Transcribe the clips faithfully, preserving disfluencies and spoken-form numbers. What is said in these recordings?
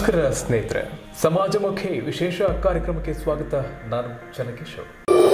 ನಮಸ್ಕಾರ ಸ್ನೇಹಿತರೆ, ಸಮಾಜಮುಖಿ ವಿಶೇಷ ಕಾರ್ಯಕ್ರಮಕ್ಕೆ ಸ್ವಾಗತ. ನಾನು ಚನ್ನಕೇಶವ್.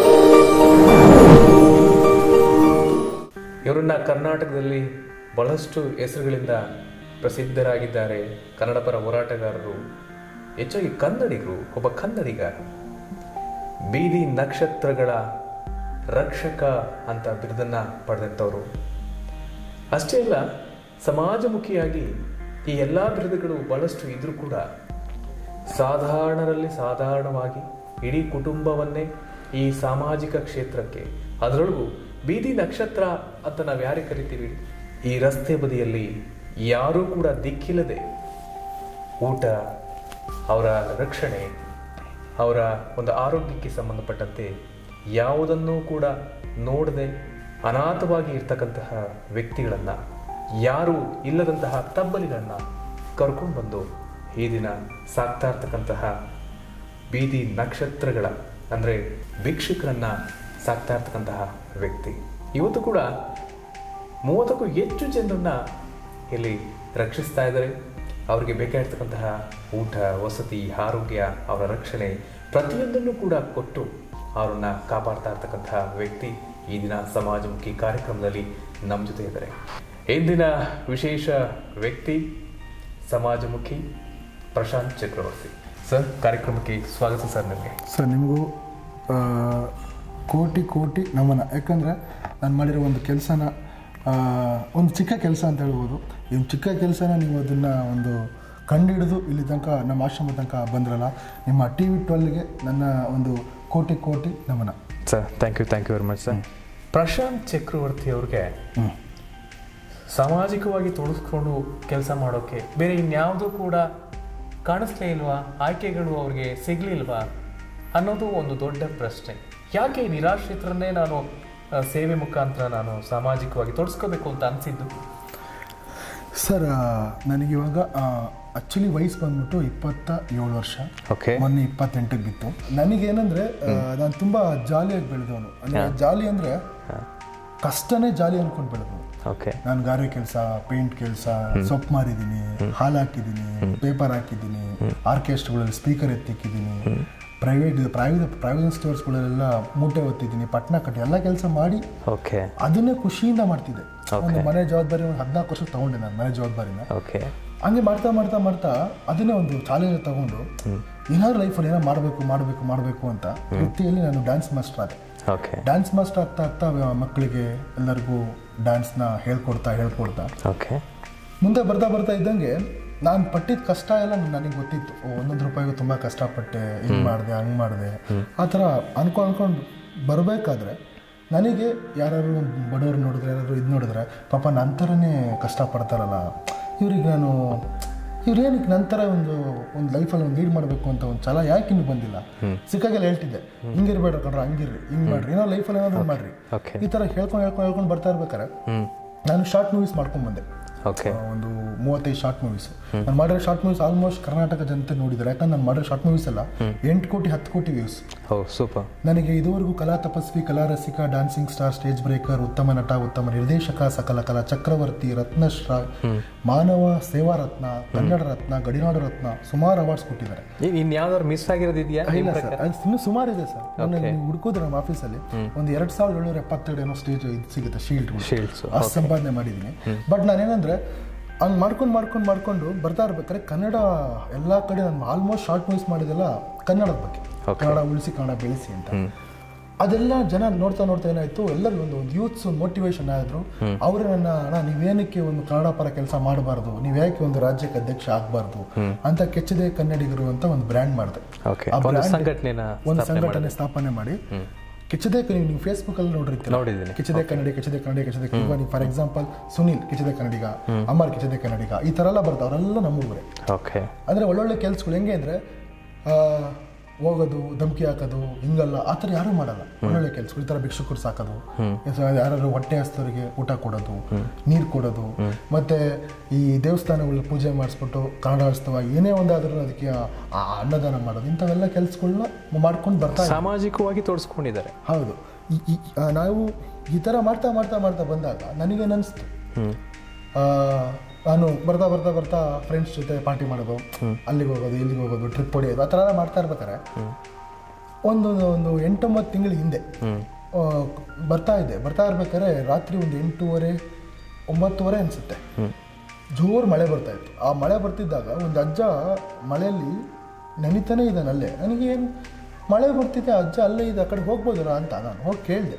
ಇವರನ್ನ ಕರ್ನಾಟಕದಲ್ಲಿ ಬಹಳಷ್ಟು ಹೆಸರುಗಳಿಂದ ಪ್ರಸಿದ್ಧರಾಗಿದ್ದಾರೆ. ಕನ್ನಡ ಪರ ಹೋರಾಟಗಾರರು, ಹೆಚ್ಚಾಗಿ ಕನ್ನಡಿಗರು, ಒಬ್ಬ ಕನ್ನಡಿಗ, ಬೀದಿ ನಕ್ಷತ್ರಗಳ ರಕ್ಷಕ ಅಂತ ಬಿರುದನ್ನ ಪಡೆದಂಥವರು. ಅಷ್ಟೇ ಅಲ್ಲ, ಸಮಾಜಮುಖಿಯಾಗಿ ಈ ಎಲ್ಲ ಬಿರುದುಗಳು ಬಹಳಷ್ಟು ಇದ್ರೂ ಕೂಡ ಸಾಧಾರಣರಲ್ಲಿ ಸಾಧಾರಣವಾಗಿ ಇಡೀ ಕುಟುಂಬವನ್ನೇ ಈ ಸಾಮಾಜಿಕ ಕ್ಷೇತ್ರಕ್ಕೆ, ಅದರೊಳಗೂ ಬೀದಿ ನಕ್ಷತ್ರ ಅಂತ ನಾವು ಯಾರೇ ಕರಿತೀವಿ, ಈ ರಸ್ತೆ ಬದಿಯಲ್ಲಿ ಯಾರೂ ಕೂಡ ದಿಕ್ಕಿಲ್ಲದೆ ಊಟ, ಅವರ ರಕ್ಷಣೆ, ಅವರ ಒಂದು ಆರೋಗ್ಯಕ್ಕೆ ಸಂಬಂಧಪಟ್ಟಂತೆ ಯಾವುದನ್ನೂ ಕೂಡ ನೋಡದೆ ಅನಾಥವಾಗಿ ಇರ್ತಕ್ಕಂತಹ ವ್ಯಕ್ತಿಗಳನ್ನು, ಯಾರು ಇಲ್ಲದಂತಹ ತಬ್ಬಲಿಗಳನ್ನು ಕರ್ಕೊಂಡು ಬಂದು ಈ ದಿನ ಸಾಕ್ತಾ ಇರ್ತಕ್ಕಂತಹ ಬೀದಿ ನಕ್ಷತ್ರಗಳ ಅಂದರೆ ಭಿಕ್ಷುಕರನ್ನ ಸಾಕ್ತಾ ಇರ್ತಕ್ಕಂತಹ ವ್ಯಕ್ತಿ. ಇವತ್ತು ಕೂಡ ಮೂವತ್ತಕ್ಕೂ ಹೆಚ್ಚು ಜನರನ್ನ ಇಲ್ಲಿ ರಕ್ಷಿಸ್ತಾ ಇದ್ದಾರೆ. ಅವರಿಗೆ ಬೇಕಾಗಿರ್ತಕ್ಕಂತಹ ಊಟ, ವಸತಿ, ಆರೋಗ್ಯ, ಅವರ ರಕ್ಷಣೆ ಪ್ರತಿಯೊಂದನ್ನು ಕೂಡ ಕೊಟ್ಟು ಅವರನ್ನ ಕಾಪಾಡ್ತಾ ಇರ್ತಕ್ಕಂತಹ ವ್ಯಕ್ತಿ ಈ ದಿನ ಸಮಾಜಮುಖಿ ಕಾರ್ಯಕ್ರಮದಲ್ಲಿ ನಮ್ಮ ಜೊತೆ ಇದ್ದಾರೆ. ಇಂದಿನ ವಿಶೇಷ ವ್ಯಕ್ತಿ ಸಮಾಜಮುಖಿ ಪ್ರಶಾಂತ್ ಚಕ್ರವರ್ತಿ ಸರ್. ಕಾರ್ಯಕ್ರಮಕ್ಕೆ ಸ್ವಾಗತ ಸರ್. ನಿಮಗೆ ಸರ್, ನಿಮಗೂ ಕೋಟಿ ಕೋಟಿ ನಮನ. ಯಾಕಂದರೆ ನಾನು ಮಾಡಿರೋ ಒಂದು ಕೆಲಸನ, ಒಂದು ಚಿಕ್ಕ ಕೆಲಸ ಅಂತ ಹೇಳ್ಬೋದು. ಈ ಚಿಕ್ಕ ಕೆಲಸನ ನೀವು ಅದನ್ನು ಒಂದು ಕಂಡುಹಿಡಿದು ಇಲ್ಲಿ ತನಕ ನಮ್ಮ ಆಶ್ರಮ ತನಕ ಬಂದ್ರಲ್ಲ, ನಿಮ್ಮ ಟಿ ವಿ ಟ್ವೆಲ್ಗೆ ನನ್ನ ಒಂದು ಕೋಟಿ ಕೋಟಿ ನಮನ sir. Thank you thank you very much sir. Prashant Chakravarthy ಅವ್ರಿಗೆ ಸಾಮಾಜಿಕವಾಗಿ ತೊಡಗಿಸ್ಕೊಂಡು ಕೆಲಸ ಮಾಡೋಕ್ಕೆ ಬೇರೆ ಇನ್ಯಾವುದೂ ಕೂಡ ಕಾಣಿಸ್ಲೇ ಇಲ್ವಾ? ಆಯ್ಕೆಗಳು ಅವ್ರಿಗೆ ಸಿಗಲಿಲ್ವಾ ಅನ್ನೋದು ಒಂದು ದೊಡ್ಡ ಪ್ರಶ್ನೆ. ಯಾಕೆ ನಿರಾಶ್ರಿತರನ್ನೇ ನಾನು ಸೇವೆ ಮುಖಾಂತರ ನಾನು ಸಾಮಾಜಿಕವಾಗಿ ತೊಡಸ್ಕೋಬೇಕು ಅಂತ ಅನಿಸಿದ್ದು? ಸರ್, ನನಗಿವಾಗ ಆ್ಯಕ್ಚುಲಿ ವಯಸ್ಸು ಬಂದ್ಬಿಟ್ಟು ಇಪ್ಪತ್ತ ಏಳು ವರ್ಷ. ಓಕೆ. ಮೊನ್ನೆ ಇಪ್ಪತ್ತೆಂಟಕ್ಕೆ ಬಿತ್ತು. ನನಗೇನಂದರೆ ನಾನು ತುಂಬ ಜಾಲಿಯಾಗಿ ಬೆಳೆದವನು. ಅಂದರೆ ಜಾಲಿ ಅಂದರೆ ಕಷ್ಟನೇ ಜಾಲಿ ಅಂದ್ಕೊಂಡು ಬೆಳೆದವನು. ಓಕೆ. ನಾನು ಗಾರೆ ಕೆಲಸ, ಪೇಂಟ್ ಕೆಲಸ, ಸೊಪ್ಪು ಮಾರಿದ್ದೀನಿ, ಹಾಲು ಹಾಕಿದ್ದೀನಿ, ಪೇಪರ್ ಹಾಕಿದ್ದೀನಿ, ಆರ್ಕೆಸ್ಟ್ರಾಗಳಲ್ಲಿ ಸ್ಪೀಕರ್ ಎತ್ತಿಕ್ಕಿದ್ದೀನಿ, ಪ್ರೈವೇಟ್ ಪ್ರೈವೇಟ್ ಪ್ರೈವೇಟ್ ಸ್ಟೋರ್ಸ್ಗಳಲ್ಲೆಲ್ಲ ಮೂಟೆ ಹೊತ್ತಿದ್ದೀನಿ, ಪಟ್ನ ಕಟ್ಟಿ ಎಲ್ಲ ಕೆಲಸ ಮಾಡಿ ಓಕೆ ಅದನ್ನೇ ಖುಷಿಯಿಂದ ಮಾಡ್ತಿದ್ದೆ. ಒಂದು ಮನೆ ಜವಾಬ್ದಾರಿ ಒಂದು ಹದಿನಾಲ್ಕು ವರ್ಷಕ್ಕೆ ತಗೊಂಡೆ ನಾನು ಮನೆ ಜವಾಬ್ದಾರಿನ. ಓಕೆ. ಹಂಗೆ ಮಾಡ್ತಾ ಮಾಡ್ತಾ ಮಾಡ್ತಾ ಅದನ್ನೇ ಒಂದು ಚಾಲೆಂಜ್ ತಗೊಂಡು ಏನಾದ್ರು ಲೈಫಲ್ಲಿ ಏನೋ ಮಾಡಬೇಕು ಮಾಡಬೇಕು ಮಾಡಬೇಕು ಅಂತ ವೃತ್ತಿಯಲ್ಲಿ ನಾನು ಡ್ಯಾನ್ಸ್ ಮಾಸ್ಟರ್ ಆದೆ. ಓಕೆ. ಡ್ಯಾನ್ಸ್ ಮಾಸ್ಟರ್ ಆಗ್ತಾ ಆಗ್ತಾ ಮಕ್ಕಳಿಗೆ ಎಲ್ಲರಿಗೂ ಡ್ಯಾನ್ಸ್ನ ಹೇಳ್ಕೊಡ್ತಾ ಹೇಳ್ಕೊಡ್ತಾ ಓಕೆ ಮುಂದೆ ಬರ್ತಾ ಬರ್ತಾ ಇದ್ದಂಗೆ ನಾನು ಪಟ್ಟಿದ ಕಷ್ಟ ಎಲ್ಲ ನನಗೆ ಗೊತ್ತಿತ್ತು. ಒಂದೊಂದು ರೂಪಾಯಿಗೂ ತುಂಬ ಕಷ್ಟಪಟ್ಟೆ, ಹಿಂಗೆ ಮಾಡಿದೆ ಹಂಗೆ ಮಾಡಿದೆ ಆ ಥರ ಅನ್ಕೊಂಡು ಅನ್ಕೊಂಡು ಬರಬೇಕಾದ್ರೆ ನನಗೆ ಯಾರು ಬಡವರು ನೋಡಿದ್ರೆ, ಯಾರಾದ್ರು ಇದು ನೋಡಿದ್ರೆ, ಪಾಪ ನನ್ನ ಥರನೇ ಕಷ್ಟಪಡ್ತಾರಲ್ಲ ಇವ್ರಿಗೆ ನಾನು ಇವ್ರೇನಕ್ಕೆ ನಂತರ ಒಂದು ಒಂದು ಲೈಫಲ್ಲಿ ಒಂದು ಲೀಡ್ ಮಾಡಬೇಕು ಅಂತ ಒಂದು ಛಲ ಯಾಕೆ ಇನ್ನೂ ಬಂದಿಲ್ಲ? ಸಿಕ್ಕಾಗೆಲ್ಲ ಹೇಳ್ತಿದ್ದೆ, ಹಿಂಗಿರ್ಬೇಡ ಕಣ್ರ, ಹಂಗಿರ್ರಿ, ಹಿಂಗೆ ಮಾಡ್ರಿ, ಏನೋ ಲೈಫಲ್ಲಿ ಏನಾದ್ರು ಮಾಡ್ರಿ, ಈ ಥರ ಹೇಳ್ಕೊಂಡು ಹೇಳ್ಕೊಂಡು ಹೇಳ್ಕೊಂಡು ಬರ್ತಾ ಇರ್ಬೇಕಾರೆ ನಾನು ಶಾರ್ಟ್ ಮೂವೀಸ್ ಮಾಡ್ಕೊಂಡು ಬಂದೆ. ಒಂದು ಮೂವತ್ತೈದು ಶಾರ್ಟ್ ಮೂವೀಸ್ ನಾನು ಮಾಡಿರೋ ಶಾರ್ಟ್ ಮೂವೀಸ್ ಆಲ್ಮೋಸ್ಟ್ ಕರ್ನಾಟಕ ಜನತೆ ನೋಡಿದ್ದಾರೆ. ಯಾಕಂದ್ರೆ ನಾನು ಮಾಡಿರೋ ಶಾರ್ಟ್ ಮೂವೀಸ್ ಎಲ್ಲ ಎಂಟು ಕೋಟಿ ಹತ್ತು ಕೋಟಿ ವ್ಯೂಸ್. ಸೂಪರ್. ನನಗೆ ಇದುವರೆಗೂ ಕಲಾ ತಪಸ್ವಿ, ಕಲಾ ರಸಿಕ, ಡ್ಯಾನ್ಸಿಂಗ್ ಸ್ಟಾರ್, ಸ್ಟೇಜ್ ಬ್ರೇಕರ್, ಉತ್ತಮ ನಟ, ಉತ್ತಮ ನಿರ್ದೇಶಕ, ಸಕಲ ಕಲಾ ಚಕ್ರವರ್ತಿ, ರತ್ನಶ್ರೀ, ಮಾನವ ಸೇವಾ ರತ್ನ, ಕನ್ನಡ ರತ್ನ, ಗಡಿನಾಡು ರತ್ನ ಸುಮಾರು ಅವಾರ್ಡ್ಸ್ ಕೊಟ್ಟಿದ್ದಾರೆ. ಇನ್ಯಾವ್ದಾದ್ರು ಮಿಸ್ ಆಗಿರೋದಿದೆಯಾ? ಇಲ್ಲ ಸರ್, ಅದು ಇನ್ನೂ ಸುಮಾರು ಇದೆ ಸರ್. ನೀವು ಹುಡುಕೋದ್ರೆ ನಮ್ಮ ಆಫೀಸಲ್ಲಿ ಒಂದು ಎರಡು ಸಾವಿರದ ಏಳ್ನೂರ ಎಪ್ಪತ್ತೆರಡು ಏನೋ ಸ್ಟೇಜ್ ಇದು ಸಿಗುತ್ತೆ, ಶೀಲ್ಡ್ ಶೀಲ್ಡ್ಸ್ ಅಷ್ಟು ಸಂಪಾದನೆ ಮಾಡಿದ್ದೀನಿ. ಬಟ್ ನಾನೇನಂದ್ರೆ ಹಂಗೆ ಮಾಡ್ಕೊಂಡು ಮಾಡ್ಕೊಂಡು ಮಾಡ್ಕೊಂಡು ಬರ್ತಾ ಇರ್ಬೇಕಾದ್ರೆ ಕನ್ನಡ ಎಲ್ಲ ಕಡೆ ನಾನು ಆಲ್ಮೋಸ್ಟ್ ಶಾರ್ಟ್ ಮೂವೀಸ್ ಮಾಡಿದೆಲ್ಲ ಕನ್ನಡದ ಬಗ್ಗೆ, ಕನ್ನಡ ಉಳಿಸಿ ಕನ್ನಡ ಬೆಳೆಸಿ ಅಂತ. ಅದೆಲ್ಲ ಜನ ನೋಡ್ತಾ ನೋಡ್ತಾ ಏನಾಯ್ತು, ಎಲ್ಲರಿಗೂ ಒಂದು ಒಂದು ಯೂತ್ಸ್ ಮೋಟಿವೇಶನ್ ಆದ್ರು. ಅವರು ನನ್ನ ಅಣ್ಣ ನೀವೇನಕ್ಕೆ ಒಂದು ಕನ್ನಡ ಪರ ಕೆಲಸ ಮಾಡಬಾರ್ದು, ನೀವು ಯಾಕೆ ಒಂದು ರಾಜ್ಯಕ್ಕೆ ಅಧ್ಯಕ್ಷ ಆಗಬಾರ್ದು ಅಂತ ಕೆಚ್ಚದೆ ಕನ್ನಡಿಗರು ಅಂತ ಒಂದು ಬ್ರ್ಯಾಂಡ್ ಮಾಡಿದೆ. ಒಂದು ಸಂಘಟನೆ ಸ್ಥಾಪನೆ ಮಾಡಿ ಕಿಚ್ಚದೆ ನೀವು ಫೇಸ್ಬುಕ್ ಅಲ್ಲಿ ನೋಡಿರ್ತೀರಿ, ಕಿಚ್ಚದೆ ಕನ್ನಡಿ, ಕಿಚ್ಚದೆ ಕನ್ನಡಿ, ಕಿಚ್ಚದೆ ಇವಾಗ ನೀವು ಫಾರ್ ಎಕ್ಸಾಂಪಲ್ ಸುನಿಲ್ ಕಿಚ್ಚದೆ ಕನ್ನಡಿಗ, ಅಮರ್ ಕಿಚ್ಚದೆ ಕನ್ನಡಿಗ, ಈ ಥರ ಎಲ್ಲ ಬರ್ತಾವೆ. ಅವರೆಲ್ಲ ನಮ್ಮೂರೇ. ಅಂದರೆ ಒಳ್ಳೊಳ್ಳೆ ಕೆಲಸಗಳು ಹೆಂಗೆ ಅಂದರೆ ಹೋಗೋದು, ಧಮಕಿ ಹಾಕೋದು, ಹಿಂಗಲ್ಲ ಆ ಥರ ಯಾರೂ ಮಾಡಲ್ಲ. ಒಳ್ಳೊಳ್ಳೆ ಕೆಲಸಗಳು ಈ ಥರ ಭಿಕ್ಷುಕರು ಸಾಕೋದು, ಯಾರು ಹೊಟ್ಟೆ ಹಸ್ತವರಿಗೆ ಊಟ ಕೊಡೋದು, ನೀರು ಕೊಡೋದು, ಮತ್ತು ಈ ದೇವಸ್ಥಾನಗಳ ಪೂಜೆ ಮಾಡಿಸ್ಬಿಟ್ಟು ಕನ್ನಡೋತ್ಸವ ಏನೇ ಒಂದಾದ್ರೂ ಅದಕ್ಕೆ ಅನ್ನದಾನ ಮಾಡೋದು, ಇಂಥವೆಲ್ಲ ಕೆಲಸಗಳನ್ನ ಮಾಡ್ಕೊಂಡು ಬರ್ತಾ ಸಾಮಾಜಿಕವಾಗಿ ತೋರಿಸ್ಕೊಂಡಿದ್ದಾರೆ. ಹೌದು. ನಾವು ಈ ಥರ ಮಾಡ್ತಾ ಮಾಡ್ತಾ ಮಾಡ್ತಾ ಬಂದಾಗ ನನಗೇನು ಅನಿಸ್ತು, ನಾನು ಬರ್ತಾ ಬರ್ತಾ ಬರ್ತಾ ಫ್ರೆಂಡ್ಸ್ ಜೊತೆ ಪಾರ್ಟಿ ಮಾಡೋದು, ಅಲ್ಲಿಗೆ ಹೋಗೋದು ಇಲ್ಲಿಗೆ ಹೋಗೋದು ಟ್ರಿಪ್ ಹೊಡೆಯೋದು ಆ ಥರ ಎಲ್ಲ ಮಾಡ್ತಾ ಇರ್ಬೇಕಾರೆ ಒಂದು ಒಂದು ಎಂಟೊಂಬತ್ತು ತಿಂಗಳ ಹಿಂದೆ ಬರ್ತಾ ಇದ್ದೆ. ಬರ್ತಾ ಇರ್ಬೇಕಾದ್ರೆ ರಾತ್ರಿ ಒಂದು ಎಂಟೂವರೆ ಒಂಬತ್ತುವರೆ ಅನಿಸುತ್ತೆ, ಜೋರು ಮಳೆ ಬರ್ತಾ ಇತ್ತು. ಆ ಮಳೆ ಬರ್ತಿದ್ದಾಗ ಒಂದು ಅಜ್ಜ ಮಳೆಯಲ್ಲಿ ನೆನಿತಾನೇ ಇದ್ದಾನೆ ಅಲ್ಲೇ. ನನಗೇನು ಮಳೆ ಬರ್ತಿದ್ದೆ, ಅಜ್ಜ ಅಲ್ಲೇ ಇದೆ, ಆ ಕಡೆ ಹೋಗ್ಬೋದಲ್ಲ ಅಂತ ನಾನು ಹೋಗಿ ಕೇಳಿದೆ,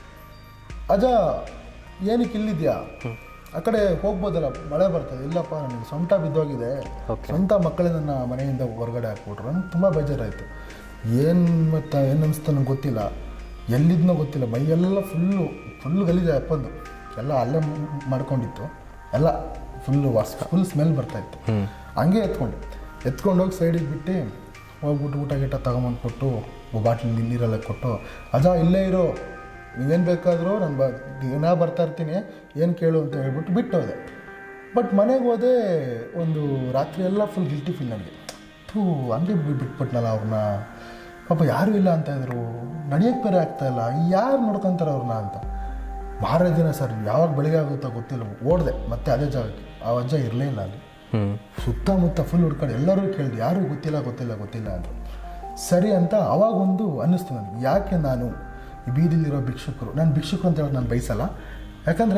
ಅಜ್ಜ ಏನಕ್ಕೆ ಇಲ್ಲಿದ್ಯಾ, ಆ ಕಡೆ ಹೋಗ್ಬೋದಲ್ಲ ಮಳೆ ಬರ್ತದೆ. ಇಲ್ಲಪ್ಪ ನನಗೆ ಸೊಂಟ ಬಿದ್ದೋಗಿದೆ, ಸ್ವಂತ ಮಕ್ಕಳೇ ನನ್ನ ಮನೆಯಿಂದ ಹೊರಗಡೆ ಹಾಕ್ಬಿಟ್ರು. ನನಗೆ ತುಂಬ ಬೇಜಾರಾಯಿತು. ಏನು ಮತ್ತು ಏನು ಅನಿಸ್ತು ನನಗೆ ಗೊತ್ತಿಲ್ಲ, ಎಲ್ಲಿದ್ನೋ ಗೊತ್ತಿಲ್ಲ, ಮೈಯೆಲ್ಲ ಫುಲ್ಲು ಫುಲ್ಲು ಗಲೀಜು ಅಪ್ಪಂದು ಎಲ್ಲ ಅಲ್ಲೇ ಮಾಡ್ಕೊಂಡಿತ್ತು, ಎಲ್ಲ ಫುಲ್ಲು ವಾಸ್ ಫುಲ್ ಸ್ಮೆಲ್ ಬರ್ತಾಯಿತ್ತು. ಹಂಗೆ ಎತ್ಕೊಂಡೆ ಎತ್ಕೊಂಡೋಗಿ ಸೈಡಿಗೆ ಬಿಟ್ಟು ಹೋಗ್ಬಿಟ್ಟು ಊಟ ಗೀಟ ತಗೊಂಬಂದು ಕೊಟ್ಟು ಬಾಟ್ಲಿ ನೀರೆಲ್ಲ ಕೊಟ್ಟು, ಅಜ್ಜ ಇಲ್ಲೇ ಇರೋ, ನೀವೇನು ಬೇಕಾದರೂ ನಾನು ಬ ದಿನ ಬರ್ತಾ ಇರ್ತೀನಿ, ಏನು ಕೇಳು ಅಂತ ಹೇಳ್ಬಿಟ್ಟು ಬಿಟ್ಟು ಹೋದೆ. ಬಟ್ ಮನೆಗೆ ಹೋದೆ, ಒಂದು ರಾತ್ರಿ ಎಲ್ಲ ಫುಲ್ ಗಿಲ್ಟಿ ಫೀಲ್ ನನಗೆ. ಥೂ ಹಂಗೆ ಬಿಟ್ಬಿಟ್ನಲ್ಲ ಅವ್ರನ್ನ, ಪಾಪ ಯಾರೂ ಇಲ್ಲ ಅಂತ ಇದ್ರು, ನಡೆಯೋಕ್ಕೆ ಬೇರೆ ಆಗ್ತಾಯಿಲ್ಲ, ಯಾರು ನೋಡ್ಕೊತಾರೆ ಅವ್ರನ್ನ ಅಂತ. ಮಾರನೇ ದಿನ ಸರ್ ಯಾವಾಗ ಬೆಳಿಗ್ಗೆ ಆಗುತ್ತೋ ಗೊತ್ತಿಲ್ಲ, ಓಡಿದೆ ಮತ್ತೆ ಅದೇ ಜಾಗಕ್ಕೆ. ಆ ಅಜ್ಜ ಇರಲೇ ಇಲ್ಲ ಅಲ್ಲಿ. ಸುತ್ತಮುತ್ತ ಫುಲ್ ಹುಡ್ಕೊಂಡು ಎಲ್ಲರೂ ಕೇಳಿದೆ, ಯಾರೂ ಗೊತ್ತಿಲ್ಲ ಗೊತ್ತಿಲ್ಲ ಗೊತ್ತಿಲ್ಲ ಅಂದರು. ಸರಿ ಅಂತ ಅವಾಗೊಂದು ಅನ್ನಿಸ್ತು ನನಗೆ, ಯಾಕೆ ನಾನು ಈ ಬೀದಿಲಿರೋ ಭಿಕ್ಷುಕರು, ನಾನು ಭಿಕ್ಷುಕರು ಅಂತ ಹೇಳೋದು ನಾನು ಬಯಸಲ್ಲ, ಯಾಕಂದರೆ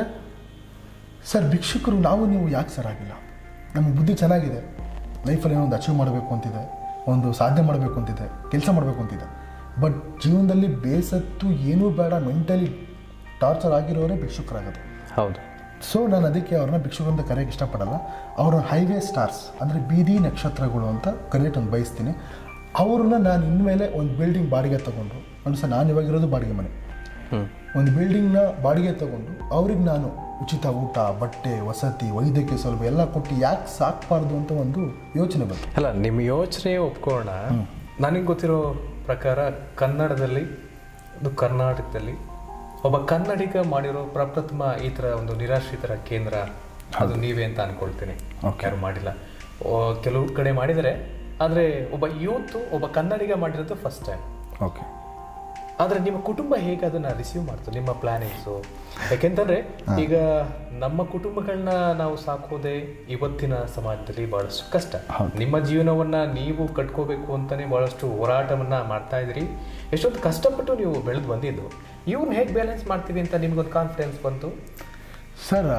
ಸರ್ ಭಿಕ್ಷುಕರು ನಾವು ನೀವು ಯಾಕೆ ಸರ್ ಆಗಿಲ್ಲ? ನಮಗೆ ಬುದ್ಧಿ ಚೆನ್ನಾಗಿದೆ, ಲೈಫಲ್ಲಿ ಏನೋ ಒಂದು ಅಚೀವ್ ಮಾಡಬೇಕು ಅಂತಿದೆ, ಒಂದು ಸಾಧನೆ ಮಾಡಬೇಕು ಅಂತಿದೆ, ಕೆಲಸ ಮಾಡಬೇಕು ಅಂತಿದೆ. ಬಟ್ ಜೀವನದಲ್ಲಿ ಬೇಸತ್ತು ಏನೂ ಬೇಡ ಮೆಂಟಲಿ ಟಾರ್ಚರ್ ಆಗಿರೋರೇ ಭಿಕ್ಷುಕರಾಗೋದು. ಹೌದು. ಸೊ ನಾನು ಅದಕ್ಕೆ ಅವ್ರನ್ನ ಭಿಕ್ಷುಕರು ಅಂತ ಕರೆಯೋಕ್ಕೆ ಇಷ್ಟಪಡಲ್ಲ, ಅವ್ರನ್ನ ಹೈವೇ ಸ್ಟಾರ್ಸ್ ಅಂದರೆ ಬೀದಿ ನಕ್ಷತ್ರಗಳು ಅಂತ ಕರೆಯೋಕ್ಕೆ ನಾನು ಬಯಸ್ತೀನಿ. ಅವ್ರನ್ನ ನಾನು ಇನ್ಮೇಲೆ ಒಂದು ಬಿಲ್ಡಿಂಗ್ ಬಾಡಿಗೆ ತೊಗೊಂಡು, ಒಂದು ಸಹ ನಾನು ಇವಾಗಿರೋದು ಬಾಡಿಗೆ ಮನೆ, ಒಂದು ಬಿಲ್ಡಿಂಗ್ನ ಬಾಡಿಗೆ ತೊಗೊಂಡು ಅವ್ರಿಗೆ ನಾನು ಉಚಿತ ಊಟ, ಬಟ್ಟೆ, ವಸತಿ, ವೈದ್ಯಕೀಯ ಸೌಲಭ್ಯ ಎಲ್ಲ ಕೊಟ್ಟು ಯಾಕೆ ಸಾಕಬಾರ್ದು ಅಂತ ಒಂದು ಯೋಚನೆ ಬಂತು. ಅಲ್ಲ, ನಿಮ್ಮ ಯೋಚನೆ ಒಪ್ಕೊಳ್ಳೋಣ. ನನಗೆ ಗೊತ್ತಿರೋ ಪ್ರಕಾರ ಕನ್ನಡದಲ್ಲಿ ಒಂದು ಕರ್ನಾಟಕದಲ್ಲಿ ಒಬ್ಬ ಕನ್ನಡಿಗ ಮಾಡಿರೋ ಪ್ರಪ್ರಥಮ ಈ ಥರ ಒಂದು ನಿರಾಶ್ರಿತರ ಕೇಂದ್ರ ಅದು ನೀವೇ ಅಂತ ಅಂದ್ಕೊಳ್ತೀನಿ. ಯಾರು ಮಾಡಿಲ್ಲ, ಕೆಲವು ಕಡೆ ಮಾಡಿದರೆ, ಆದರೆ ಒಬ್ಬ ಯೂತು ಒಬ್ಬ ಕನ್ನಡಿಗ ಮಾಡಿರೋದು ಫಸ್ಟ್ ಟೈಮ್. ಓಕೆ. ಆದರೆ ನಿಮ್ಮ ಕುಟುಂಬ ಹೇಗೆ ಅದನ್ನು ರಿಸೀವ್ ಮಾಡ್ತು, ನಿಮ್ಮ ಪ್ಲ್ಯಾನಿಂಗ್ಸು? ಯಾಕೆಂತಂದರೆ ಈಗ ನಮ್ಮ ಕುಟುಂಬಗಳನ್ನ ನಾವು ಸಾಕೋದೇ ಇವತ್ತಿನ ಸಮಾಜದಲ್ಲಿ ಭಾಳಷ್ಟು ಕಷ್ಟ. ನಿಮ್ಮ ಜೀವನವನ್ನು ನೀವು ಕಟ್ಕೋಬೇಕು ಅಂತಲೇ ಭಾಳಷ್ಟು ಹೋರಾಟವನ್ನು ಮಾಡ್ತಾ ಇದ್ದೀರಿ. ಎಷ್ಟೊಂದು ಕಷ್ಟಪಟ್ಟು ನೀವು ಬೆಳೆದು ಬಂದಿದ್ದು. ಇವ್ನು ಹೇಗೆ ಬ್ಯಾಲೆನ್ಸ್ ಮಾಡ್ತೀವಿ ಅಂತ ನಿಮ್ಗೊಂದು ಕಾನ್ಫಿಡೆನ್ಸ್ ಬಂತು? ಸರ್,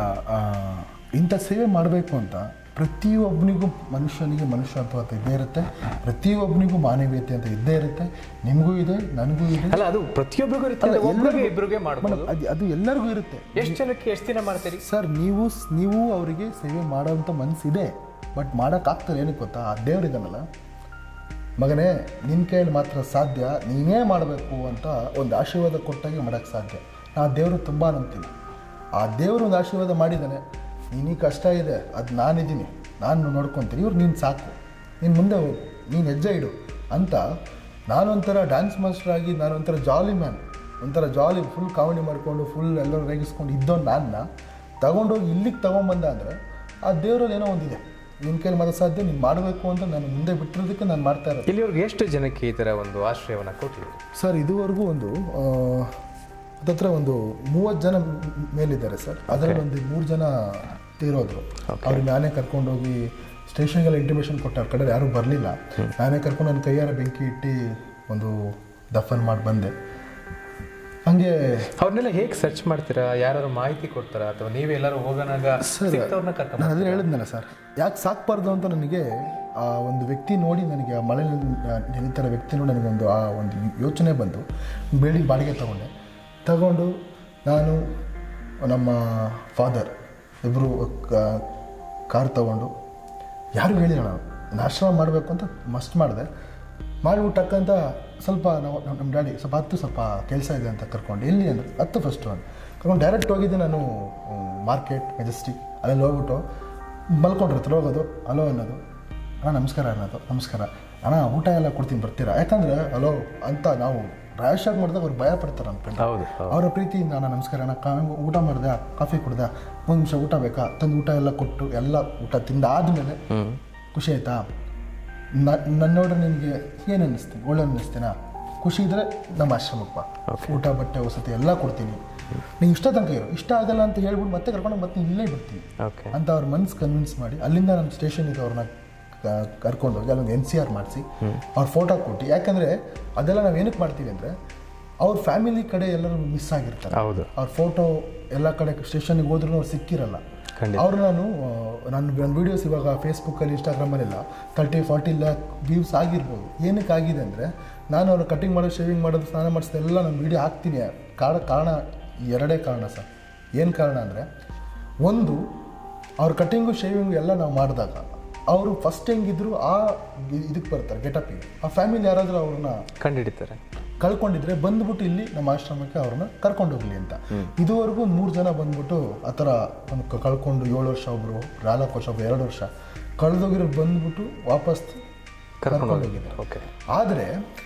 ಇಂಥ ಸೇವೆ ಮಾಡಬೇಕು ಅಂತ ಪ್ರತಿಯೊಬ್ಬನಿಗೂ, ಮನುಷ್ಯನಿಗೆ ಮನುಷ್ಯತ್ವ ಅಂತ ಇದ್ದೇ ಇರುತ್ತೆ, ಪ್ರತಿಯೊಬ್ಬನಿಗೂ ಮಾನವೀಯತೆ ಅಂತ ಇದ್ದೇ ಇರುತ್ತೆ. ನಿಮಗೂ ಇದೆ, ನನಗೂ ಇದೆ. ಅಲ್ಲ, ಅದು ಪ್ರತಿಯೊಬ್ಬರಿಗೂ ಇರುತ್ತೆ, ಇಬ್ಬರಿಗೆ ಮಾಡ್ಬೋದು, ಅದು ಎಲ್ಲರಿಗೂ ಇರುತ್ತೆ. ಎಷ್ಟು ಜನಕ್ಕೆ ಎಷ್ಟು ದಿನ ಮಾಡ್ತೀರಿ ಸರ್? ನೀವು ನೀವು ಅವರಿಗೆ ಸೇವೆ ಮಾಡೋವಂಥ ಮನಸ್ಸಿದೆ, ಬಟ್ ಮಾಡೋಕ್ಕಾಗ್ತಾರೆ. ಏನಕ್ಕೆ ಗೊತ್ತಾ? ಆ ದೇವರಿದ್ದಾನಲ್ಲ, ಮಗನೇ ನಿನ್ನ ಕೈಯಲ್ಲಿ ಮಾತ್ರ ಸಾಧ್ಯ, ನೀನೇ ಮಾಡಬೇಕು ಅಂತ ಒಂದು ಆಶೀರ್ವಾದ ಕೊಟ್ಟಾಗೆ ಮಾಡೋಕ್ಕೆ ಸಾಧ್ಯ. ಆ ದೇವರು ತುಂಬ ನಂಬ್ತೀನಿ. ಆ ದೇವರು ಒಂದು ಆಶೀರ್ವಾದ ಮಾಡಿದ್ದಾನೆ, ನೀನು ಕಷ್ಟ ಇದೆ, ಅದು ನಾನಿದ್ದೀನಿ, ನಾನು ನೋಡ್ಕೊತೀನಿ, ಇವ್ರು ನೀನು ಸಾಕು, ನೀನು ಮುಂದೆ ಹೋಗು, ನೀನು ಹೆಜ್ಜೆ ಇಡು ಅಂತ. ನಾನೊಂಥರ ಡ್ಯಾನ್ಸ್ ಮಾಸ್ಟರ್ ಆಗಿ, ನಾನೊಂಥರ ಜಾಲಿ ಮ್ಯಾನ್, ಒಂಥರ ಜಾಲಿ ಫುಲ್ ಕಾಮಿಡಿ ಮಾಡಿಕೊಂಡು ಫುಲ್ ಎಲ್ಲರೂ ರೇಗಿಸ್ಕೊಂಡು ಇದ್ದೋ ನನ್ನ ತಗೊಂಡೋಗಿ ಇಲ್ಲಿಗೆ ತೊಗೊಂಬಂದ ಅಂದರೆ ಆ ದೇವರಲ್ಲಿ ಏನೋ ಒಂದಿದೆ, ನಿನ್ನ ಕೈಲಿ ಮಾತ್ರ ಸಾಧ್ಯ, ನೀನು ಮಾಡಬೇಕು ಅಂತ ನಾನು ಮುಂದೆ ಬಿಟ್ಟಿರೋದಕ್ಕೆ ನಾನು ಮಾಡ್ತಾ ಇರೋದು. ಇಲ್ಲಿವರೆಗೂ ಎಷ್ಟು ಜನಕ್ಕೆ ಈ ಥರ ಒಂದು ಆಶ್ರಯವನ್ನು ಕೊಟ್ಟಿದ್ದೀವಿ ಸರ್? ಇದುವರೆಗೂ ಒಂದು ಅದತ್ರ ಒಂದು ಮೂವತ್ತು ಜನ ಮೇಲಿದ್ದಾರೆ ಸರ್. ಅದರಲ್ಲಿ ಒಂದು ಮೂರು ಜನ ತೀರೋದ್ರು. ಅವ್ರಿಗೆ ನಾನೇ ಕರ್ಕೊಂಡೋಗಿ ಸ್ಟೇಷನ್ಗೆಲ್ಲ ಇಂಟಿಮೇಷನ್ ಕೊಟ್ಟ, ಅವ್ರ ಕಡೆ ಯಾರೂ ಬರಲಿಲ್ಲ. ನಾನೇ ಕರ್ಕೊಂಡು ನನ್ನ ಕೈಯಾರ ಬೆಂಕಿ ಇಟ್ಟು ಒಂದು ದಫನ್ ಮಾಡಿ ಬಂದೆ. ಹಂಗೆ ಅವ್ರನ್ನೆಲ್ಲ ಹೇಗೆ ಸರ್ಚ್ ಮಾಡ್ತೀರಾ? ಯಾರು ಮಾಹಿತಿ ಕೊಡ್ತಾರಾ ಅಥವಾ ನೀವೇ ಎಲ್ಲರೂ ಹೋಗೋಣಾಗ ಸಿಕ್ತವ್ರನ್ನ ಕರ್ಕೊಂಡು? ನಾನು ಅದೇ ಹೇಳಿದ್ನಲ್ಲ ಸರ್, ಯಾಕೆ ಸಾಕಬಾರ್ದು ಅಂತ ನನಗೆ ಆ ಒಂದು ವ್ಯಕ್ತಿ ನೋಡಿ, ನನಗೆ ಆ ಮಳೆ ನೆನೀತರ ವ್ಯಕ್ತಿ ನೋಡಿ ನನಗೊಂದು ಆ ಒಂದು ಯೋಚನೆ ಬಂದು ಬಿಲ್ಡಿಂಗ್ ಬಾಡಿಗೆ ತೊಗೊಂಡೆ. ತಗೊಂಡು ನಾನು ನಮ್ಮ ಫಾದರ್ ಇಬ್ಬರು ಕಾರ್ ತೊಗೊಂಡು, ಯಾರು ಹೇಳಿಲ್ಲ, ನಾನು ಒಂದು ಆಶ್ರಮ ಮಾಡಬೇಕು ಅಂತ ಮಸ್ಟ್ ಮಾಡಿದೆ. ಮಾಡಿಬಿಟ್ಟಕ್ಕಂತ ಸ್ವಲ್ಪ ನಾವು ನಮ್ಮ ಡ್ಯಾಡಿ ಸ್ವಲ್ಪ ಹತ್ತು ಸ್ವಲ್ಪ ಕೆಲಸ ಇದೆ ಅಂತ ಕರ್ಕೊಂಡು, ಎಲ್ಲಿ ಅಂದರೆ ಹತ್ತು ಫಸ್ಟು ಅಂತ ಕರ್ಕೊಂಡು ಡೈರೆಕ್ಟ್ ಹೋಗಿದ್ದೆ ನಾನು ಮಾರ್ಕೆಟ್ ಮೆಜೆಸ್ಟಿಕ್. ಅಲ್ಲೆಲ್ಲ ಹೋಗ್ಬಿಟ್ಟು ಮಲ್ಕೊಂಡಿರ್ತಾರೆ, ಹೋಗೋದು ಹಲೋ ಅನ್ನೋದು, ಅಣ್ಣ ನಮಸ್ಕಾರ ಅನ್ನೋದು, ನಮಸ್ಕಾರ ಅಣ್ಣ ಊಟ ಎಲ್ಲ ಕೊಡ್ತೀನಿ ಬರ್ತೀರಾ? ಯಾಕಂದರೆ ಹಲೋ ಅಂತ ನಾವು ರ್ಯಾಶ್ ಆಗಿ ಮಾಡಿದಾಗ ಅವ್ರು ಭಯ ಪಡ್ತಾರೆ ಅಂದ್ಕೊಂಡು. ಹೌದು. ಅವರ ಪ್ರೀತಿಯಿಂದ ಅಣ್ಣ ನಮಸ್ಕಾರ ಅಣ್ಣ, ಕಾ ಊಟ ಮಾಡಿದೆ, ಕಾಫಿ ಕುಡ್ದೆ, ಒಂದು ನಿಮಿಷ ಊಟ ಬೇಕಾ ತಂದು ಊಟ ಎಲ್ಲ ಕೊಟ್ಟು ಎಲ್ಲ ಊಟ ತಿಂದಾದ್ಮೇಲೆ ಖುಷಿ ಆಯಿತಾ, ನನ್ನ ನೋಡ್ರೆ ನಿನಗೆ ಏನು ಅನ್ನಿಸ್ತೀನಿ, ಒಳ್ಳೆ ಅನ್ನಿಸ್ತೀನಾ, ಖುಷಿ ಇದ್ದರೆ ನಮ್ಮ ಆಶ್ರಮಕ್ಕೆ ಬಾ, ಊಟ ಬಟ್ಟೆ ವಸತಿ ಎಲ್ಲ ಕೊಡ್ತೀನಿ, ನೀವು ಇಷ್ಟ ತನಕ ಇರೋ, ಇಷ್ಟ ಆಗಲ್ಲ ಅಂತ ಹೇಳ್ಬಿಟ್ಟು ಮತ್ತೆ ಕರ್ಕೊಂಡು ಮತ್ತೆ ಇಲ್ಲೇ ಬಿಡ್ತೀನಿ ಅಂತ ಅವ್ರ ಮನ್ಸು ಕನ್ವಿನ್ಸ್ ಮಾಡಿ ಅಲ್ಲಿಂದ ನಮ್ಮ ಸ್ಟೇಷನಿಗೆ ಅವ್ರನ್ನ ಕರ್ಕೊಂಡೋಗಿ ಅಲ್ಲೊಂದು ಎನ್ ಸಿ ಆರ್ ಮಾಡಿಸಿ ಅವ್ರ ಫೋಟೋ ಕೊಟ್ಟು. ಯಾಕಂದರೆ ಅದೆಲ್ಲ ನಾವು ಏನಕ್ಕೆ ಮಾಡ್ತೀವಿ ಅಂದರೆ ಅವ್ರ ಫ್ಯಾಮಿಲಿ ಕಡೆ ಎಲ್ಲರೂ ಮಿಸ್ ಆಗಿರ್ತಾರೆ. ಹೌದು, ಅವ್ರ ಫೋಟೋ ಎಲ್ಲ ಕಡೆ ಸ್ಟೇಷನ್ಗೆ ಹೋದ್ರೂ ಅವ್ರು ಸಿಕ್ಕಿರಲ್ಲ. ಅವ್ರು ನಾನು ನನ್ನ ನನ್ನ ವೀಡಿಯೋಸ್ ಇವಾಗ ಫೇಸ್ಬುಕ್ಕಲ್ಲಿ ಇನ್ಸ್ಟಾಗ್ರಾಮಲ್ಲೆಲ್ಲ ತರ್ಟಿ ಫಾರ್ಟಿ ಲ್ಯಾಕ್ ವ್ಯೂಸ್ ಆಗಿರ್ಬೋದು. ಏನಕ್ಕೆ ಆಗಿದೆ ಅಂದರೆ ನಾನು ಅವ್ರು ಕಟಿಂಗ್ ಮಾಡೋದು, ಶೇವಿಂಗ್ ಮಾಡೋದು, ಸ್ನಾನ ಮಾಡಿಸೋದು ಎಲ್ಲ ನಾನು ವೀಡಿಯೋ ಹಾಕ್ತೀನಿ. ಕಾರಣ ಕಾರಣ ಎರಡೇ ಕಾರಣ ಸರ್. ಏನು ಕಾರಣ ಅಂದರೆ, ಒಂದು ಅವ್ರ ಕಟಿಂಗು ಶೇವಿಂಗು ಎಲ್ಲ ನಾವು ಮಾಡಿದಾಗ ಅವರು ಫಸ್ಟ್ ಹೆಂಗಿದ್ರು ಆ ಇದಕ್ಕೆ ಬರ್ತಾರೆ ಗೆಟಪಿಗೆ. ಆ ಫ್ಯಾಮಿಲಿ ಯಾರಾದರೂ ಅವ್ರನ್ನ ಕಂಡುಹಿಡಿತಾರೆ, ಕಳ್ಕೊಂಡಿದ್ರೆ ಬಂದ್ಬಿಟ್ಟು ಇಲ್ಲಿ ನಮ್ಮ ಆಶ್ರಮಕ್ಕೆ ಅವ್ರನ್ನ ಕರ್ಕೊಂಡು ಹೋಗ್ಲಿ ಅಂತ. ಇದುವರೆಗೂ ಮೂರು ಜನ ಬಂದ್ಬಿಟ್ಟು ಆ ಥರ ಒಂದು ಕಳ್ಕೊಂಡು ಏಳು ವರ್ಷ ಒಬ್ಬರು, ನಾಲ್ಕು ವರ್ಷ ಒಬ್ಬರು, ಎರಡು ವರ್ಷ ಕಳೆದೋಗಿರೋ ಬಂದ್ಬಿಟ್ಟು ವಾಪಸ್ ಕರ್ಕೊಂಡು ಹೋಗಿದ್ದಾರೆ. ಓಕೆ. ಆದರೆ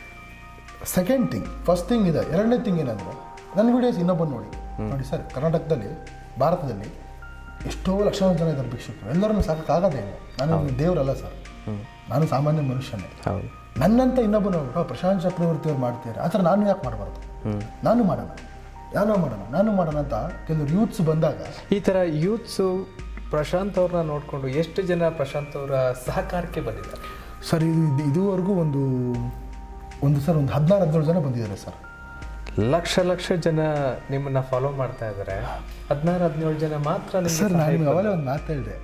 ಸೆಕೆಂಡ್ ಥಿಂಗ್, ಫಸ್ಟ್ ಥಿಂಗ್ ಇದೆ. ಎರಡನೇ ಥಿಂಗ್ ಏನಂದರೆ, ನನ್ನ ವೀಡಿಯೋಸ್ ಇನ್ನೊಬ್ಬರು ನೋಡಿ ನೋಡಿ ಸರ್, ಕರ್ನಾಟಕದಲ್ಲಿ ಭಾರತದಲ್ಲಿ ಎಷ್ಟೋ ಲಕ್ಷಾಂತರ ಜನ ಇದ್ದಾರೆ ಭಿಕ್ಷುಕರು. ಎಲ್ಲರನ್ನು ಸಾಕಾಗದೇ ಇಲ್ಲ. ನಾನು ದೇವರಲ್ಲ ಸರ್, ನಾನು ಸಾಮಾನ್ಯ ಮನುಷ್ಯನೇ. ನನ್ನಂತ ಇನ್ನೊಬ್ಬನು ಪ್ರಶಾಂತ್ ಚಕ್ರವರ್ತಿ ಅವ್ರು ಮಾಡ್ತಾರೆ, ಆ ಥರ ನಾನು ಯಾಕೆ ಮಾಡಬಾರ್ದು? ನಾನು ಮಾಡೋಣ, ನಾನು ಮಾಡೋಣ ನಾನು ಮಾಡೋಣ ಅಂತ ಕೆಲವರು ಯೂತ್ಸ್ ಬಂದಾಗ, ಈ ಥರ ಯೂತ್ಸು ಪ್ರಶಾಂತ್ ಅವ್ರನ್ನ ನೋಡಿಕೊಂಡು ಎಷ್ಟು ಜನ ಪ್ರಶಾಂತ್ ಅವರ ಸಹಕಾರಕ್ಕೆ ಬಂದಿದ್ದಾರೆ ಸರ್? ಇದು ಇದುವರೆಗೂ ಒಂದು ಒಂದು ಸರ್ ಒಂದು ಹದಿನಾರು ಹದಿನೇಳು ಜನ ಬಂದಿದ್ದಾರೆ ಸರ್. ಲಕ್ಷ ಲಕ್ಷ ಜನ ನಿಮ್ಮನ್ನ ಫಾಲೋ ಮಾಡ್ತಾ ಇದ್ದಾರೆ, ಹದಿನಾರು ಹದಿನೇಳು ಜನ ಮಾತ್ರ ಸರ್. ನಾನು ಅವಾಗಲೇ ಒಂದು ಮಾತು ಹೇಳಿದೆ,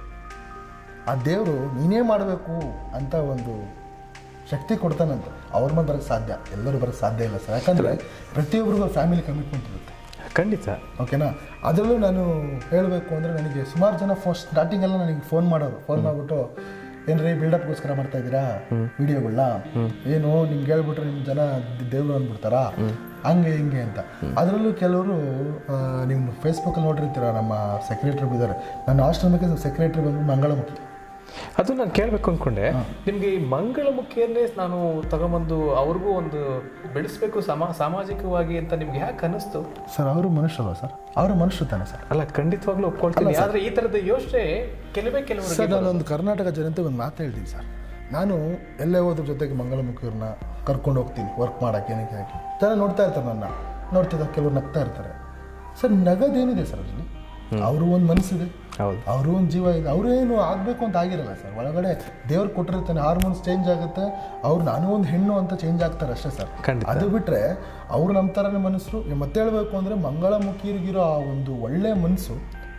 ಆ ದೇವರು ನೀನೇ ಮಾಡಬೇಕು ಅಂತ ಒಂದು ಶಕ್ತಿ ಕೊಡ್ತಾನಂತೆ. ಅವ್ರ ಮೇಲೆ ಬರೋಕ್ಕೆ ಸಾಧ್ಯ, ಎಲ್ಲರೂ ಬರೋಕ್ಕೆ ಸಾಧ್ಯ ಇಲ್ಲ ಸರ್. ಯಾಕಂದರೆ ಪ್ರತಿಯೊಬ್ಬರಿಗೂ ಫ್ಯಾಮಿಲಿ ಕಮಿಟ್ಮೆಂಟ್ ಇರುತ್ತೆ. ಖಂಡಿತ. ಓಕೆನಾ? ಅದರಲ್ಲೂ ನಾನು ಹೇಳಬೇಕು ಅಂದರೆ, ನನಗೆ ಸುಮಾರು ಜನ ಫಸ್ಟ್ ಸ್ಟಾರ್ಟಿಂಗೆಲ್ಲ ನನಗೆ ಫೋನ್ ಮಾಡೋರು. ಫೋನ್ ಮಾಡಿಬಿಟ್ಟು, ಏನ್ರಿ ಬಿಲ್ಡಪ್ಗೋಸ್ಕರ ಮಾಡ್ತಾ ಇದ್ದೀರಾ ವಿಡಿಯೋಗಳನ್ನ, ಏನು ನಿಮ್ಗೆ ಹೇಳ್ಬಿಟ್ರೆ ನಿಮ್ಮ ಜನ ದೇವರು ಅಂದ್ಬಿಡ್ತಾರಾ, ಹಂಗೆ ಹಿಂಗೆ ಅಂತ. ಅದರಲ್ಲೂ ಕೆಲವರು ನಿಮ್ಮ ಫೇಸ್ಬುಕ್ಕಲ್ಲಿ ನೋಡಿರ್ತೀರ, ನಮ್ಮ ಸೆಕ್ರೆಟ್ರಿ ಇದ್ದಾರೆ. ನನ್ನ ಆಶ್ರಮಕ್ಕೆ ಸೆಕ್ರೆಟ್ರಿ ಬಂದು ಮಂಗಳಮುಖಿ. ಅದು ನಾನು ಕೇಳಬೇಕು ಅಂದ್ಕೊಂಡೆ, ನಿಮಗೆ ಈ ಮಂಗಳಮುಖಿಯನ್ನೇ ನಾನು ತಗೊಂಬಂದು ಅವ್ರಿಗೂ ಒಂದು ಬೆಳೆಸಬೇಕು ಸಮಾ ಸಾಮಾಜಿಕವಾಗಿ ಅಂತ ನಿಮ್ಗೆ ಯಾಕೆ ಅನ್ನಿಸ್ತು ಸರ್? ಅವರು ಮನುಷ್ಯರಲ್ಲ ಸರ್, ಅವರು ಮನುಷ್ಯರು ತಾನೆ ಸರ್. ಅಲ್ಲ, ಖಂಡಿತವಾಗ್ಲೂ ಒಪ್ಕೊಳ್ತೀನಿ. ಆದರೆ ಈ ಥರದ ಯೋಚನೆ ಕೆಲವೇ ಕೆಲವರು ಸರ್, ನಾನೊಂದು ಕರ್ನಾಟಕ ಜನತೆ ಒಂದು ಮಾತು ಹೇಳ್ತೀನಿ ಸರ್. ನಾನು ಎಲ್ಲೇ ಹೋದ್ರ ಜೊತೆಗೆ ಮಂಗಳಮುಖಿಯವ್ರನ್ನ ಕರ್ಕೊಂಡು ಹೋಗ್ತೀನಿ ವರ್ಕ್ ಮಾಡೋಕ್ಕೆ. ಏನಕ್ಕೆ ಹಾಕಿ ಜನ ನೋಡ್ತಾ ಇರ್ತಾರೆ, ನನ್ನ ನೋಡ್ತಿದ್ದಾಗ ಕೆಲವ್ರು ನಗ್ತಾ ಇರ್ತಾರೆ ಸರ್. ನಗದೇನಿದೆ ಸರ್ ಅದರಲ್ಲಿ? ಅವರು ಒಂದು ಮನಸ್ಸಿದೆ, ಅವರು ಒಂದು ಜೀವ ಇದೆ. ಅವರೇನು ಆಗಬೇಕು ಅಂತ ಆಗಿರಲ್ಲ ಸರ್. ಒಳಗಡೆ ದೇವ್ರು ಕೊಟ್ಟಿರ್ತಾನೆ, ಹಾರ್ಮೋನ್ಸ್ ಚೇಂಜ್ ಆಗುತ್ತೆ. ಅವ್ರು ನಾನು ಒಂದು ಹೆಣ್ಣು ಅಂತ ಚೇಂಜ್ ಆಗ್ತಾರೆ ಅಷ್ಟೇ ಸರ್. ಅದು ಬಿಟ್ಟರೆ ಅವ್ರು ನಮ್ಮ ಥರನೇ ಮನಸ್ಸು. ಮತ್ತೆ ಹೇಳಬೇಕು ಅಂದರೆ, ಮಂಗಳಮುಖಿಯರಿಗಿರೋ ಆ ಒಂದು ಒಳ್ಳೆಯ ಮನಸ್ಸು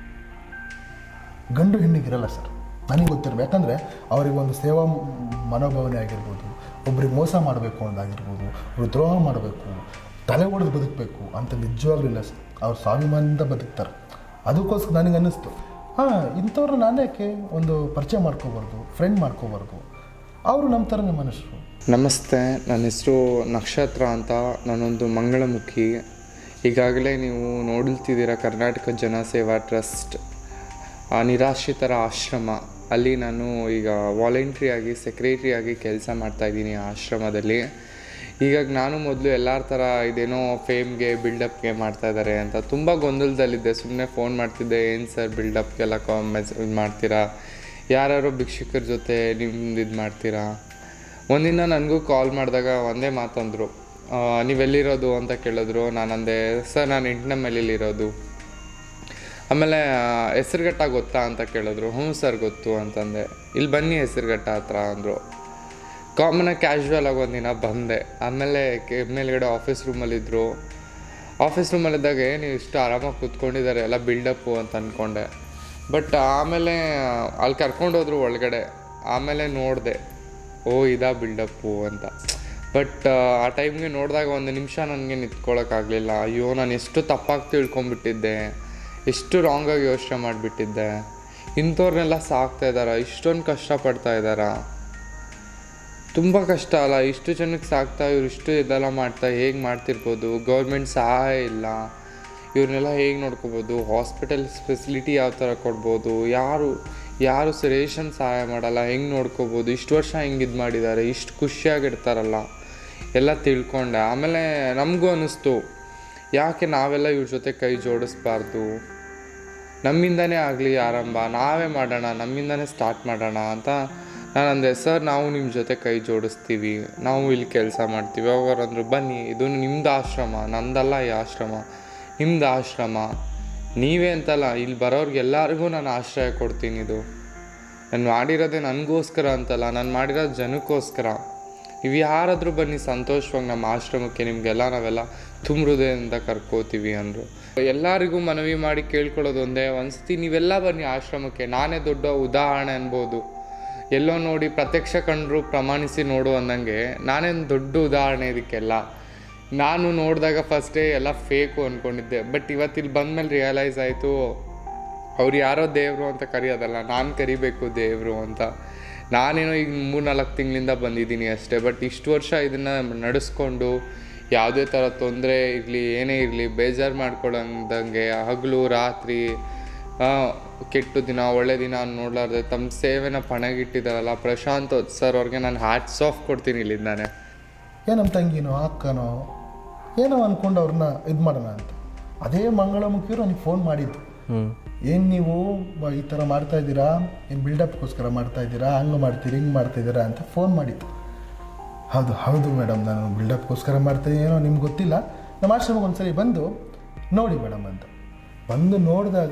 ಗಂಡು ಹೆಣ್ಣಿಗಿರಲ್ಲ ಸರ್. ನನಗೆ ಗೊತ್ತಿರಬೇಕು. ಯಾಕಂದರೆ ಅವ್ರಿಗೆ ಒಂದು ಸೇವಾ ಮನೋಭಾವನೆ ಆಗಿರ್ಬೋದು, ಒಬ್ರಿಗೆ ಮೋಸ ಮಾಡಬೇಕು ಅನ್ನೋದಾಗಿರ್ಬೋದು, ಅವ್ರು ದ್ರೋಹ ಮಾಡಬೇಕು, ತಲೆ ಹೊಡೆದು ಬದುಕಬೇಕು ಅಂತ ನಿಜವಾಗ್ಲೂ ಇಲ್ಲ ಸರ್. ಅವ್ರು ಸ್ವಾಭಿಮಾನದಿಂದ ಬದುಕ್ತಾರೆ. ಅದಕ್ಕೋಸ್ಕರ ನನಗೆ ಅನ್ನಿಸ್ತು, ಹಾಂ ಇಂಥವ್ರು ನಾನೇಕೆ ಒಂದು ಪರಿಚಯ ಮಾಡ್ಕೋಬಾರ್ದು, ಫ್ರೆಂಡ್ ಮಾಡ್ಕೋಬಾರ್ದು. ಅವರು ನಮ್ಮ ಥರನೇ ಮನುಷ್ಯರು. ನಮಸ್ತೆ, ನನ್ನ ಹೆಸರು ನಕ್ಷತ್ರ ಅಂತ. ನಾನೊಂದು ಮಂಗಳಮುಖಿ. ಈಗಾಗಲೇ ನೀವು ನೋಡ್ತಿದ್ದೀರ ಕರ್ನಾಟಕ ಜನ ಸೇವಾ ಟ್ರಸ್ಟ್ ನಿರಾಶ್ರಿತರ ಆಶ್ರಮ. ಅಲ್ಲಿ ನಾನು ಈಗ ವಾಲಂಟ್ರಿಯಾಗಿ ಸೆಕ್ರೆಟ್ರಿಯಾಗಿ ಕೆಲಸ ಮಾಡ್ತಾಯಿದ್ದೀನಿ ಆ ಆಶ್ರಮದಲ್ಲಿ. ಈಗ ನಾನು ಮೊದಲು ಎಲ್ಲರ ಥರ ಇದೇನೋ ಫೇಮ್ಗೆ ಬಿಲ್ಡಪ್ಗೆ ಮಾಡ್ತಾಯಿದ್ದಾರೆ ಅಂತ ತುಂಬ ಗೊಂದಲದಲ್ಲಿದ್ದೆ. ಸುಮ್ಮನೆ ಫೋನ್ ಮಾಡ್ತಿದ್ದೆ, ಏನು ಸರ್ ಬಿಲ್ಡಪ್ಗೆಲ್ಲ ಕಾಮೆಸ್ ಇದು ಮಾಡ್ತೀರಾ, ಯಾರ್ಯಾರೋ ಭಿಕ್ಷುಕರ ಜೊತೆ ನಿಮ್ದು ಇದು ಮಾಡ್ತೀರಾ. ಒಂದಿನ ನನಗೂ ಕಾಲ್ ಮಾಡಿದಾಗ ಒಂದೇ ಮಾತಂದರು, ನೀವೆಲ್ಲಿರೋದು ಅಂತ ಕೇಳಿದ್ರು. ನಾನಂದೆ, ಸರ್ ನಾನು ಎಂಟನೇ ಮೈಲಿಲಿರೋದು. ಆಮೇಲೆ ಹೆಸರುಘಟ್ಟ ಗೊತ್ತಾ ಅಂತ ಕೇಳಿದ್ರು. ಹ್ಞೂ ಸರ್ ಗೊತ್ತು ಅಂತಂದೆ. ಇಲ್ಲಿ ಬನ್ನಿ ಹೆಸರುಘಟ್ಟ ಹತ್ರ ಅಂದರು. ಕಾಮನಾಗಿ ಕ್ಯಾಶುವಲ್ ಆಗಿ ಒಂದಿನ ಬಂದೆ. ಆಮೇಲೆ ಮೇಲ್ಗಡೆ ಆಫೀಸ್ ರೂಮಲ್ಲಿದ್ದರು. ಆಫೀಸ್ ರೂಮಲ್ಲಿದ್ದಾಗ ನೀವು ಇಷ್ಟು ಆರಾಮಾಗಿ ಕೂತ್ಕೊಂಡಿದ್ದಾರೆ, ಎಲ್ಲ ಬಿಲ್ಡಪ್ಪು ಅಂತ ಅಂದ್ಕೊಂಡೆ. ಬಟ್ ಆಮೇಲೆ ಅಲ್ಲಿ ಕರ್ಕೊಂಡೋದ್ರು ಒಳಗಡೆ. ಆಮೇಲೆ ನೋಡಿದೆ, ಓ ಇದಾ ಬಿಲ್ಡಪ್ಪು ಅಂತ. ಬಟ್ ಆ ಟೈಮ್ಗೆ ನೋಡಿದಾಗ ಒಂದು ನಿಮಿಷ ನನಗೆ ನಿಂತ್ಕೊಳ್ಳೋಕ್ಕಾಗಲಿಲ್ಲ. ಅಯ್ಯೋ, ನಾನು ಎಷ್ಟು ತಪ್ಪಾಗಿ ತಿಳ್ಕೊಂಬಿಟ್ಟಿದ್ದೆ, ಎಷ್ಟು ರಾಂಗಾಗಿ ಯೋಚನೆ ಮಾಡಿಬಿಟ್ಟಿದ್ದೆ. ಇಂಥವ್ರನ್ನೆಲ್ಲ ಸಾಕ್ತಾ ಇದ್ದಾರಾ, ಇಷ್ಟೊಂದು ಕಷ್ಟಪಡ್ತಾ ಇದ್ದಾರಾ? ತುಂಬ ಕಷ್ಟ ಅಲ್ಲ, ಇಷ್ಟು ಜನಕ್ಕೆ ಸಾಕ್ತಾ, ಇವ್ರು ಇಷ್ಟು ಇದೆಲ್ಲ ಮಾಡ್ತಾ ಹೇಗೆ ಮಾಡ್ತಿರ್ಬೋದು? ಗೌರ್ಮೆಂಟ್ ಸಹಾಯ ಇಲ್ಲ, ಇವ್ರನ್ನೆಲ್ಲ ಹೇಗೆ ನೋಡ್ಕೋಬೋದು? ಹಾಸ್ಪಿಟಲ್ಸ್ ಫೆಸಿಲಿಟಿ ಯಾವ ಥರ ಕೊಡ್ಬೋದು? ಯಾರು ಯಾರು ರೇಷನ್ ಸಹಾಯ ಮಾಡಲ್ಲ, ಹೆಂಗೆ ನೋಡ್ಕೋಬೋದು? ಇಷ್ಟು ವರ್ಷ ಹೆಂಗೆ ಇದು ಮಾಡಿದ್ದಾರೆ, ಇಷ್ಟು ಖುಷಿಯಾಗಿರ್ತಾರಲ್ಲ ಎಲ್ಲ ತಿಳ್ಕೊಂಡೆ. ಆಮೇಲೆ ನಮಗೂ ಅನ್ನಿಸ್ತು, ಯಾಕೆ ನಾವೆಲ್ಲ ಇವ್ರ ಜೊತೆ ಕೈ ಜೋಡಿಸ್ಬಾರ್ದು? ನಮ್ಮಿಂದನೇ ಆಗಲಿ ಆರಂಭ, ನಾವೇ ಮಾಡೋಣ, ನಮ್ಮಿಂದನೇ ಸ್ಟಾರ್ಟ್ ಮಾಡೋಣ ಅಂತ ನಾನು ಅಂದೆ. ಸರ್ ನಾವು ನಿಮ್ಮ ಜೊತೆ ಕೈ ಜೋಡಿಸ್ತೀವಿ, ನಾವು ಇಲ್ಲಿ ಕೆಲಸ ಮಾಡ್ತೀವಿ. ಅವ್ರು ಅಂದರು, ಬನ್ನಿ ಇದು ನಿಮ್ಮದು ಆಶ್ರಮ, ನಂದಲ್ಲ ಈ ಆಶ್ರಮ, ನಿಮ್ದು ಆಶ್ರಮ, ನೀವೇ ಅಂತಲ್ಲ, ಇಲ್ಲಿ ಬರೋರ್ಗೆಲ್ಲರಿಗೂ ನಾನು ಆಶ್ರಯ ಕೊಡ್ತೀನಿ. ಇದು ನಾನು ಮಾಡಿರೋದೇ ನನಗೋಸ್ಕರ ಅಂತಲ್ಲ, ನಾನು ಮಾಡಿರೋದು ಜನಕ್ಕೋಸ್ಕರ. ನೀವು ಯಾರಾದರೂ ಬನ್ನಿ ಸಂತೋಷವಾಗಿ ನಮ್ಮ ಆಶ್ರಮಕ್ಕೆ, ನಿಮಗೆಲ್ಲ ನಾವೆಲ್ಲ ತುಂಬ ಹೃದಯದಿಂದ ಕರ್ಕೋತೀವಿ ಅಂದರು. ಎಲ್ಲರಿಗೂ ಮನವಿ ಮಾಡಿ ಕೇಳ್ಕೊಳ್ಳೋದು ಒಂದೇ, ಒಂದ್ಸತಿ ನೀವೆಲ್ಲ ಬನ್ನಿ ಆಶ್ರಮಕ್ಕೆ. ನಾನೇ ದೊಡ್ಡ ಉದಾಹರಣೆ ಅನ್ಬೋದು. ಎಲ್ಲೋ ನೋಡಿ ಪ್ರತ್ಯಕ್ಷ ಕಂಡರು ಪ್ರಮಾಣಿಸಿ ನೋಡು ಅಂದಂಗೆ ನಾನೇನು ದೊಡ್ಡ ಉದಾಹರಣೆ ಇದಕ್ಕೆಲ್ಲ. ನಾನು ನೋಡಿದಾಗ ಫಸ್ಟೇ ಎಲ್ಲ ಫೇಕು ಅಂದ್ಕೊಂಡಿದ್ದೆ. ಬಟ್ ಇವತ್ತಿಲ್ಲಿ ಬಂದಮೇಲೆ ರಿಯಲೈಸ್ ಆಯಿತು, ಅವ್ರು ಯಾರೋ ದೇವರು ಅಂತ ಕರೆಯೋದಲ್ಲ, ನಾನು ಕರಿಬೇಕು ದೇವರು ಅಂತ. ನಾನೇನೋ ಈಗ ಮೂರು ನಾಲ್ಕು ತಿಂಗಳಿಂದ ಬಂದಿದ್ದೀನಿ ಅಷ್ಟೇ. ಬಟ್ ಇಷ್ಟು ವರ್ಷ ಇದನ್ನು ನಡೆಸ್ಕೊಂಡು ಯಾವುದೇ ಥರ ತೊಂದರೆ ಇರಲಿ, ಏನೇ ಇರಲಿ, ಬೇಜಾರು ಮಾಡ್ಕೊಳ್ಳೋಂದಂಗೆ ಹಗಲು ರಾತ್ರಿ ಕೆಟ್ಟ ದಿನ ಒಳ್ಳೆ ದಿನ ನೋಡಲಾರ್ದೆ ತಮ್ಮ ಸೇವೆನ ಪಣಗಿಟ್ಟಿದ್ದಾರಲ್ಲ ಪ್ರಶಾಂತ್ ಸರ್ ಅವ್ರಿಗೆ ನಾನು ಹ್ಯಾಟ್ಸ್ ಆಫ್ ಕೊಡ್ತೀನಿ ಇಲ್ಲಿಂದಾನೆ. ಏನು ನಮ್ಮ ತಂಗಿನೋ ಅಕ್ಕನೋ ಏನೋ ಅಂದ್ಕೊಂಡು ಅವ್ರನ್ನ ಇದು ಮಾಡೋಣ ಅಂತ. ಅದೇ ಮಂಗಳಮುಖಿಯವರು ನನಗೆ ಫೋನ್ ಮಾಡಿದ್ದು, ಏನು ನೀವು ಈ ಥರ ಮಾಡ್ತಾಯಿದ್ದೀರಾ, ಏನು ಬಿಲ್ಡಪ್ಗೋಸ್ಕರ ಮಾಡ್ತಾಯಿದ್ದೀರಾ, ಹಂಗೆ ಮಾಡ್ತೀರಿ ಹಿಂಗೆ ಮಾಡ್ತಾಯಿದ್ದೀರಾ ಅಂತ ಫೋನ್ ಮಾಡಿದ್ದು. ಹೌದು ಹೌದು ಮೇಡಮ್, ನಾನು ಬಿಲ್ಡಪ್ಗೋಸ್ಕರ ಮಾಡ್ತಾಯಿದ್ದೀನಿ, ಏನೋ ನಿಮ್ಗೆ ಗೊತ್ತಿಲ್ಲ, ನಮ್ಮ ಆಶ್ರಮಕ್ಕೆ ಒಂದ್ಸರಿ ಬಂದು ನೋಡಿ ಮೇಡಮ್ ಅಂತ. ಬಂದು ನೋಡಿದಾಗ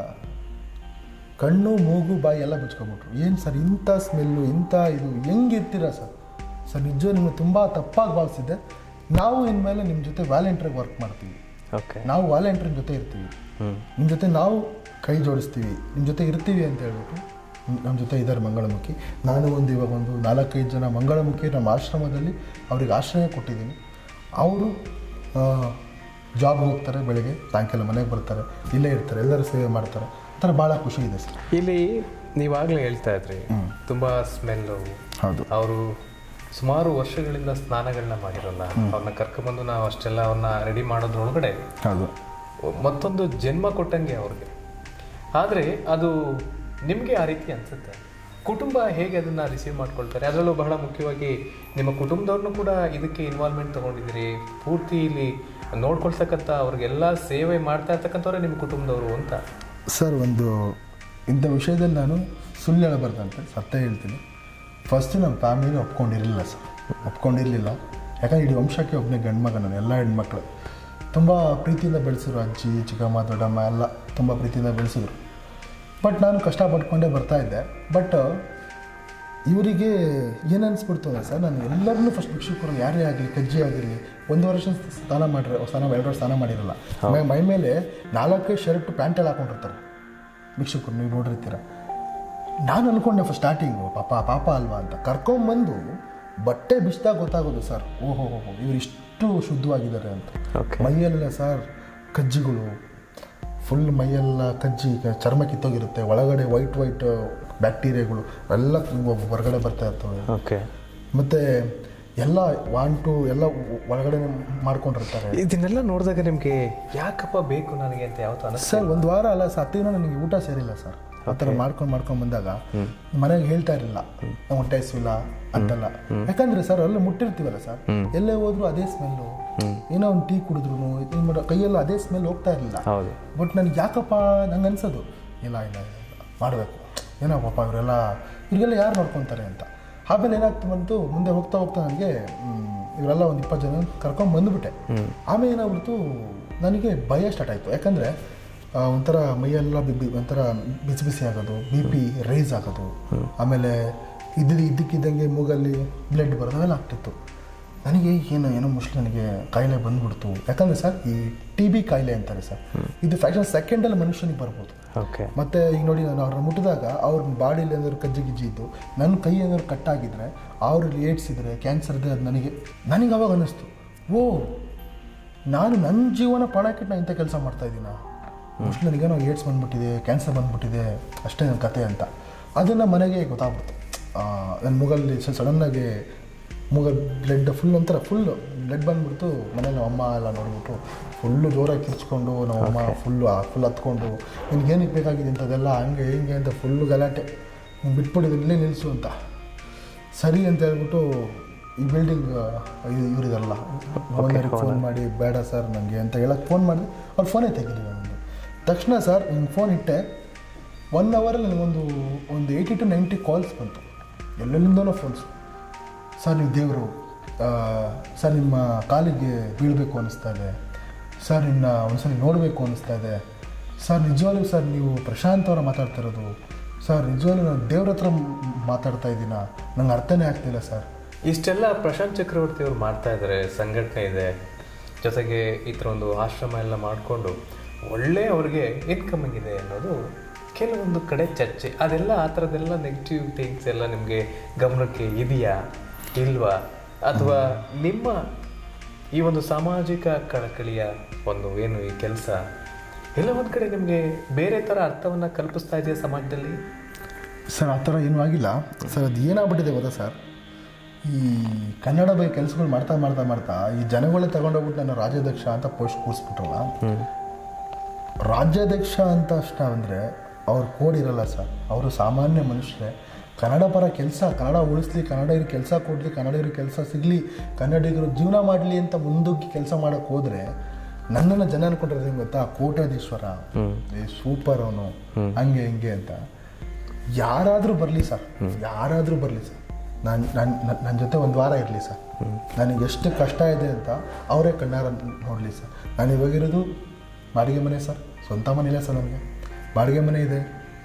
ಕಣ್ಣು ಮೂಗು ಬಾಯಿ ಎಲ್ಲ ಬಿಚ್ಕೊಂಬಿಟ್ರು. ಏನು ಸರ್ ಇಂಥ ಸ್ಮೆಲ್ಲು, ಇಂಥ ಇದು ಹೆಂಗಿರ್ತೀರಾ ಸರ್? ಸರ್ ನಿಜ ನಿಮಗೆ ತುಂಬ ತಪ್ಪಾಗಿ ಭಾವಿಸಿದ್ದೆ. ನಾವು ಇನ್ಮೇಲೆ ನಿಮ್ಮ ಜೊತೆ ವ್ಯಾಲೆಂಟ್ರಿಗೆ ವರ್ಕ್ ಮಾಡ್ತೀವಿ. ಓಕೆ, ನಾವು ವಾಲಂಟ್ರಿನ ಜೊತೆ ಇರ್ತೀವಿ, ನಿಮ್ಮ ಜೊತೆ ನಾವು ಕೈ ಜೋಡಿಸ್ತೀವಿ, ನಿಮ್ಮ ಜೊತೆ ಇರ್ತೀವಿ ಅಂತ ಹೇಳ್ಬಿಟ್ಟು ನಮ್ಮ ಜೊತೆ ಇದ್ದಾರೆ ಮಂಗಳಮುಖಿ. ನಾನು ಒಂದು ಇವಾಗ ಒಂದು ನಾಲ್ಕೈದು ಜನ ಮಂಗಳಮುಖಿ ನಮ್ಮ ಆಶ್ರಮದಲ್ಲಿ ಅವ್ರಿಗೆ ಆಶ್ರಯ ಕೊಟ್ಟಿದ್ದೀನಿ. ಅವರು ಜಾಬ್ಗೆ ಹೋಗ್ತಾರೆ, ಬೆಳಗ್ಗೆ ಸಾಯಂಕಾಲ ಮನೆಗೆ ಬರ್ತಾರೆ, ಇಲ್ಲೇ ಇರ್ತಾರೆ, ಎಲ್ಲರೂ ಸೇವೆ ಮಾಡ್ತಾರೆ. ಆ ಥರ ಭಾಳ ಖುಷಿ ಇದೆ ಸರ್. ಇಲ್ಲಿ ನೀವಾಗಲೇ ಹೇಳ್ತಾ ಇದ್ರಿ ತುಂಬ ಸ್ಮೆಲ್ಲು. ಹೌದು, ಅವರು ಸುಮಾರು ವರ್ಷಗಳಿಂದ ಸ್ನಾನಗಳನ್ನ ಮಾಡಿರೋಲ್ಲ, ಅವ್ರನ್ನ ಕರ್ಕೊಂಡ್ಬಂದು ನಾವು ಅಷ್ಟೆಲ್ಲ ಅವ್ರನ್ನ ರೆಡಿ ಮಾಡೋದ್ರೊಳಗಡೆ ಹೌದು ಮತ್ತೊಂದು ಜನ್ಮ ಕೊಟ್ಟಂಗೆ ಅವ್ರಿಗೆ. ಆದರೆ ಅದು ನಿಮಗೆ ಆ ರೀತಿ ಅನಿಸುತ್ತೆ. ಕುಟುಂಬ ಹೇಗೆ ಅದನ್ನು ರಿಸೀವ್ ಮಾಡ್ಕೊಳ್ತಾರೆ? ಅದರಲ್ಲೂ ಬಹಳ ಮುಖ್ಯವಾಗಿ ನಿಮ್ಮ ಕುಟುಂಬದವ್ರನ್ನೂ ಕೂಡ ಇದಕ್ಕೆ ಇನ್ವಾಲ್ವ್ಮೆಂಟ್ ತೊಗೊಂಡಿದ್ದೀರಿ. ಪೂರ್ತಿ ಇಲ್ಲಿ ನೋಡ್ಕೊಳ್ತಕ್ಕಂಥ ಅವ್ರಿಗೆಲ್ಲ ಸೇವೆ ಮಾಡ್ತಾ ಇರ್ತಕ್ಕಂಥವ್ರೆ ನಿಮ್ಮ ಕುಟುಂಬದವರು ಅಂತ. ಸರ್, ಒಂದು ಇಂಥ ವಿಷಯದಲ್ಲಿ ನಾನು ಸುಳ್ಳು ಹೇಳಬಾರ್ದಂತೆ ಸತ್ಯ ಹೇಳ್ತೀನಿ. ಫಸ್ಟು ನಮ್ಮ ಫ್ಯಾಮಿಲಿ ಒಪ್ಕೊಂಡಿರಲಿಲ್ಲ ಸರ್, ಒಪ್ಕೊಂಡಿರಲಿಲ್ಲ. ಯಾಕಂದರೆ ಇಡೀ ವಂಶಕ್ಕೆ ಒಬ್ಬನೇ ಗಂಡು ಮಗ, ನಾನು ಎಲ್ಲ ಹೆಣ್ಮಕ್ಳು ತುಂಬ ಪ್ರೀತಿಯಿಂದ ಬೆಳೆಸಿದ್ರು. ಅಜ್ಜಿ, ಚಿಕ್ಕಮ್ಮ, ದೊಡ್ಡಮ್ಮ ಎಲ್ಲ ತುಂಬ ಪ್ರೀತಿಯಿಂದ ಬೆಳೆಸಿದ್ರು. ಬಟ್ ನಾನು ಕಷ್ಟಪಟ್ಕೊಂಡೇ ಬರ್ತಾಯಿದ್ದೆ. ಬಟ್ ಇವರಿಗೆ ಏನು ಅನಿಸ್ಬಿಡ್ತು ಅಂದರೆ ಸರ್, ನಾನು ಎಲ್ಲರನ್ನೂ ಫಸ್ಟ್ ಭಿಕ್ಷುಕರು ಯಾರೇ ಆಗಲಿ, ಕಜ್ಜಿ ಆಗಿರಲಿ, ಒಂದು ವರ್ಷ ಸ್ನಾನ ಮಾಡಿರೋ ಸ್ನಾನ ಎರಡು ವರ್ಷ ಸ್ನಾನ ಮಾಡಿರಲ್ಲ, ಮೈ ಮೈ ಮೇಲೆ ನಾಲ್ಕೈದು ಶರ್ಟ್ ಪ್ಯಾಂಟೆಲ್ಲ ಹಾಕೊಂಡಿರ್ತಾರೆ ಭಿಕ್ಷುಕರು, ನೀವು ನೋಡಿರ್ತೀರ. ನಾನು ಅಂದ್ಕೊಂಡೆ ಫಸ್ಟ್ ಸ್ಟಾರ್ಟಿಂಗು ಪಾಪ ಪಾಪ ಅಲ್ವಾ ಅಂತ. ಕರ್ಕೊಂಬಂದು ಬಟ್ಟೆ ಬಿಚ್ಚಿದಾಗ ಗೊತ್ತಾಗೋದು ಸರ್, ಓಹೋ ಹೋ ಇವ್ರು ಇಷ್ಟು ಶುದ್ಧವಾಗಿದ್ದಾರೆ ಅಂತ. ಮೈಯೆಲ್ಲ ಸರ್ ಕಜ್ಜಿಗಳು, ಫುಲ್ ಮೈಯೆಲ್ಲ ಕಜ್ಜಿ, ಚರ್ಮ ಕಿತ್ತೋಗಿರುತ್ತೆ, ಒಳಗಡೆ ವೈಟ್ ವೈಟ್ ಬ್ಯಾಕ್ಟೀರಿಯಾಗಳು ಎಲ್ಲ ಹೊರಗಡೆ ಬರ್ತಾ ಇರ್ತವೆ. ಓಕೆ, ಮತ್ತು ಎಲ್ಲ ವಾಂಟು ಎಲ್ಲ ಒಳಗಡೆ ಮಾಡ್ಕೊಂಡಿರ್ತಾರೆ. ಇದನ್ನೆಲ್ಲ ನೋಡಿದಾಗ ನಿಮಗೆ ಯಾಕಪ್ಪ ಬೇಕು ನನಗೆ ಅಂತ ಯಾವತ್ತು ಅನಿಸ್ತು ಸರ್? ಒಂದು ವಾರ ಅಲ್ಲ ಸರ್, ಹತ್ತು ದಿನ ನನಗೆ ಊಟ ಸೇರಿಲ್ಲ ಸರ್. ಆ ಥರ ಮಾಡ್ಕೊಂಡು ಮಾಡ್ಕೊಂಡು ಬಂದಾಗ ಮನೆಗೆ ಹೇಳ್ತಾ ಇರಲಿಲ್ಲ ನಾವು ಹೊಟ್ಟೆ ಹಸಿವಿಲ್ಲ ಅಂತೆಲ್ಲ. ಯಾಕಂದರೆ ಸರ್ ಅಲ್ಲಿ ಮುಟ್ಟಿರ್ತೀವಲ್ಲ ಸರ್, ಎಲ್ಲೇ ಹೋದ್ರು ಅದೇ ಸ್ಮೆಲ್ಲು. ಏನೋ ಒಂದು ಟೀ ಕುಡಿದ್ರು ಕೈಯೆಲ್ಲ ಅದೇ ಸ್ಮೆಲ್ ಹೋಗ್ತಾ ಇರಲಿಲ್ಲ. ಬಟ್ ನನಗೆ ಯಾಕಪ್ಪ ನಂಗೆ ಅನ್ಸೋದು, ಇಲ್ಲ ಇಲ್ಲ ಮಾಡಬೇಕು, ಏನೋ ಪಾಪ ಇವರೆಲ್ಲ ಇವರಿಗೆಲ್ಲ ಯಾರು ನೋಡ್ಕೊತಾರೆ ಅಂತ. ಆಮೇಲೆ ಏನಾಗ್ತು ಬಂತು, ಮುಂದೆ ಹೋಗ್ತಾ ಹೋಗ್ತಾ ನನಗೆ ಇವರೆಲ್ಲ ಒಂದು ಇಪ್ಪತ್ತು ಜನ ಕರ್ಕೊಂಡು ಬಂದುಬಿಟ್ಟೆ. ಆಮೇಲೆ ಏನಾಗ್ಬಿಡ್ತು, ನನಗೆ ಭಯ ಸ್ಟಾರ್ಟ್ ಆಯಿತು. ಯಾಕಂದರೆ ಒಂಥರ ಮೈಯೆಲ್ಲ ಬಿ ಒಂಥರ ಬಿಸಿ ಬಿಸಿ ಆಗೋದು, ಬಿ ಪಿ ರೈಸ್ ಆಗೋದು, ಆಮೇಲೆ ಇದ್ದ ಇದ್ದಕ್ಕಿದ್ದಂಗೆ ಮೂಗಲ್ಲಿ ಬ್ಲಡ್ ಬರೋದು, ಅವೆಲ್ಲ ಆಗ್ತಿತ್ತು. ನನಗೆ ಏನು ಏನೋ ಮೋಸ್ಟ್ಲಿ ನನಗೆ ಕಾಯಿಲೆ ಬಂದ್ಬಿಡ್ತು. ಯಾಕಂದರೆ ಸರ್ ಈ ಟಿ ಬಿ ಕಾಯಿಲೆ ಅಂತಾರೆ ಸರ್, ಇದು ಫ್ಯಾಕ್ಷನ್ ಸೆಕೆಂಡಲ್ಲಿ ಮನುಷ್ಯನಿಗೆ ಬರ್ಬೋದು. ಓಕೆ, ಮತ್ತು ಈಗ ನೋಡಿ ನಾನು ಅವ್ರನ್ನ ಮುಟ್ಟಿದಾಗ ಅವ್ರ ಬಾಡಿಲಿ ಏನಾದ್ರು ಕಜ್ಜಿ ಗಿಜ್ಜಿ ಇದ್ದು, ನನ್ನ ಕೈ ಏನಾದ್ರು ಕಟ್ಟಾಗಿದ್ದರೆ, ಅವ್ರಿಗೆ ಏಡ್ಸ್ ಇದ್ದರೆ, ಕ್ಯಾನ್ಸರ್ ಇದ್ದರೆ, ಅದು ನನಗೆ ನನಗೆ ಅವಾಗ ಅನ್ನಿಸ್ತು, ಓ ನಾನು ನನ್ನ ಜೀವನ ಪಣಕ್ಕಿಟ್ಟು ನಾನು ಇಂಥ ಕೆಲಸ ಮಾಡ್ತಾಯಿದ್ದೀನ. ಮೋಸ್ಟ್ಲಿ ನನಗೇನೋ ಏಡ್ಸ್ ಬಂದುಬಿಟ್ಟಿದೆ, ಕ್ಯಾನ್ಸರ್ ಬಂದುಬಿಟ್ಟಿದೆ, ಅಷ್ಟೇ ನನ್ನ ಕತೆ ಅಂತ. ಅದನ್ನು ಮನೆಗೆ ಗೊತ್ತಾಗ್ಬಿಡ್ತು. ನನ್ನ ಮೂಗಲ್ಲಿ ಸಡನ್ನಾಗಿ ಮೂಗ ಬ್ಲಡ್ ಫುಲ್ ಒಂಥರ ಫುಲ್ಲು ಬ್ಲಡ್ ಬಂದುಬಿಡ್ತು. ಮನೇಲಿ ನಮ್ಮ ಅಮ್ಮ ಎಲ್ಲ ನೋಡಿಬಿಟ್ಟು ಫುಲ್ಲು ಜೋರಾಗಿ ಕಿರ್ಚ್ಕೊಂಡು, ನಮ್ಮ ಅಮ್ಮ ಫುಲ್ಲು ಫುಲ್ ಹತ್ಕೊಂಡು, ನಿನಗೇನಕ್ಕೆ ಬೇಕಾಗಿದೆ ಇಂಥದ್ದೆಲ್ಲ ಹಂಗೆ ಹಿಂಗೆ ಅಂತ ಫುಲ್ಲು ಗಲಾಟೆ, ನೀನು ಬಿಟ್ಬಿಟ್ಟಿದ್ದು ಇಲ್ಲೇ ನಿಲ್ಲಿಸು ಅಂತ. ಸರಿ ಅಂತ ಹೇಳ್ಬಿಟ್ಟು ಈ ಬಿಲ್ಡಿಂಗ್ ಇವರಿದಲ್ಲ ಓನರಿಗೆ ಫೋನ್ ಮಾಡಿ, ಬೇಡ ಸರ್ ನನಗೆ ಅಂತ ಹೇಳಕ್ಕೆ ಫೋನ್ ಮಾಡಿದೆ. ಅವ್ರು ಫೋನೇ ತೆಗಿಲಿಲ್ಲ ನನಗೆ. ತಕ್ಷಣ ಸರ್ ನಿಮ್ಗೆ ಫೋನ್ ಇಟ್ಟೆ, ಒನ್ ಅವರಲ್ಲಿ ನನಗೊಂದು ಒಂದು ಏಯ್ಟಿ ಟು ನೈಂಟಿ ಕಾಲ್ಸ್ ಬಂತು, ಎಲ್ಲೆಲ್ಲಿಂದನೋ ಫೋನ್ಸು. ಸರ್ ನೀವು ದೇವರು, ಸರ್ ನಿಮ್ಮ ಕಾಲಿಗೆ ಬೀಳಬೇಕು ಅನ್ನಿಸ್ತಾ ಇದೆ, ಸರ್ ಇನ್ನು ಒಂದ್ಸಲ ನೋಡಬೇಕು ಅನ್ನಿಸ್ತಾ ಇದೆ ಸರ್. ನಿಜವಾಗ್ಲೂ ಸರ್ ನೀವು ಪ್ರಶಾಂತ್ ಅವರ ಮಾತಾಡ್ತಾ ಇರೋದು ಸರ್, ನಿಜವಾಗ್ಲೂ ನಾನು ದೇವ್ರ ಹತ್ರ ಮಾತಾಡ್ತಾ ಇದ್ದೀನ, ನಂಗೆ ಅರ್ಥನೇ ಆಗ್ತಿಲ್ಲ ಸರ್. ಇಷ್ಟೆಲ್ಲ ಪ್ರಶಾಂತ್ ಚಕ್ರವರ್ತಿ ಅವರು ಮಾಡ್ತಾ ಇದ್ದಾರೆ, ಸಂಘಟನೆ ಇದೆ, ಜೊತೆಗೆ ಈ ಥರ ಒಂದು ಆಶ್ರಮ ಎಲ್ಲ ಮಾಡಿಕೊಂಡು ಒಳ್ಳೆ ಅವ್ರಿಗೆ ಇನ್ಕಮಿಂಗ್ ಇದೆ ಅನ್ನೋದು ಕೆಲವೊಂದು ಕಡೆ ಚರ್ಚೆ. ಅದೆಲ್ಲ ಆ ಥರದ್ದೆಲ್ಲ ನೆಗೆಟಿವ್ ಥಿಂಗ್ಸ್ ಎಲ್ಲ ನಿಮಗೆ ಗಮನಕ್ಕೆ ಇದೆಯಾ ಇಲ್ವಾ? ಅಥವಾ ನಿಮ್ಮ ಈ ಒಂದು ಸಾಮಾಜಿಕ ಕಳಕಳಿಯ ಒಂದು ಏನು ಈ ಕೆಲಸ ಎಲ್ಲ ಒಂದು ಕಡೆ ನಿಮಗೆ ಬೇರೆ ಥರ ಅರ್ಥವನ್ನು ಕಲ್ಪಿಸ್ತಾ ಇದೆಯಾ ಸಮಾಜದಲ್ಲಿ? ಸರ್ ಆ ಥರ ಏನೂ ಆಗಿಲ್ಲ ಸರ್. ಅದು ಏನಾಗ್ಬಿಟ್ಟಿದೆ ಗೊತ್ತಾ ಸರ್, ಈ ಕನ್ನಡ ಬೈ ಕೆಲಸಗಳು ಮಾಡ್ತಾ ಮಾಡ್ತಾ ಮಾಡ್ತಾ ಈ ಜನಗಳೇ ತಗೊಂಡೋಗ್ಬಿಟ್ಟು ನಾನು ರಾಜ್ಯಾಧ್ಯಕ್ಷ ಅಂತ ಪೋಸ್ಟ್ ಕೂರಿಸ್ಬಿಟ್ರಲ್ಲ. ರಾಜ್ಯಾಧ್ಯಕ್ಷ ಅಂತ ಅಷ್ಟ ಅಂದರೆ ಅವ್ರು ಕೋಡಿರಲ್ಲ ಸರ್, ಅವರು ಸಾಮಾನ್ಯ ಮನುಷ್ಯರೇ. ಕನ್ನಡ ಪರ ಕೆಲಸ, ಕನ್ನಡ ಉಳಿಸ್ಲಿ, ಕನ್ನಡಿಗರಿಗೆ ಕೆಲಸ ಕೊಡಲಿ, ಕನ್ನಡಿಗರಿಗೆ ಕೆಲಸ ಸಿಗಲಿ, ಕನ್ನಡಿಗರು ಜೀವನ ಮಾಡಲಿ ಅಂತ ಮುಂದಕ್ಕೆ ಕೆಲಸ ಮಾಡೋಕ್ಕೆ ಹೋದರೆ ನನ್ನನ್ನು ಜನ ಅನ್ಕೊಂಡಿರೋದು ಗೊತ್ತಾ, ಕೋಟ್ಯಾಧೀಶ್ವರ, ಸೂಪರ್ ಅವನು, ಹಂಗೆ ಹಿಂಗೆ ಅಂತ. ಯಾರಾದರೂ ಬರಲಿ ಸರ್, ಯಾರಾದರೂ ಬರಲಿ ಸರ್, ನಾನು ನನ್ನ ನನ್ನ ಜೊತೆ ಒಂದು ವಾರ ಇರಲಿ ಸರ್, ನನಗೆ ಎಷ್ಟು ಕಷ್ಟ ಇದೆ ಅಂತ ಅವರೇ ಕಣ್ಣಾರ ನೋಡಲಿ ಸರ್. ನಾನು ಇವಾಗಿರೋದು ಬಾಡಿಗೆ ಮನೆ ಸರ್, ಸ್ವಂತ ಮನೆ ಇಲ್ಲ ಸರ್, ನನಗೆ ಬಾಡಿಗೆ ಮನೆ ಇದೆ.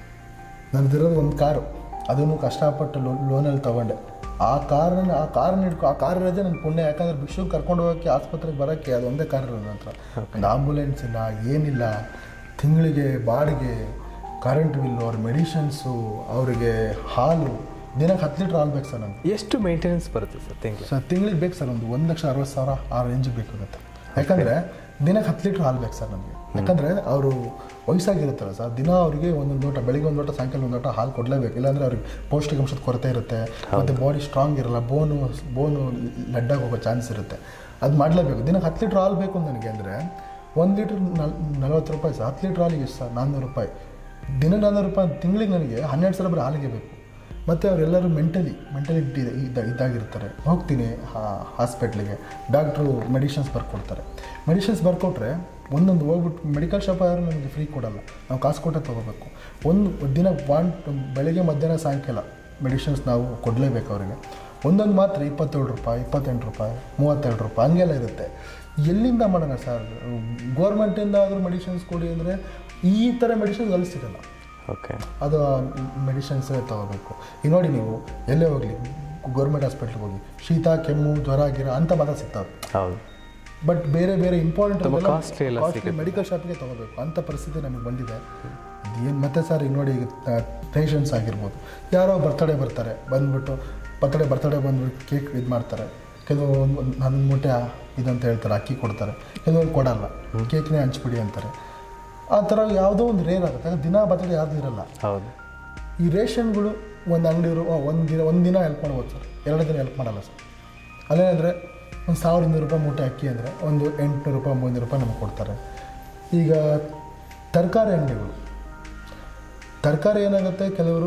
ನನ್ನದಿರೋದು ಒಂದು ಕಾರು, ಅದನ್ನು ಕಷ್ಟಪಟ್ಟು ಲೋ ಲೋನಲ್ಲಿ ತೊಗೊಂಡೆ. ಆ ಕಾರನ್ನ ಆ ಕಾರನ್ನ ಹಿಡ್ಕೊ ಆ ಕಾರ್ ಇರೋದೇ ನನ್ನ ಪುಣ್ಯ. ಯಾಕಂದರೆ ಬಿಷು ಕರ್ಕೊಂಡು ಹೋಗೋಕ್ಕೆ, ಆಸ್ಪತ್ರೆಗೆ ಬರೋಕ್ಕೆ ಅದು ಒಂದೇ ಕಾರ್ ಇರೋದು ನನ್ನ ಹತ್ರ. ಒಂದು ಆಂಬುಲೆನ್ಸ್ ಇಲ್ಲ, ಏನಿಲ್ಲ. ತಿಂಗಳಿಗೆ ಬಾಡಿಗೆ, ಕರೆಂಟ್ ಬಿಲ್ಲು, ಅವ್ರ ಮೆಡಿಷನ್ಸು, ಅವರಿಗೆ ಹಾಲು, ದಿನಕ್ಕೆ ಹತ್ತು ಲೀಟ್ರ್ ಹಾಲು ಬೇಕು ಸರ್ ನನಗೆ. ಎಷ್ಟು ಮೇಂಟೆನೆನ್ಸ್ ಬರುತ್ತೆ ಸರ್ ತಿಂಗಳು? ಸರ್ ತಿಂಗಳಿಗೆ ಬೇಕು ಸರ್ ಒಂದು ಒಂದು ಲಕ್ಷ ಅರವತ್ತು ಸಾವಿರ ಆ ರೇಂಜಿಗೆ ಬೇಕಾಗುತ್ತೆ. ಯಾಕಂದರೆ ದಿನಕ್ಕೆ ಹತ್ತು ಲೀಟ್ರ್ ಹಾಲು ಬೇಕು ಸರ್ ನನಗೆ. ಯಾಕಂದರೆ ಅವರು ವಯಸ್ಸಾಗಿರುತ್ತಲ್ಲ ಸರ್, ದಿನ ಅವರಿಗೆ ಒಂದೊಂದು ಲೋಟ, ಬೆಳಿಗ್ಗೆ ಒಂದು ಲೋಟ, ಸಾಯಂಕಾಲ ಒಂದು ಲೋಟ ಹಾಲು ಕೊಡಲೇಬೇಕು. ಇಲ್ಲಾಂದರೆ ಅವ್ರಿಗೆ ಪೌಷ್ಟಿಕಾಂಶದ ಕೊರತೆ ಇರುತ್ತೆ, ಮತ್ತು ಬಾಡಿ ಸ್ಟ್ರಾಂಗ್ ಇರಲ್ಲ, ಬೋನು ಬೋನು ಲಡ್ಡಾಗಿ ಹೋಗೋ ಚಾನ್ಸ್ ಇರುತ್ತೆ. ಅದು ಮಾಡಲೇಬೇಕು. ದಿನಕ್ಕೆ ಹತ್ತು ಲೀಟ್ರ್ ಹಾಲು ಬೇಕು ನನಗೆ. ಅಂದರೆ ಒಂದು ಲೀಟ್ರ್ ನಲ್ ನಲ್ವತ್ತು ರೂಪಾಯಿ ಸರ್, ಹತ್ತು ಲೀಟ್ರ್ ಹಾಲಿಗೆ ಎಷ್ಟು ಸರ್? ನಾನ್ನೂರು ರೂಪಾಯಿ. ದಿನ ನಾನ್ನೂರು ರೂಪಾಯಿ ತಿಂಗಳಿಗೆ ನನಗೆ ಹನ್ನೆರಡು ಸಾವಿರ ಬರೀ ಹಾಲಿಗೆ ಬೇಕು. ಮತ್ತು ಅವರೆಲ್ಲರೂ ಮೆಂಟಲಿ ಮೆಂಟಲಿ ಇದ್ದ ಇದಾಗಿರ್ತಾರೆ. ಹೋಗ್ತೀನಿ ಹಾಸ್ಪಿಟ್ಲಿಗೆ, ಡಾಕ್ಟ್ರು ಮೆಡಿಷನ್ಸ್ ಬರ್ಕೊಡ್ತಾರೆ. ಮೆಡಿಷನ್ಸ್ ಬರ್ಕೊಟ್ರೆ ಒಂದೊಂದು ಹೋಗ್ಬಿಟ್ಟು ಮೆಡಿಕಲ್ ಶಾಪ್ ಯಾರು ನಮಗೆ ಫ್ರೀ ಕೊಡೋಲ್ಲ, ನಾವು ಕಾಸು ಕೊಟ್ಟೆ ತೊಗೋಬೇಕು. ಒಂದು ದಿನ ಒನ್ ಬೆಳಗ್ಗೆ ಮಧ್ಯಾಹ್ನ ಸಾಯಂಕಾಲ ಮೆಡಿಷನ್ಸ್ ನಾವು ಕೊಡಲೇಬೇಕು ಅವರಿಗೆ. ಒಂದೊಂದು ಮಾತ್ರ ಇಪ್ಪತ್ತೇಳು ರೂಪಾಯಿ, ಇಪ್ಪತ್ತೆಂಟು ರೂಪಾಯಿ, ಮೂವತ್ತೆರಡು ರೂಪಾಯಿ ಹಂಗೆಲ್ಲ ಇರುತ್ತೆ. ಎಲ್ಲಿಂದ ಮಾಡೋಣ ಸರ್? ಗೋರ್ಮೆಂಟಿಂದ ಆದರೂ ಮೆಡಿಷನ್ಸ್ ಕೊಡಿ ಅಂದರೆ ಈ ಥರ ಮೆಡಿಷನ್ಸ್ ಅಲ್ಲಿ ಸಿಗಲ್ಲ. ಓಕೆ, ಅದು ಮೆಡಿಷನ್ಸೇ ತೊಗೋಬೇಕು. ಈಗ ನೋಡಿ, ನೀವು ಎಲ್ಲೇ ಹೋಗಲಿ, ಗೌರ್ಮೆಂಟ್ ಹಾಸ್ಪಿಟ್ಲಿಗೆ ಹೋಗಿ, ಶೀತ, ಕೆಮ್ಮು, ಜ್ವರ, ಗಿರ ಅಂತ ಮಾತ್ರ ಸಿಗ್ತವೆ. ಹೌದು. ಬಟ್ ಬೇರೆ ಬೇರೆ ಇಂಪಾರ್ಟೆಂಟ್ ಕಾಸ್ಟ್ಲಿ ಮೆಡಿಕಲ್ ಶಾಪಿಗೆ ತೊಗೋಬೇಕು. ಅಂಥ ಪರಿಸ್ಥಿತಿ ನಮಗೆ ಬಂದಿದೆ. ಏನು ಮತ್ತೆ ಸರ್, ಈಗ ನೋಡಿ, ಈಗ ಪೇಷಂಟ್ಸ್ ಆಗಿರ್ಬೋದು, ಯಾರೋ ಬರ್ತಡೇ ಬರ್ತಾರೆ, ಬಂದುಬಿಟ್ಟು ಬರ್ತಡೇ ಬರ್ತಡೇ ಬಂದುಬಿಟ್ಟು ಕೇಕ್ ಇದು ಮಾಡ್ತಾರೆ. ಕೆಲವು ಒಂದು ನನ್ನ ಮೂಟೆ ಇದಂತ ಹೇಳ್ತಾರೆ, ಅಕ್ಕಿ ಕೊಡ್ತಾರೆ, ಕೆಲವರು ಕೊಡಲ್ಲ, ಕೇಕ್ನೇ ಹಂಚ್ಬಿಡಿ ಅಂತಾರೆ. ಆ ಥರ ಯಾವುದೋ ಒಂದು ರೇರ್ ಆಗುತ್ತೆ. ದಿನ ಬರ್ತಡೇ ಯಾರ್ದು ಇರಲ್ಲ. ಹೌದು. ಈ ರೇಷನ್ಗಳು ಒಂದು ಅಂಗಡಿಯವರು ಒಂದು ದಿನ ಒಂದು ದಿನ ಹೆಲ್ಪ್ ಮಾಡ್ಬೋದು ಸರ್, ಎರಡು ದಿನ ಹೆಲ್ಪ್ ಮಾಡಲ್ಲ ಸರ್. ಅಲ್ಲೇನಂದರೆ ಒಂದು ಸಾವಿರದ ಇನ್ನೂರು ರೂಪಾಯಿ ಮೂಟೆ ಅಕ್ಕಿ ಅಂದರೆ ಒಂದು ಎಂಟುನೂರು ರೂಪಾಯಿ ಒಂಬೈನೂರು ರೂಪಾಯಿ ನಮಗೆ ಕೊಡ್ತಾರೆ. ಈಗ ತರಕಾರಿ ಅಂಗಡಿಗಳು, ತರಕಾರಿ ಏನಾಗುತ್ತೆ, ಕೆಲವರು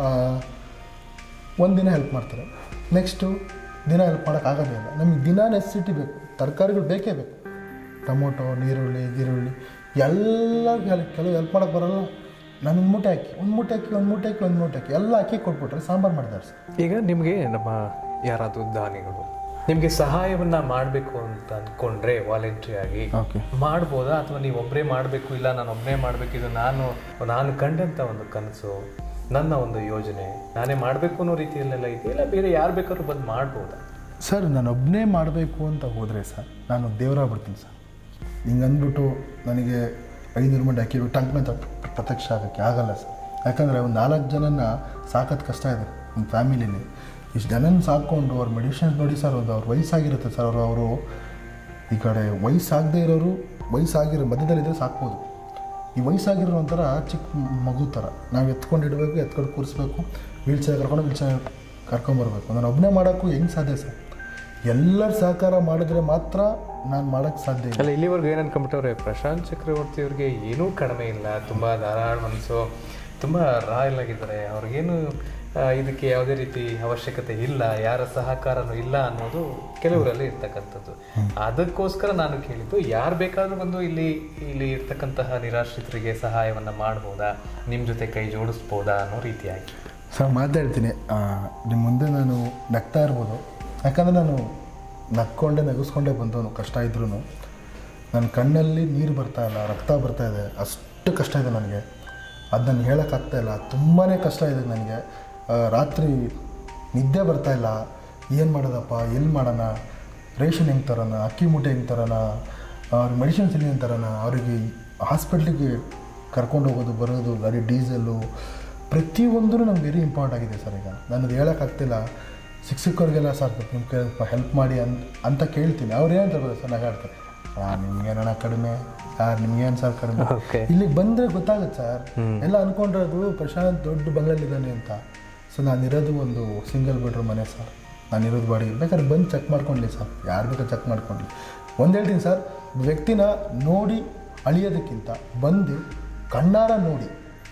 ಒಂದು ದಿನ ಹೆಲ್ಪ್ ಮಾಡ್ತಾರೆ, ನೆಕ್ಸ್ಟು ದಿನ ಹೆಲ್ಪ್ ಮಾಡೋಕ್ಕಾಗೋದೇ ಇಲ್ಲ. ನಮಗೆ ದಿನ ನೆಸೆಸಿಟಿ ಬೇಕು, ತರಕಾರಿಗಳು ಬೇಕೇ ಬೇಕು. ಟೊಮೊಟೊ, ನೀರುಳ್ಳಿ, ಗಿರುಳ್ಳಿ ಎಲ್ಲ ಕೆಲವು ಹೆಲ್ಪ್ ಮಾಡೋಕ್ಕೆ ಬರೋಲ್ಲ. ನಾನು ಒಂದು ಮೂಟೆ ಹಾಕಿ ಒಂದು ಮೂಟೆ ಹಾಕಿ ಒಂದು ಮೂಟೆ ಹಾಕಿ ಒಂದು ಮೂಟೆ ಹಾಕಿ ಎಲ್ಲ ಹಾಕಿ ಕೊಟ್ಬಿಟ್ರೆ ಸಾಂಬಾರು ಮಾಡಿದ್ದಾರೆ ಸರ್. ಈಗ ನಿಮಗೆ ನಮ್ಮ ಯಾರಾದರೂ ದಾನಿಗಳು ನಿಮಗೆ ಸಹಾಯವನ್ನು ಮಾಡಬೇಕು ಅಂತ ಅಂದ್ಕೊಂಡ್ರೆ ವಾಲಂಟ್ರಿ ಆಗಿ ಮಾಡ್ಬೋದಾ? ಅಥವಾ ನೀವು ಒಬ್ಬರೇ ಮಾಡಬೇಕು, ಇಲ್ಲ ನಾನು ಒಬ್ಬರೇ ಮಾಡಬೇಕು, ಇದು ನಾನು ನಾನು ಕಂಡಂಥ ಒಂದು ಕನಸು, ನನ್ನ ಒಂದು ಯೋಜನೆ, ನಾನೇ ಮಾಡಬೇಕು ಅನ್ನೋ ರೀತಿಯಲ್ಲೆಲ್ಲ ಇದೆಯಲ್ಲ, ಬೇರೆ ಯಾರು ಬೇಕಾದ್ರೂ ಬಂದು ಮಾಡ್ಬೋದಾ? ಸರ್, ನಾನು ಒಬ್ಬನೇ ಮಾಡಬೇಕು ಅಂತ ಹೋದರೆ ಸರ್, ನಾನು ದೇವರಾಗ್ಬಿಡ್ತೀನಿ ಸರ್. ಹಿಂಗೆ ಅಂದ್ಬಿಟ್ಟು ನನಗೆ ಐನೂರು ಮಂದಿ ಅಕ್ಕಿ ಟಂಕ್ನ ಪ್ರತ್ಯಕ್ಷ ಆಗೋಕ್ಕೆ ಆಗಲ್ಲ ಸರ್. ಯಾಕಂದರೆ ಒಂದು ನಾಲ್ಕು ಜನನ ಸಾಕೋದು ಕಷ್ಟ ಇದೆ ಒಂದು ಫ್ಯಾಮಿಲಿಲಿ. ಇಷ್ಟು ಜನನ ಸಾಕ್ಕೊಂಡು ಅವ್ರ ಮೆಡಿಷನ್ಸ್ ನೋಡಿ ಸರ್, ಒಂದು ಅವ್ರ ವಯಸ್ಸಾಗಿರುತ್ತೆ ಸರ್. ಅವರು ಅವರು ಈ ಕಡೆ ವಯಸ್ಸಾಗದೇ ಇರೋರು, ವಯಸ್ಸಾಗಿರೋ ಮಧ್ಯದಲ್ಲಿದ್ದರೆ ಸಾಕ್ಬೋದು. ಈ ವಯಸ್ಸಾಗಿರೋ ಒಂಥರ ಚಿಕ್ಕ ಮಗು ಥರ ನಾವು ಎತ್ಕೊಂಡು ಇಡಬೇಕು, ಎತ್ಕೊಂಡು ಕೂರಿಸ್ಬೇಕು, ವೀಲ್ ಚೇರ್ ಕರ್ಕೊಂಡು ವೀಲ್ ಚೇರ್ ಕರ್ಕೊಂಬರ್ಬೇಕು. ನಾನು ಒಬ್ಬನೇ ಮಾಡೋಕ್ಕೂ ಹೆಂಗೆ ಸಾಧ್ಯ ಸರ್? ಎಲ್ಲರ ಸಹಕಾರ ಮಾಡಿದ್ರೆ ಮಾತ್ರ ನಾನು ಮಾಡೋಕ್ಕೆ ಸಾಧ್ಯ ಇಲ್ಲ. ಅಲ್ಲ, ಇಲ್ಲಿವರೆಗೂ ಏನು ಅನ್ಕೊಂಬಿಟ್ಟವ್ರೆ, ಪ್ರಶಾಂತ್ ಚಕ್ರವರ್ತಿ ಅವ್ರಿಗೆ ಏನೂ ಕಡಿಮೆ ಇಲ್ಲ, ತುಂಬ ಧಾರಾಳ ಮನಸ್ಸು, ತುಂಬ ರಾಯಲ್ ಆಗಿದ್ದಾರೆ, ಅವ್ರಿಗೇನು ಇದಕ್ಕೆ ಯಾವುದೇ ರೀತಿ ಅವಶ್ಯಕತೆ ಇಲ್ಲ, ಯಾರ ಸಹಕಾರನೂ ಇಲ್ಲ ಅನ್ನೋದು ಕೆಲವರಲ್ಲಿ ಇರ್ತಕ್ಕಂಥದ್ದು. ಅದಕ್ಕೋಸ್ಕರ ನಾನು ಕೇಳಿದ್ದು, ಯಾರು ಬೇಕಾದರೂ ಬಂದು ಇಲ್ಲಿ ಇಲ್ಲಿ ಇರ್ತಕ್ಕಂತಹ ನಿರಾಶ್ರಿತರಿಗೆ ಸಹಾಯವನ್ನು ಮಾಡ್ಬೋದಾ, ನಿಮ್ಮ ಜೊತೆ ಕೈ ಜೋಡಿಸ್ಬೋದಾ ಅನ್ನೋ ರೀತಿಯಾಗಿ ಸರ್ ಮಾತಾಡ್ತೀನಿ. ನಿಮ್ಮ ಮುಂದೆ ನಾನು ನಗ್ತಾ ಇರ್ಬೋದು, ಯಾಕಂದರೆ ನಾನು ನಕ್ಕೊಂಡೆ ನಗಿಸ್ಕೊಂಡೇ ಬಂದವನು ಕಷ್ಟ ಇದ್ರೂ. ನನ್ನ ಕಣ್ಣಲ್ಲಿ ನೀರು ಬರ್ತಾ ಇಲ್ಲ, ರಕ್ತ ಬರ್ತಾ ಇದೆ, ಅಷ್ಟು ಕಷ್ಟ ಇದೆ ನನಗೆ. ಅದು ನಾನು ಹೇಳೋಕ್ಕಾಗ್ತಾಯಿಲ್ಲ, ತುಂಬಾ ಕಷ್ಟ ಇದೆ ನನಗೆ. ರಾತ್ರಿ ನಿದ್ದೆ ಬರ್ತಾಯಿಲ್ಲ, ಏನು ಮಾಡೋದಪ್ಪ, ಎಲ್ಲಿ ಮಾಡೋಣ, ರೇಷನ್ ಹೆಂಗೆ ತರೋಣ, ಅಕ್ಕಿ ಮೂಟೆ ಹೆಂಗೆ ತರೋಣ, ಅವ್ರಿಗೆ ಮೆಡಿಸಿನ್ಸ್ ಹೆಂಗೆ ತರೋಣ, ಅವರಿಗೆ ಹಾಸ್ಪಿಟ್ಲಿಗೆ ಕರ್ಕೊಂಡು ಹೋಗೋದು ಬರೋದು, ಗಾಡಿ ಡೀಸೆಲ್ಲು, ಪ್ರತಿಯೊಂದೂ ನಮ್ಗೆ ವೆರಿ ಇಂಪಾರ್ಟೆಂಟ್ ಆಗಿದೆ ಸರ್. ಈಗ ನನಗೆ ಹೇಳೋಕ್ಕಾಗ್ತಿಲ್ಲ. ಸಿಕ್ಕ ಸಿಕ್ಕವ್ರಿಗೆಲ್ಲ ಸರ್ ನಿಮ್ಗೆ ಹೆಲ್ಪ್ ಮಾಡಿ ಅಂತ ಅಂತ ಕೇಳ್ತೀನಿ. ಅವ್ರು ಏನು ತಗೋದು ಸರ್, ನಗಾಡ್ತಾರೆ, ಹಾಂ ನಿಮ್ಗೇನ ಕಡಿಮೆ, ಯಾರು ನಿಮ್ಗೇನು ಸರ್ ಕಡಿಮೆ. ಇಲ್ಲಿಗೆ ಬಂದರೆ ಗೊತ್ತಾಗುತ್ತೆ ಸರ್, ಎಲ್ಲ ಅಂದ್ಕೊಂಡಿರೋದು ಪ್ರಶಾಂತ್ ದೊಡ್ಡ ಬಂಗಲಿದ್ದಾನೆ ಅಂತ. ಸೊ ನಾನಿರೋದು ಒಂದು ಸಿಂಗಲ್ ಬೆಡ್ರೂಮ್ ಮನೆ ಸರ್, ನಾನಿರೋದು ಬಾಡಿಗೆ. ಬೇಕಾದ್ರೆ ಬಂದು ಚೆಕ್ ಮಾಡ್ಕೊಳ್ಳಿ ಸರ್, ಯಾರು ಬೇಕಾದ್ರೆ ಚೆಕ್ ಮಾಡ್ಕೊಳ್ಳಿ. ಒಂದು ಹೇಳ್ತೀನಿ ಸರ್, ವ್ಯಕ್ತಿನ ನೋಡಿ ಅಳಿಯೋದಕ್ಕಿಂತ ಬಂದು ಕಣ್ಣಾರ ನೋಡಿ,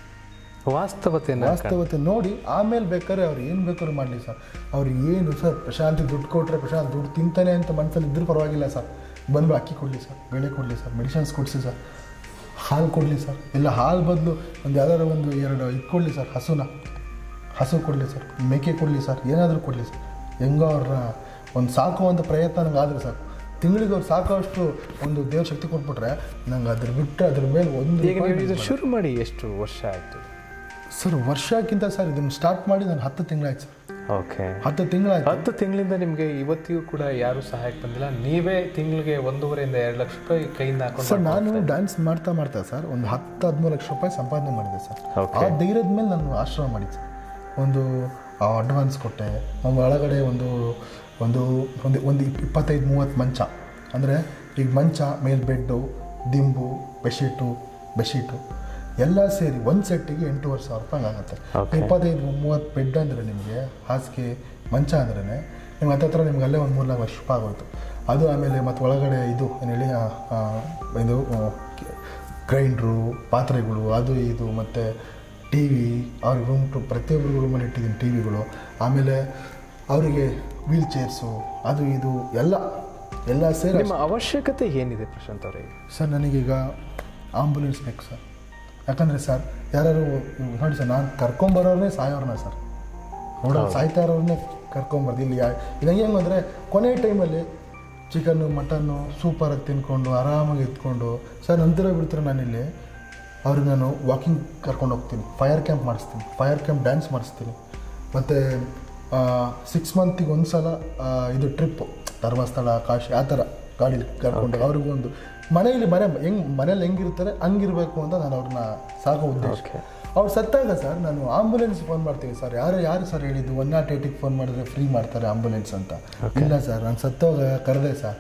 ವಾಸ್ತವತೆ ವಾಸ್ತವತೆ ನೋಡಿ ಆಮೇಲೆ ಬೇಕಾದ್ರೆ ಅವ್ರು ಏನು ಬೇಕಾದ್ರೂ ಮಾಡಲಿ ಸರ್. ಅವ್ರಿಗೆ ಏನು ಸರ್, ಪ್ರಶಾಂತಿ ದುಡ್ಡು ಕೊಟ್ಟರೆ ಪ್ರಶಾಂತ್ ದುಡ್ಡು ತಿಂತಾನೆ ಅಂತ ಮನಸ್ಸಲ್ಲಿ ಇದ್ರೂ ಪರವಾಗಿಲ್ಲ ಸರ್. ಬಂದು ಅಕ್ಕಿ ಕೊಡಲಿ ಸರ್, ಬೇಳೆ ಕೊಡಲಿ ಸರ್, ಮೆಡಿಸಿನ್ಸ್ ಕೊಡಿಸಿ ಸರ್, ಹಾಲು ಕೊಡಲಿ ಸರ್, ಇಲ್ಲ ಹಾಲು ಬದಲು ಒಂದು ಯಾವ್ದಾದ್ರು ಒಂದು ಎರಡು ಇದು ಕೊಡಲಿ ಸರ್, ಹಸುನ ಹಸು ಕೊಡಲಿ ಸರ್, ಮೇಕೆ ಕೊಡಲಿ ಸರ್, ಏನಾದರೂ ಕೊಡಲಿ ಸರ್. ಹೆಂಗೋ ಅವ್ರನ್ನ ಒಂದು ಸಾಕುವಂಥ ಪ್ರಯತ್ನ ನಂಗೆ ಆದರೆ ಸಾಕು. ತಿಂಗಳಿಗೆ ಅವ್ರು ಸಾಕಷ್ಟು ಒಂದು ದೇವ್ರ ಶಕ್ತಿ ಕೊಟ್ಬಿಟ್ರೆ ನಂಗೆ ಅದ್ರ ಬಿಟ್ಟು ಅದ್ರ ಮೇಲೆ ಒಂದು ಈಗ ಶುರು ಮಾಡಿ ಎಷ್ಟು ವರ್ಷ ಆಯಿತು ಸರ್? ವರ್ಷಕ್ಕಿಂತ ಸರ್ ಇದನ್ನು ಸ್ಟಾರ್ಟ್ ಮಾಡಿ ನಾನು ಹತ್ತು ತಿಂಗಳಾಯ್ತು ಸರ್. ಓಕೆ, ಹತ್ತು ತಿಂಗಳಾಯ್ತು. ಹತ್ತು ತಿಂಗಳಿಂದ ನಿಮಗೆ ಇವತ್ತಿಗೂ ಕೂಡ ಯಾರೂ ಸಹಾಯಕ್ಕೆ ಬಂದಿಲ್ಲ, ನೀವೇ ತಿಂಗಳಿಗೆ ಒಂದೂವರೆಯಿಂದ ಎರಡು ಲಕ್ಷ ರೂಪಾಯಿ ಕೈಯಿಂದ ಹಾಕೊಂಡು ಸರ್. ನಾನು ಡ್ಯಾನ್ಸ್ ಮಾಡ್ತಾ ಮಾಡ್ತಾ ಸರ್ ಒಂದು ಹತ್ತು ಹದಿಮೂರು ಲಕ್ಷ ರೂಪಾಯಿ ಸಂಪಾದನೆ ಮಾಡಿದೆ ಸರ್. ಆ ಧೈರ್ಯದ ಮೇಲೆ ನಾನು ಆಶ್ರಮ ಮಾಡಿದ್ದೆ ಸರ್. ಒಂದು ಅಡ್ವಾನ್ಸ್ ಕೊಟ್ಟೆ, ನಮ್ಮ ಒಳಗಡೆ ಒಂದು ಒಂದು ಒಂದು ಒಂದು ಇಪ್ಪತ್ತೈದು ಮೂವತ್ತು ಮಂಚ, ಅಂದರೆ ಈಗ ಮಂಚ ಮೇಲೆ ಬೆಡ್ಡು, ದಿಂಬು, ಬೆಡ್ಶೀಟು ಬೆಡ್ಶೀಟು ಎಲ್ಲ ಸೇರಿ ಒಂದು ಸೆಟ್ಟಿಗೆ ಎಂಟೂವರೆ ಸಾವಿರ ರೂಪಾಯಿ ಆಗುತ್ತೆ. ಇಪ್ಪತ್ತೈದು ಮೂವತ್ತು ಬೆಡ್ ಅಂದರೆ ನಿಮಗೆ ಹಾಸಿಗೆ ಮಂಚ ಅಂದ್ರೆ ನಿಮ್ಗೆ ಹತ್ತತ್ರ ನಿಮ್ಗೆ ಅಲ್ಲೇ ಒಂದು ಮೂರು ನಾಲ್ಕು ಲಕ್ಷ ರೂಪಾಯಿ ಆಗೋಯ್ತು. ಅದು ಆಮೇಲೆ ಮತ್ತು ಒಳಗಡೆ ಇದು ಏನು ಹೇಳಿ ಇದು ಗ್ರೈಂಡ್ರು, ಪಾತ್ರೆಗಳು, ಅದು ಇದು, ಮತ್ತು ಟಿ ವಿ, ಅವ್ರಿಗೆ ರೂಮ್ ಟು ಪ್ರತಿಯೊಬ್ಬರು ರೂಮಲ್ಲಿ ಇಟ್ಟಿದ್ದೀನಿ ಟಿ ವಿಗಳು. ಆಮೇಲೆ ಅವರಿಗೆ ವೀಲ್ ಚೇರ್ಸು, ಅದು ಇದು ಎಲ್ಲ ಎಲ್ಲ ಸೇರಿ. ನಿಮ್ಮ ಅವಶ್ಯಕತೆ ಏನಿದೆ ಪ್ರಶಾಂತ್ ಅವರೇ? ಸರ್ ನನಗೀಗ ಆಂಬುಲೆನ್ಸ್ ಬೇಕು ಸರ್. ಯಾಕಂದರೆ ಸರ್ ಯಾರು ನೋಡಿ ಸರ್, ನಾನು ಕರ್ಕೊಂಬರೋರನ್ನೇ ಸಾಯೋರನ್ನ ಸರ್, ನೋಡೋ ಸಾಯ್ತಾ ಇರೋರನ್ನೇ ಕರ್ಕೊಂಬರ್ದು. ಇಲ್ಲಿ ಇದಂಗೆ ಹೆಂಗೆ ಅಂದರೆ ಕೊನೆ ಟೈಮಲ್ಲಿ ಚಿಕನ್ನು ಮಟನ್ನು ಸೂಪರಾಗಿ ತಿನ್ಕೊಂಡು ಆರಾಮಾಗಿ ಎತ್ಕೊಂಡು ಸರ್ ನಂತರ ಬಿಡ್ತಾರೆ. ನಾನಿಲ್ಲಿ ಅವ್ರಿಗೆ ನಾನು ವಾಕಿಂಗ್ ಕರ್ಕೊಂಡು ಹೋಗ್ತೀನಿ, ಫೈರ್ ಕ್ಯಾಂಪ್ ಮಾಡಿಸ್ತೀನಿ, ಫೈರ್ ಕ್ಯಾಂಪ್ ಡ್ಯಾನ್ಸ್ ಮಾಡಿಸ್ತೀನಿ. ಮತ್ತು ಸಿಕ್ಸ್ ಮಂತಿಗೆ ಒಂದು ಸಲ ಇದು ಟ್ರಿಪ್ಪು ಧರ್ಮಸ್ಥಳ, ಕಾಶಿ, ಆ ಥರ ಗಾಡೀಲಿ ಕರ್ಕೊಂಡು ಅವ್ರಿಗೊಂದು ಮನೆಯಲ್ಲಿ ಮನೆ ಹೆಂಗೆ ಮನೇಲಿ ಹೆಂಗಿರ್ತಾರೆ ಹಂಗಿರಬೇಕು ಅಂತ ನಾನು ಅವ್ರನ್ನ ಸಾಕೋ ಉದ್ದೇಶ. ಅವ್ರು ಸತ್ತಾಗ ಸರ್ ನಾನು ಆಂಬುಲೆನ್ಸ್ ಫೋನ್ ಮಾಡ್ತೀನಿ ಸರ್. ಯಾರು ಯಾರು ಸರ್ ಹೇಳಿದ್ದು ಒನ್ ನಾಟ್ ಏಯ್ಟಿಗೆ ಫೋನ್ ಮಾಡಿದ್ರೆ ಫ್ರೀ ಮಾಡ್ತಾರೆ ಆಂಬುಲೆನ್ಸ್ ಅಂತ? ಇಲ್ಲ ಸರ್, ನಾನು ಸತ್ತೋಗ ಕರೆದೆ ಸರ್,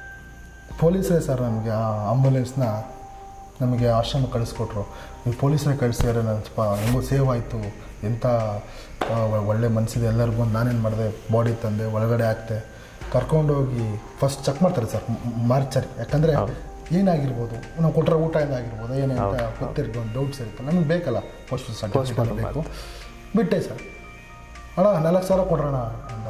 ಪೊಲೀಸರೇ ಸರ್ ನಮಗೆ ಆ ಆಂಬುಲೆನ್ಸ್ನ ನಮಗೆ ಆಶ್ರಮ ಕಳಿಸ್ಕೊಟ್ರು. ನೀವು ಪೊಲೀಸರೇ ಕಳಿಸಿದ್ರೆ ನನ್ನ ಸ್ವಲ್ಪ ಹೆಂಗೋ ಸೇವ್ ಆಯಿತು, ಎಂಥ ಒಳ್ಳೆ ಮನಸ್ಸಿದೆ ಎಲ್ಲರಿಗೂ ಅಂತ ನಾನೇನು ಮಾಡಿದೆ, ಬಾಡಿ ತಂದೆ ಒಳಗಡೆ ಹಾಕ್ತೆ, ಕರ್ಕೊಂಡೋಗಿ ಫಸ್ಟ್ ಚೆಕ್ ಮಾಡ್ತಾರೆ ಸರ್ ಮಾರ್ಚರಿ. ಯಾಕಂದರೆ ಏನಾಗಿರ್ಬೋದು, ನಾವು ಕೊಟ್ಟರೆ ಊಟ ಏನಾಗಿರ್ಬೋದು ಏನಂತ ಗೊತ್ತಿರ್ಬೋದು, ಒಂದು ಡೌಟ್ಸ್ ಇರುತ್ತೆ ನಮಗೆ, ಬೇಕಲ್ಲ ಪೋಸ್ಟ್ ಸರ್ಟಿಫಿಕೇಟ್ ಬೇಕು. ಬಿಟ್ಟೆ ಸರ್, ಅಣ್ಣ ನಾಲ್ಕು ಸಾವಿರ ಕೊಡ್ರಣ ಅಂದ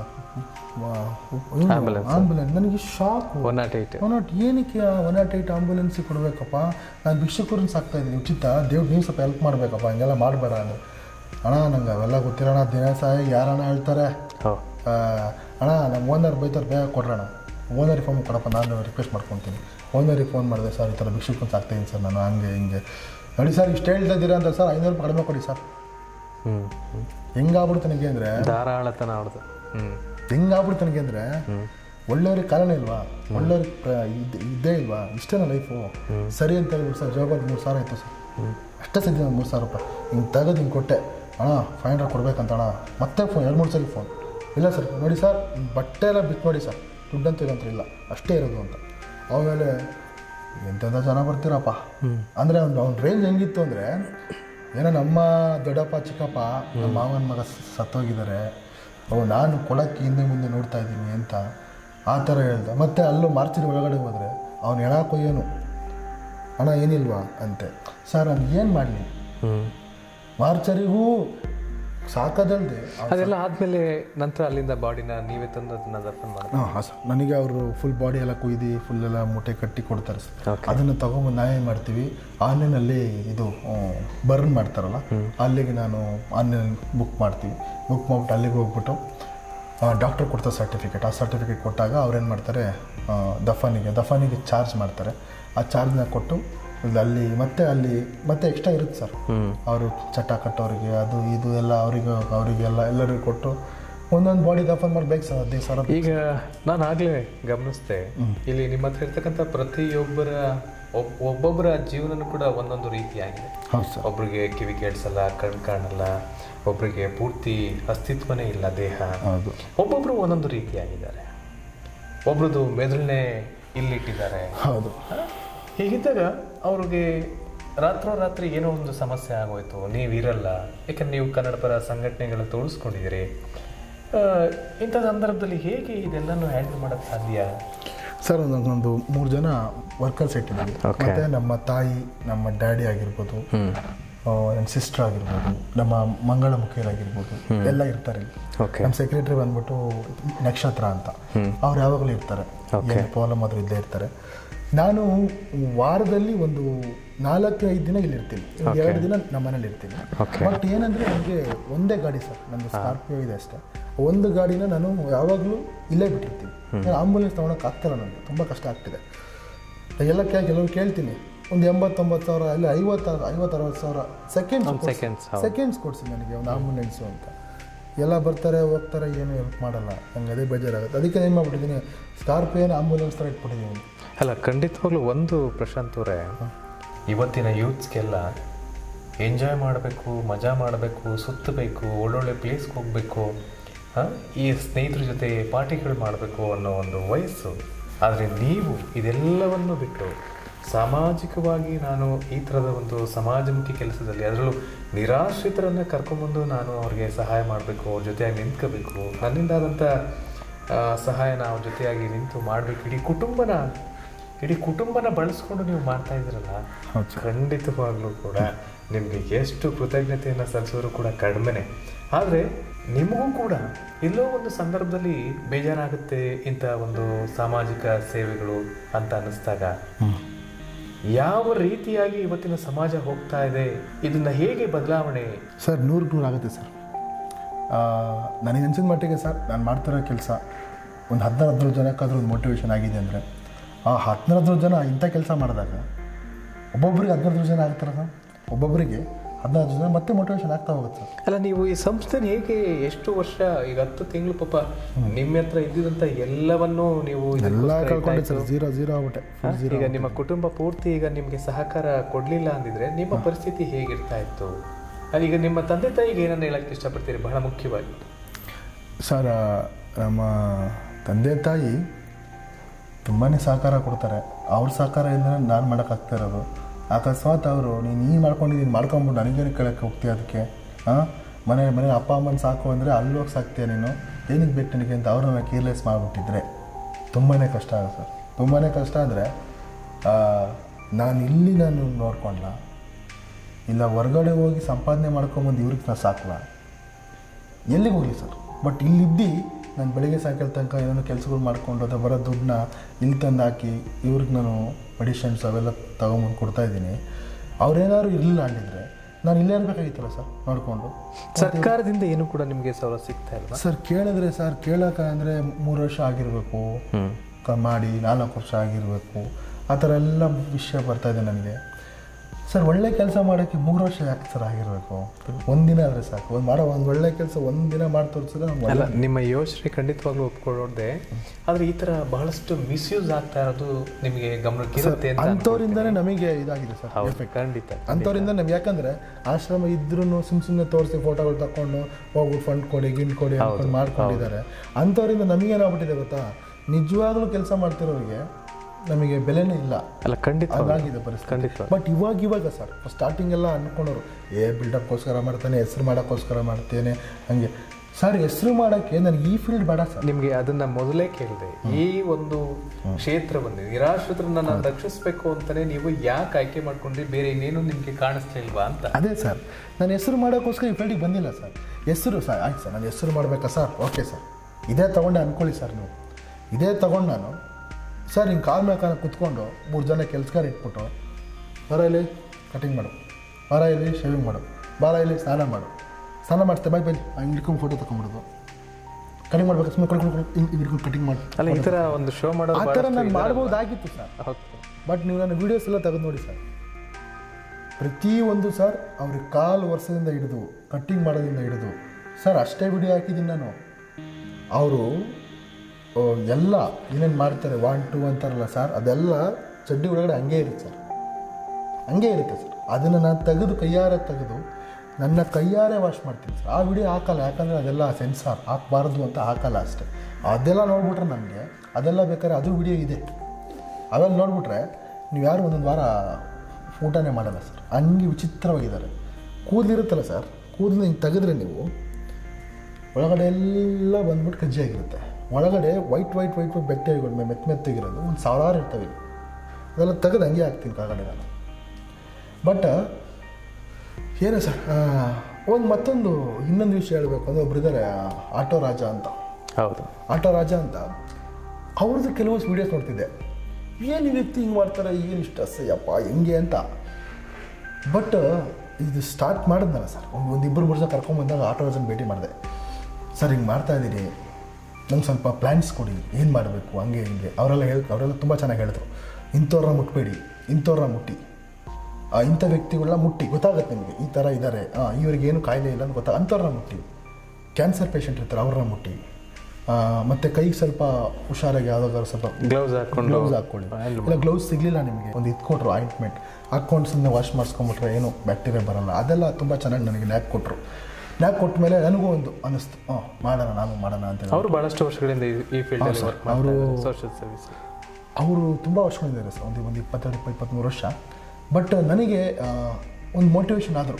ಆಂಬುಲೆನ್ಸ್. ನನಗೆ shock. One nought eight one nought ಏನಕ್ಕೆ ಒನ್ ನಾಟ್ ಏಯ್ಟ್ ಆಂಬುಲೆನ್ಸಿಗೆ ಕೊಡಬೇಕಪ್ಪ? ನಾನು ಭಿಕ್ಷುಕರನ್ನ ಸಾಕ್ತಾಯಿದ್ದೀನಿ, ಉಚಿತ, ದೇವ್ರು ನೀವು ಸ್ವಲ್ಪ ಹೆಲ್ಪ್ ಮಾಡಬೇಕಪ್ಪ, ಹಂಗೆಲ್ಲ ಮಾಡಬೇಡ ಅಂದರೆ. ಅಣ್ಣ ನಂಗೆ ಅವೆಲ್ಲ ಗೊತ್ತಿರೋಣ, ದಿನ ಸಹ ಯಾರಣ್ಣ ಹೇಳ್ತಾರೆ, ಅಣ್ಣ ನಮ್ಮ ಓನರ್ ಬೈತಾರೆ, ಬೇಗ ಕೊಡ್ರಣ, ಓನರಿಗೆ ಫೋನ್ ಕೊಡಪ್ಪ, ನಾನು ರಿಕ್ವೆಸ್ಟ್ ಮಾಡ್ಕೊತೀನಿ. ಓನರಿಗೆ ಫೋನ್ ಮಾಡಿದೆ, ಸರ್ ಈ ಥರ ಭಿಕ್ಷುಕರನ್ನ ಸಾಕ್ತಾಯಿದ್ದೀನಿ ಸರ್ ನಾನು, ಹಂಗೆ ಹಿಂಗೆ ನೋಡಿ ಸರ್, ಇಷ್ಟು ಹೇಳ್ತಾ ಇದ್ದೀರಾ ಅಂತ ಸರ್, ಐನೂರು ರೂಪಾಯಿ ಕಡಿಮೆ ಕೊಡಿ ಸರ್. ಹ್ಞೂ ಹೆಂಗಾಗ್ಬಿಡ್ತು ನನಗೆ ಅಂದರೆ ಧಾರಾಳತನ ಅವ್ರದ್ದು. ಹ್ಞೂ ಹೆಂಗಾಗ್ಬಿಡ್ತು ನನಗೆ ಅಂದರೆ, ಒಳ್ಳೆಯವ್ರಿಗೆ ಕಾಲನೇ ಇಲ್ವಾ, ಒಳ್ಳೆಯವ್ರಿಗೆ ಇದು ಇದ್ದೇ ಇಲ್ವಾ, ಇಷ್ಟೇನ ಲೈಫು ಸರಿ ಅಂತ ಹೇಳ್ಬಿಟ್ಟು ಸರ್, ಜವಾಬಾರಿ ಮೂರು ಸಾವಿರ ಆಯಿತು ಸರ್. ಅಷ್ಟೇ ಸದ್ಯ ನಾನು ಮೂರು ಸಾವಿರ ರೂಪಾಯಿ ಹಿಂಗೆ ತೆಗೆದು ಹಿಂಗೆ ಕೊಟ್ಟೆ, ಅಣ್ಣ ಫೈವ್ ಹಂಡ್ರೆಡ್ ಕೊಡ್ಬೇಕಂತ ಅಣ್ಣ. ಮತ್ತೆ ಫೋನ್ ಎರಡು ಮೂರು ಸಲ ಫೋನ್, ಇಲ್ಲ ಸರ್ ನೋಡಿ ಸರ್ ಬಟ್ಟೆ ಎಲ್ಲ ಬಿಟ್ಟು ನೋಡಿ ಸರ್, ದುಡ್ಡಂತ ಇರೋಂತ ಇಲ್ಲ, ಅಷ್ಟೇ ಇರೋದು ಅಂತ. ಆಮೇಲೆ ಎಂತೆಂಥ ಜನ ಬರ್ತೀರಪ್ಪ ಅಂದರೆ ಅವ್ನು ಅವ್ನ ರೇಂಜ್ ಹೆಂಗಿತ್ತು ಅಂದರೆ, ಏನೋ ನಮ್ಮ ದೊಡ್ಡಪ್ಪ ಚಿಕ್ಕಪ್ಪ ನಮ್ಮ ಮಾವನ ಮಗ ಸತ್ತೋಗಿದ್ದಾರೆ, ಅವು ನಾನು ಕೊಡೋಕ್ಕೆ ಹಿಂದೆ ಮುಂದೆ ನೋಡ್ತಾ ಇದ್ದೀನಿ ಅಂತ ಆ ಥರ ಹೇಳ್ದೆ. ಮತ್ತು ಅಲ್ಲೂ ಮಾರ್ಚರಿ ಒಳಗಡೆ ಹೋದರೆ ಅವ್ನು ಹೆಣ ಕೊಯ್ಯೋನು, ಹಣ ಏನಿಲ್ವಾ ಅಂತೆ. ಸರ್ ನಾನು ಏನು ಮಾಡಲಿ, ಮಾರ್ಚರಿಗೂ ಸಾಕೋದಲ್ದೆ ಅದೆಲ್ಲ ಆದಮೇಲೆ ನಂತರ ಅಲ್ಲಿಂದ ಬಾಡಿನ ನೀವೇ ತಂದು ಅದನ್ನ ದರ್ಪಣ ಮಾಡಿ. ಹಾಂ ಹಾಂ ಸರ್, ನನಗೆ ಅವರು ಫುಲ್ ಬಾಡಿ ಎಲ್ಲ ಕುಯ್ದು ಫುಲ್ ಎಲ್ಲ ಮೂಟೆ ಕಟ್ಟಿ ಕೊಡ್ತಾರೆ ಸರ್. ಅದನ್ನು ತೊಗೊಂಬಂದು ನಾವೇನು ಮಾಡ್ತೀವಿ, ಆನ್ಲೈನಲ್ಲಿ ಇದು ಬರ್ನ್ ಮಾಡ್ತಾರಲ್ಲ, ಅಲ್ಲಿಗೆ ನಾನು ಆನ್ಲೈನ್ ಬುಕ್ ಮಾಡ್ತೀವಿ. ಬುಕ್ ಮಾಡಿಬಿಟ್ಟು ಅಲ್ಲಿಗೆ ಹೋಗ್ಬಿಟ್ಟು ಡಾಕ್ಟರ್ ಕೊಡ್ತಾರೆ ಸರ್ಟಿಫಿಕೇಟ್. ಆ ಸರ್ಟಿಫಿಕೇಟ್ ಕೊಟ್ಟಾಗ ಅವ್ರೇನು ಮಾಡ್ತಾರೆ, ದಫಾನಿಗೆ ದಫಾನಿಗೆ ಚಾರ್ಜ್ ಮಾಡ್ತಾರೆ. ಆ ಚಾರ್ಜ್ನ ಕೊಟ್ಟು ಅಲ್ಲಿ ಮತ್ತೆ ಅಲ್ಲಿ ಮತ್ತೆ ಎಕ್ಸ್ಟ್ರಾ ಇರುತ್ತೆ ಸರ್. ಅವರು ಚಟ ಕಟ್ಟೋರಿಗೆ ಅದು ಇದು ಎಲ್ಲ ಅವರಿಗೆ ಅವರಿಗೆಲ್ಲ ಎಲ್ಲರಿಗೂ ಕೊಟ್ಟು ಒಂದೊಂದು ಬಾಡಿ ದಫನ್ ಮಾಡಬೇಕು ಸರ್ ಹದಿನೈದು ಸಾವಿರ. ಈಗ ನಾನು ಆಗಲೇ ಗಮನಿಸ್ದೆ, ಇಲ್ಲಿ ನಿಮ್ಮ ಹತ್ರ ಇರ್ತಕ್ಕಂಥ ಪ್ರತಿಯೊಬ್ಬರ ಒಬ್ಬೊಬ್ಬರ ಜೀವನನೂ ಕೂಡ ಒಂದೊಂದು ರೀತಿಯಾಗಿದೆ. ಹೌದು ಸರ್. ಒಬ್ರಿಗೆ ಕಿವಿ ಕೇಳಿಸಲ್ಲ, ಕಣ್ಣು ಕಾಣಲ್ಲ, ಒಬ್ರಿಗೆ ಪೂರ್ತಿ ಅಸ್ತಿತ್ವನೇ ಇಲ್ಲ ದೇಹ. ಹೌದು. ಒಬ್ಬೊಬ್ರು ಒಂದೊಂದು ರೀತಿಯಾಗಿದ್ದಾರೆ. ಒಬ್ರದ್ದು ಮೆದುಳನ್ನೇ ಇಲ್ಲಿಟ್ಟಿದ್ದಾರೆ. ಹೌದು. ಹೀಗಿದ್ದಾಗ ಅವ್ರಿಗೆ ರಾತ್ರೋರಾತ್ರಿ ಏನೋ ಒಂದು ಸಮಸ್ಯೆ ಆಗೋಯ್ತು, ನೀವಿರಲ್ಲ, ಯಾಕಂದ್ರೆ ನೀವು ಕನ್ನಡ ಪರ ಸಂಘಟನೆಗಳು ತೋರಿಸ್ಕೊಂಡಿದ್ದೀರಿ. ಇಂಥ ಸಂದರ್ಭದಲ್ಲಿ ಹೇಗೆ ಇದೆಲ್ಲನೂ ಹ್ಯಾಂಡಲ್ ಮಾಡೋಕ್ಕೆ ಸಾಧ್ಯ? ಸರ್ ಒಂದೊಂದು ಮೂರು ಜನ ವರ್ಕರ್ಸ್ ಇಟ್ಟಿದ್ದೀವಿ. ಮತ್ತು ನಮ್ಮ ತಾಯಿ, ನಮ್ಮ ಡ್ಯಾಡಿ ಆಗಿರ್ಬೋದು, ನನ್ನ ಸಿಸ್ಟರ್ ಆಗಿರ್ಬೋದು, ನಮ್ಮ ಮಂಗಳಮುಖಿಯರಾಗಿರ್ಬೋದು, ಎಲ್ಲ ಇರ್ತಾರೆ. ನಮ್ಮ ಸೆಕ್ರೆಟರಿ ಬಂದ್ಬಿಟ್ಟು ನಕ್ಷತ್ರ ಅಂತ, ಅವ್ರು ಯಾವಾಗಲೂ ಇರ್ತಾರೆ. ಏನು ಪ್ರಾಬ್ಲಮ್ ಆದರೂ ಇಲ್ಲೇ ಇರ್ತಾರೆ. ನಾನು ವಾರದಲ್ಲಿ ಒಂದು ನಾಲ್ಕು ಐದು ದಿನ ಇಲ್ಲಿ ಇರ್ತೀನಿ, ಎರಡು ದಿನ ನಮ್ಮ ಮನೇಲಿ ಇರ್ತೀನಿ. ಬಟ್ ಏನಂದರೆ ನನಗೆ ಒಂದೇ ಗಾಡಿ ಸರ್, ನಮ್ಮದು ಸ್ಕಾರ್ಪಿಯೋ ಇದೆ ಅಷ್ಟೇ. ಒಂದು ಗಾಡಿನ ನಾನು ಯಾವಾಗಲೂ ಇಲ್ಲೇ ಬಿಟ್ಟಿರ್ತೀನಿ. ನಾನು ಆಂಬುಲೆನ್ಸ್ ತೊಗೊಳಕ್ಕೆ ಆಗ್ತಿಲ್ಲ, ನನಗೆ ತುಂಬ ಕಷ್ಟ ಆಗ್ತಿದೆ. ಎಲ್ಲ ಕೇ ಕೆಲವು ಕೇಳ್ತೀನಿ, ಒಂದು ಎಂಬತ್ತೊಂಬತ್ತು ಸಾವಿರ ಇಲ್ಲ ಐವತ್ತು ಐವತ್ತು ಅರವತ್ತು ಸಾವಿರ ಸೆಕೆಂಡ್ಸ್ ಸೆಕೆಂಡ್ಸ್ ಕೊಡ್ಸಿ ನನಗೆ ಒಂದು ಆಂಬುಲೆನ್ಸು ಅಂತ. ಎಲ್ಲ ಬರ್ತಾರೆ ಹೋಗ್ತಾರೆ, ಏನು ಹೆಲ್ಪ್ ಮಾಡಲ್ಲ. ನಂಗೆ ಅದೇ ಬೇಜಾರಾಗುತ್ತೆ. ಅದಕ್ಕೆ ಏನು ಮಾಡ್ಬಿಟ್ಟಿದ್ದೀನಿ, ಸ್ಕಾರ್ಪಿಯೋನ ಆಂಬುಲೆನ್ಸ್ ಥರ ಇಟ್ಬಿಟ್ಟಿದ್ದೀನಿ. ಅಲ್ಲ, ಖಂಡಿತವಾಗ್ಲೂ ಒಂದು ಪ್ರಶಾಂತ್ ಅವರೇ, ಇವತ್ತಿನ ಯೂತ್ಸ್ಗೆಲ್ಲ ಎಂಜಾಯ್ ಮಾಡಬೇಕು, ಮಜಾ ಮಾಡಬೇಕು, ಸುತ್ತಬೇಕು, ಒಳ್ಳೊಳ್ಳೆ ಪ್ಲೇಸ್ಗೆ ಹೋಗಬೇಕು, ಈ ಸ್ನೇಹಿತರ ಜೊತೆ ಪಾರ್ಟಿಗಳು ಮಾಡಬೇಕು ಅನ್ನೋ ಒಂದು ವಯಸ್ಸು. ಆದರೆ ನೀವು ಇದೆಲ್ಲವನ್ನು ಬಿಟ್ಟು ಸಾಮಾಜಿಕವಾಗಿ ನಾನು ಈ ಥರದ ಒಂದು ಸಮಾಜಮುಖಿ ಕೆಲಸದಲ್ಲಿ, ಅದರಲ್ಲೂ ನಿರಾಶ್ರಿತರನ್ನು ಕರ್ಕೊಂಬಂದು ನಾನು ಅವ್ರಿಗೆ ಸಹಾಯ ಮಾಡಬೇಕು, ಅವ್ರ ಜೊತೆಯಾಗಿ ನಿಂತ್ಕೋಬೇಕು, ನನ್ನಿಂದಾದಂಥ ಸಹಾಯನ ಅವ್ರ ಜೊತೆಯಾಗಿ ನಿಂತು ಮಾಡಬೇಕು, ಇಡೀ ಕುಟುಂಬನ ಇಡೀ ಕುಟುಂಬನ ಬಳಸ್ಕೊಂಡು ನೀವು ಮಾಡ್ತಾ ಇದ್ದೀರಲ್ಲ, ಖಂಡಿತವಾಗ್ಲೂ ಕೂಡ ನಿಮಗೆ ಎಷ್ಟು ಕೃತಜ್ಞತೆಯನ್ನು ಸಲ್ಲಿಸೋರು ಕೂಡ ಕಡಿಮೆನೆ. ಆದರೆ ನಿಮಗೂ ಕೂಡ ಎಲ್ಲೋ ಒಂದು ಸಂದರ್ಭದಲ್ಲಿ ಬೇಜಾರಾಗುತ್ತೆ ಇಂಥ ಒಂದು ಸಾಮಾಜಿಕ ಸೇವೆಗಳು ಅಂತ ಅನ್ನಿಸ್ದಾಗ. ಯಾವ ರೀತಿಯಾಗಿ ಇವತ್ತಿನ ಸಮಾಜ ಹೋಗ್ತಾ ಇದೆ, ಇದನ್ನ ಹೇಗೆ ಬದಲಾವಣೆ? ಸರ್ ನೂರಕ್ಕೆ ನೂರು ಆಗುತ್ತೆ ಸರ್. ನನಗೆ ಅನ್ಸಿದ ಮಟ್ಟಿಗೆ ಸರ್, ನಾನು ಮಾಡ್ತಿರೋ ಕೆಲಸ ಒಂದು ಹದಿನಾರು ಹದಿನೇಳು ಜನಕ್ಕಾದ್ರೂ ಒಂದು ಮೋಟಿವೇಶನ್ ಆಗಿದೆ ಅಂದರೆ, ಆ ಹದಿನಾರು ಹದಿನೇಳು ಜನ ಇಂಥ ಕೆಲಸ ಮಾಡಿದಾಗ ಒಬ್ಬೊಬ್ಬರಿಗೆ ಹದಿನಾರು ಜನ ಆಗ್ತಾರೆ ಸರ್, ಒಬ್ಬೊಬ್ಬರಿಗೆ ಹದಿನಾರು ಜನ ಮತ್ತೆ ಮೋಟಿವೇಶನ್ ಆಗ್ತಾ ಹೋಗುತ್ತೆ ಸರ್. ಅಲ್ಲ, ನೀವು ಈ ಸಂಸ್ಥೆನ ಹೇಗೆ ಎಷ್ಟು ವರ್ಷ, ಈಗ ಹತ್ತು ತಿಂಗಳು ಪಾಪ ನಿಮ್ಮ ಹತ್ರ ಇದ್ದಿದಂಥ ಎಲ್ಲವನ್ನೂ ನೀವು ಎಲ್ಲ ಕಳ್ಕೊಂಡೆ ಸರ್, ಜೀರೋ ಜೀರೋ ಆಗ್ಬಿಟ್ಟೆ. ಈಗ ನಿಮ್ಮ ಕುಟುಂಬ ಪೂರ್ತಿ ಈಗ ನಿಮಗೆ ಸಹಕಾರ ಕೊಡಲಿಲ್ಲ ಅಂದಿದ್ರೆ ನಿಮ್ಮ ಪರಿಸ್ಥಿತಿ ಹೇಗಿರ್ತಾ ಇತ್ತು? ಈಗ ನಿಮ್ಮ ತಂದೆ ತಾಯಿಗೆ ಏನನ್ನ ಹೇಳಕ್ಕೆ ಇಷ್ಟಪಡ್ತೀರಿ ಬಹಳ ಮುಖ್ಯವಾಗಿ? ಸರ್, ನಮ್ಮ ತಂದೆ ತಾಯಿ ತುಂಬಾ ಸಹಕಾರ ಕೊಡ್ತಾರೆ. ಅವ್ರ ಸಹಕಾರದಿಂದ ನಾನು ಮಾಡೋಕ್ಕಾಗ್ತಾ ಇರೋದು. ಅಕಸ್ಮಾತ್ ಅವರು ನೀನು ನೀನು ಮಾಡ್ಕೊಂಡು ನೀನು ಮಾಡ್ಕೊಂಬಿಟ್ಟು ನನಗೇನು ಕೇಳೋಕ್ಕೆ ಹೋಗ್ತೀಯ? ಅದಕ್ಕೆ ಹಾಂ ಮನೆ ಮನೆ ಅಪ್ಪ ಅಮ್ಮನ ಸಾಕು ಅಂದರೆ ಅಲ್ಲೋಗಿ ಸಾಕ್ತೀಯ ನೀನು, ಏನಕ್ಕೆ ಬೇಕು ನನಗೆ ಅಂತ ಅವ್ರನ್ನ ಕೇರ್ಲೆಸ್ ಮಾಡಿಬಿಟ್ಟಿದ್ರೆ ತುಂಬಾ ಕಷ್ಟ ಆಗುತ್ತೆ ಸರ್. ತುಂಬಾ ಕಷ್ಟ ಅಂದರೆ ನಾನು ಇಲ್ಲಿ ನಾನು ನೋಡ್ಕೊಂಡ್ಲ, ಇಲ್ಲ ಹೊರ್ಗಡೆ ಹೋಗಿ ಸಂಪಾದನೆ ಮಾಡ್ಕೊಂಬಂದು ಇವ್ರಿಗೆ ನಾನು ಸಾಕಲ್ಲ, ಎಲ್ಲಿಗೆ ಹೋಗಲಿ ಸರ್. ಬಟ್ ಇಲ್ಲಿದ್ದು ನಾನು ಬೆಳಗ್ಗೆ ಸಾಯಂಕಾಲ ತನಕ ಏನೋ ಕೆಲಸಗಳು ಮಾಡ್ಕೊಂಡು ಅದು ಬರೋ ದುಡ್ಡನ್ನ ಇಲ್ಲಿ ತಂದು ಹಾಕಿ ಇವ್ರಿಗೆ ನಾನು ಮೆಡಿಷನ್ಸ್ ಅವೆಲ್ಲ ತೊಗೊಂಬಂದು ಕೊಡ್ತಾಯಿದ್ದೀನಿ. ಅವ್ರೇನಾದ್ರು ಇರಲಿಲ್ಲ ಅಂದಿದ್ರೆ ನಾನು ಇಲ್ಲೇ ಇರಬೇಕಾಗಿತ್ತಲ್ಲ ಸರ್ ನೋಡಿಕೊಂಡು. ಸರ್ಕಾರದಿಂದ ಏನು ಕೂಡ ನಿಮಗೆ ಸವಲತ್ತು ಸಿಗ್ತಾ ಇಲ್ಲ ಸರ್? ಕೇಳಿದ್ರೆ ಸರ್, ಕೇಳೋಕೆ ಅಂದರೆ ಮೂರು ವರ್ಷ ಆಗಿರಬೇಕು ಕ ಮಾಡಿ ನಾಲ್ಕು ವರ್ಷ ಆಗಿರಬೇಕು, ಆ ಥರ ಎಲ್ಲ ವಿಷಯ ಬರ್ತಾಯಿದೆ ನನಗೆ. ಸರ್ ಒಳ್ಳೆ ಕೆಲಸ ಮಾಡೋಕ್ಕೆ ಮೂರು ವರ್ಷ ಯಾಕೆ ಸರ್ ಆಗಿರಬೇಕು? ಒಂದಿನ ಆದರೆ ಸಾಕು. ಒಂದು ಮಾಡೋ ಒಂದು ಒಳ್ಳೆ ಕೆಲಸ ಒಂದಿನ ಮಾಡಿ ತೋರಿಸಿದ್ರೆ ನಮ್ಗೆ ಅಲ್ಲ, ನಿಮ್ಮ ಯೋಚನೆ ಖಂಡಿತವಾಗ್ಲೂ ಒಪ್ಕೊಳ್ಳೋದೆ. ಆದರೆ ಈ ಥರ ಬಹಳಷ್ಟು ಮಿಸ್ಯೂಸ್ ಆಗ್ತಾ ಇರೋದು ನಿಮಗೆ ಗಮನಕ್ಕಿರುತ್ತೆ. ಅಂಥವ್ರಿಂದನೇ ನಮಗೆ ಇದಾಗಿದೆ ಸರ್ ಎಫೆಕ್ಟ್. ಖಂಡಿತ ಅಂಥವ್ರಿಂದ ನಮ್ಗೆ, ಯಾಕಂದರೆ ಆಶ್ರಮ ಇದ್ರೂ ಸುಮ್ಮ ಸುಮ್ಮನೆ ತೋರಿಸಿ ಫೋಟೋಗಳು ತಗೊಂಡು ಹೋಗ್ಬಿಟ್ಟು ಫಂಡ್ ಕೊಡಿ ಗಿಂಡ್ ಕೊಡಿ ಅಂದ್ಕೊಂಡು ಮಾಡ್ಕೊಂಡಿದ್ದಾರೆ. ಅಂಥವ್ರಿಂದ ನಮಗೇನಾಗ್ಬಿಟ್ಟಿದೆ ಗೊತ್ತಾ, ನಿಜವಾಗ್ಲೂ ಕೆಲಸ ಮಾಡ್ತಿರೋರಿಗೆ ನಮಗೆ ಬೆಲೆನೇ ಇಲ್ಲ. ಅಲ್ಲ, ಖಂಡಿತ ಅದಾಗಿದೆ ಪರಿಸ್ಥಿತಿ. ಬಟ್ ಇವಾಗ ಇವಾಗ ಸರ್, ಸ್ಟಾರ್ಟಿಂಗ್ ಎಲ್ಲ ಅಂದ್ಕೊಂಡವ್ರು ಏ ಬಿಲ್ಡಪ್ಗೋಸ್ಕರ ಮಾಡ್ತಾನೆ, ಹೆಸರು ಮಾಡೋಕ್ಕೋಸ್ಕರ ಮಾಡ್ತೇನೆ ಹಂಗೆ. ಸರ್ ಹೆಸರು ಮಾಡೋಕ್ಕೆ ನನಗೆ ಈ ಫೀಲ್ಡ್ ಬೇಡ ಸರ್. ನಿಮಗೆ ಅದನ್ನು ಮೊದಲೇ ಕೇಳಿದೆ, ಈ ಒಂದು ಕ್ಷೇತ್ರವನ್ನು ನಿರಾಶ್ರಿತರನ್ನ ನಾನು ರಕ್ಷಿಸಬೇಕು ಅಂತಲೇ ನೀವು ಯಾಕೆ ಆಯ್ಕೆ ಮಾಡ್ಕೊಂಡ್ರಿ? ಬೇರೆ ಇನ್ನೇನು ನಿಮಗೆ ಕಾಣಿಸ್ಲಿಲ್ವಾ ಅಂತ? ಅದೇ ಸರ್, ನಾನು ಹೆಸರು ಮಾಡೋಕ್ಕೋಸ್ಕರ ಈ ಫೀಲ್ಡಿಗೆ ಬಂದಿಲ್ಲ ಸರ್. ಹೆಸರು ಸರ್ ಆಯ್ತು ಸರ್, ನಾನು ಹೆಸರು ಮಾಡಬೇಕಾ ಸರ್? ಓಕೆ ಸರ್, ಇದೇ ತೊಗೊಂಡೆ ಅಂದ್ಕೊಳ್ಳಿ ಸರ್. ನೀವು ಇದೇ ತೊಗೊಂಡು ನಾನು ಸರ್ ಹಿಂಗೆ ಕಾಲ್ ಮೇಲೆ ಕಾಲ ಕುತ್ಕೊಂಡು ಮೂರು ಜನ ಕೆಲಸಗಾರ ಇಟ್ಬಿಟ್ಟು, ಬರ ಇಲ್ಲಿ ಕಟಿಂಗ್ ಮಾಡು, ಬರ ಇಲ್ಲಿ ಶೇವಿಂಗ್ ಮಾಡು, ಬಾರ ಇಲ್ಲಿ ಸ್ನಾನ ಮಾಡು, ಸ್ನಾನ ಮಾಡಿಸ್ತೇ ಬೈ ಬೈ ಹಿಂಗೆ ಫೋಟೋ ತೊಗೊಂಬಿಡೋದು, ಕಟಿಂಗ್ ಮಾಡ್ಬೇಕು ಸುಮ್ಮನೆ ಕೊಡ್ಕೊಂಡು ಹಿಂಗೆ ಹಿಡ್ಕೊಂಡು ಕಟಿಂಗ್ ಮಾಡಿ ಅಲ್ಲ ಈ ಥರ ಒಂದು ಶೋ ಮಾಡೋದು ಆ ಥರ ನಾನು ಮಾಡ್ಬೋದಾಗಿತ್ತು ಸರ್. ಬಟ್ ನೀವು ನನ್ನ ವೀಡಿಯೋಸ್ ಎಲ್ಲ ತೆಗೆದು ನೋಡಿ ಸರ್, ಪ್ರತಿಯೊಂದು ಸರ್ ಅವ್ರಿಗೆ ಕಾಲು ವರ್ಷದಿಂದ ಹಿಡಿದು ಕಟ್ಟಿಂಗ್ ಮಾಡೋದ್ರಿಂದ ಹಿಡಿದು ಸರ್ ಅಷ್ಟೇ ವಿಡಿಯೋ ಹಾಕಿದ್ದೀನಿ ನಾನು. ಅವರು ಎಲ್ಲ ಏನೇನು ಮಾಡ್ತಾರೆ ಒನ್ ಟು ಅಂತಾರಲ್ಲ ಸರ್, ಅದೆಲ್ಲ ಚಡ್ಡಿ ಒಳಗಡೆ ಹಂಗೆ ಇರುತ್ತೆ ಸರ್, ಹಂಗೆ ಇರುತ್ತೆ ಸರ್. ಅದನ್ನು ನಾನು ತೆಗೆದು ಕೈಯಾರೆ ತೆಗೆದು ನನ್ನ ಕೈಯಾರೆ ವಾಶ್ ಮಾಡ್ತೀನಿ ಸರ್. ಆ ವಿಡಿಯೋ ಹಾಕಲ್ಲ, ಯಾಕಂದರೆ ಅದೆಲ್ಲ ಸೆನ್ಸಾರ್ ಹಾಕಬಾರ್ದು ಅಂತ ಹಾಕಲ್ಲ ಅಷ್ಟೇ. ಅದೆಲ್ಲ ನೋಡ್ಬಿಟ್ರೆ ನನಗೆ ಅದೆಲ್ಲ ಬೇಕಾದ್ರೆ ಅದು ವಿಡಿಯೋ ಇದೆ, ಅವೆಲ್ಲ ನೋಡ್ಬಿಟ್ರೆ ನೀವು ಯಾರು ಒಂದೊಂದು ವಾರ ಊಟನೇ ಮಾಡಲ್ಲ ಸರ್, ಹಂಗೆ ವಿಚಿತ್ರವಾಗಿದ್ದಾರೆ. ಕೂದಲಿರುತ್ತಲ್ಲ ಸರ್, ಕೂದಲು ಹಿಂಗೆ ತೆಗೆದ್ರೆ ನೀವು ಒಳಗಡೆ ಎಲ್ಲ ಬಂದ್ಬಿಟ್ಟು ಕಜ್ಜಿಯಾಗಿರುತ್ತೆ, ಒಳಗಡೆ ವೈಟ್ ವೈಟ್ ವೈಟ್ ವೈಟ್ ಬೆಟ್ಟೆಗಳು ಮೆತ್ತ ಮೆತ್ತಗಿರೋದು ಒಂದು ಸಾವಿರಾರು ಇರ್ತವೆ. ಅದೆಲ್ಲ ತೆಗೆದು ಹಂಗೆ ಹಾಕ್ತೀನಿ ಕೆಳಗಡೆ ನಾನು. ಬಟ್ ಏನು ಸರ್, ಒಂದು ಮತ್ತೊಂದು ಇನ್ನೊಂದು ವಿಷಯ ಹೇಳಬೇಕು ಅಂದರೆ ಒಬ್ರು ಇದ್ದಾರೆ ಆಟೋ ರಾಜ ಅಂತ. ಹೌದು, ಆಟೋ ರಾಜ ಅಂತ. ಅವ್ರದ್ದು ಕೆಲವು ವೀಡಿಯೋಸ್ ನೋಡ್ತಿದ್ದೆ, ಏನು ವ್ಯಕ್ತಿ ಹಿಂಗೆ ಮಾಡ್ತಾರೆ, ಏನು ಇಷ್ಟ ಅಸಯ್ಯಪ್ಪ ಹೆಂಗೆ ಅಂತ. ಬಟ್ ಇದು ಸ್ಟಾರ್ಟ್ ಮಾಡಿದ್ನಲ್ಲ ಸರ್, ಒಂದು ಒಂದು ಇಬ್ಬರು ಮೂರು ಜನ ಕರ್ಕೊಂಬಂದಾಗ ಆಟೋ ರಾಜನ ಭೇಟಿ ಮಾಡಿದೆ. ಸರ್ ಹಿಂಗೆ ಮಾಡ್ತಾಯಿದ್ದೀನಿ, ನಂಗೆ ಸ್ವಲ್ಪ ಪ್ಲ್ಯಾನ್ಸ್ ಕೊಡಿ, ಏನು ಮಾಡಬೇಕು ಹಂಗೆ ಹಿಂಗೆ. ಅವರೆಲ್ಲ ಹೇಳಿ ಅವರೆಲ್ಲ ತುಂಬ ಚೆನ್ನಾಗಿ ಹೇಳಿದ್ರು, ಇಂಥವ್ರನ್ನ ಮುಟ್ಬೇಡಿ, ಇಂಥವ್ರನ್ನ ಮುಟ್ಟಿ, ಇಂಥ ವ್ಯಕ್ತಿಗಳನ್ನ ಮುಟ್ಟಿ ಗೊತ್ತಾಗುತ್ತೆ ನಿಮಗೆ ಈ ಥರ ಇದ್ದಾರೆ, ಇವ್ರಿಗೇನು ಕಾಯಿಲೆ ಇಲ್ಲ ಅಂತ ಗೊತ್ತಾ, ಅಂಥವ್ರನ್ನ ಮುಟ್ಟಿ. ಕ್ಯಾನ್ಸರ್ ಪೇಷಂಟ್ ಇರ್ತಾರೆ ಅವ್ರನ್ನ ಮುಟ್ಟಿ. ಮತ್ತು ಕೈಗೆ ಸ್ವಲ್ಪ ಹುಷಾರಾಗಿ ಯಾವುದಾದ್ರು ಸ್ವಲ್ಪ ಗ್ಲೌಸ್ ಹಾಕ್ಕೊಂಡು ಗ್ಲೌಸ್ ಹಾಕ್ಕೊಳ್ಳಿ. ಇಲ್ಲ ಗ್ಲೌಸ್ ಸಿಗಲಿಲ್ಲ ನಿಮಗೆ, ಒಂದು ಇದು ಕೊಟ್ಟರು ಆಯಿಂಟ್ಮೆಂಟ್ ಹಾಕ್ಕೊಂಡು ಸುಮ್ಮನೆ ವಾಶ್ ಮಾಡಿಸ್ಕೊಂಬಿಟ್ರೆ ಏನು ಬ್ಯಾಕ್ಟೀರಿಯಾ ಬರೋಲ್ಲ. ಅದೆಲ್ಲ ತುಂಬ ಚೆನ್ನಾಗಿ ನನಗೆ ನ್ಯಾಕ್ ಕೊಟ್ಟರು. ನ್ಯಾಕ್ ಕೊಟ್ಟ ಮೇಲೆ ನನಗೂ ಒಂದು ಅನ್ನಿಸ್ತು, ಹಾಂ ಮಾಡೋಣ ನಾನು ಮಾಡೋಣ ಅಂತ. ಅವರು ಭಾಳಷ್ಟು ವರ್ಷಗಳಿಂದ ಈ ಫೀಲ್ಡಲ್ಲಿ ವರ್ಕ್ ಅವರು ಸೋಷಿಯಲ್ ಸರ್ವಿಸ್ ಅವರು ತುಂಬ ವರ್ಷಗಳಿದ್ದಾರೆ ಸರ್, ಒಂದು ಒಂದು ಇಪ್ಪತ್ತೆರಡು ಇಪ್ಪ ಇಪ್ಪತ್ತ್ಮೂರು ವರ್ಷ. ಬಟ್ ನನಗೆ ಒಂದು ಮೋಟಿವೇಶನ್ ಆದರು,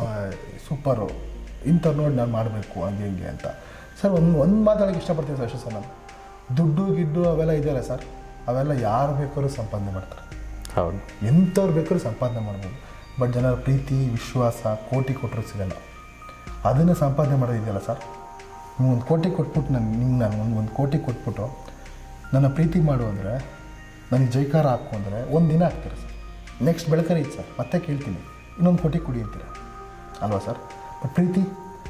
ಸೂಪರು ಇಂಥವ್ರು ನೋಡಿ ನಾನು ಮಾಡಬೇಕು ಹಂಗೆ ಹಿಂಗೆ ಅಂತ. ಸರ್ ಒಂದು ಒಂದು ಮಾತಾಡೋಕ್ಕೆ ಇಷ್ಟಪಡ್ತೀನಿ ಸರ್ ಅಷ್ಟೇ ಸರ್. ನಾನು ದುಡ್ಡು ಗಿಡ್ಡು ಅವೆಲ್ಲ ಇದೆಯಲ್ಲ ಸರ್, ಅವೆಲ್ಲ ಯಾರು ಬೇಕಾದ್ರೂ ಸಂಪಾದನೆ ಮಾಡ್ತಾರೆ. ಹೌದು, ಎಂಥವ್ರು ಬೇಕಾದ್ರೂ ಸಂಪಾದನೆ ಮಾಡ್ಬೋದು. ಬಟ್ ಜನರ ಪ್ರೀತಿ ವಿಶ್ವಾಸ ಕೋಟಿ ಕೊಟ್ಟರು ಸಿಗಲ್ಲ. ಅದನ್ನು ಸಂಪಾದನೆ ಮಾಡೋದಿದೆಯಲ್ಲ ಸರ್, ನೀವು ಒಂದು ಕೋಟಿ ಕೊಟ್ಬಿಟ್ಟು ನಾನು ನಿಮ್ಗೆ ನಾನು ಒಂದು ಒಂದು ಕೋಟಿ ಕೊಟ್ಬಿಟ್ಟು ನನ್ನ ಪ್ರೀತಿ ಮಾಡು ಅಂದರೆ, ನನಗೆ ಜೈಕಾರ ಹಾಕು ಅಂದರೆ ಒಂದು ದಿನ ಹಾಕ್ತೀರ ಸರ್, ನೆಕ್ಸ್ಟ್ ಬೆಳಕರಿ ಇತ್ತು ಸರ್, ಮತ್ತೆ ಕೇಳ್ತೀನಿ ಇನ್ನೊಂದು ಕೋಟಿ ಕುಡಿ ಅಂತೀರ ಅಲ್ವಾ ಸರ್. ಬಟ್ ಪ್ರೀತಿ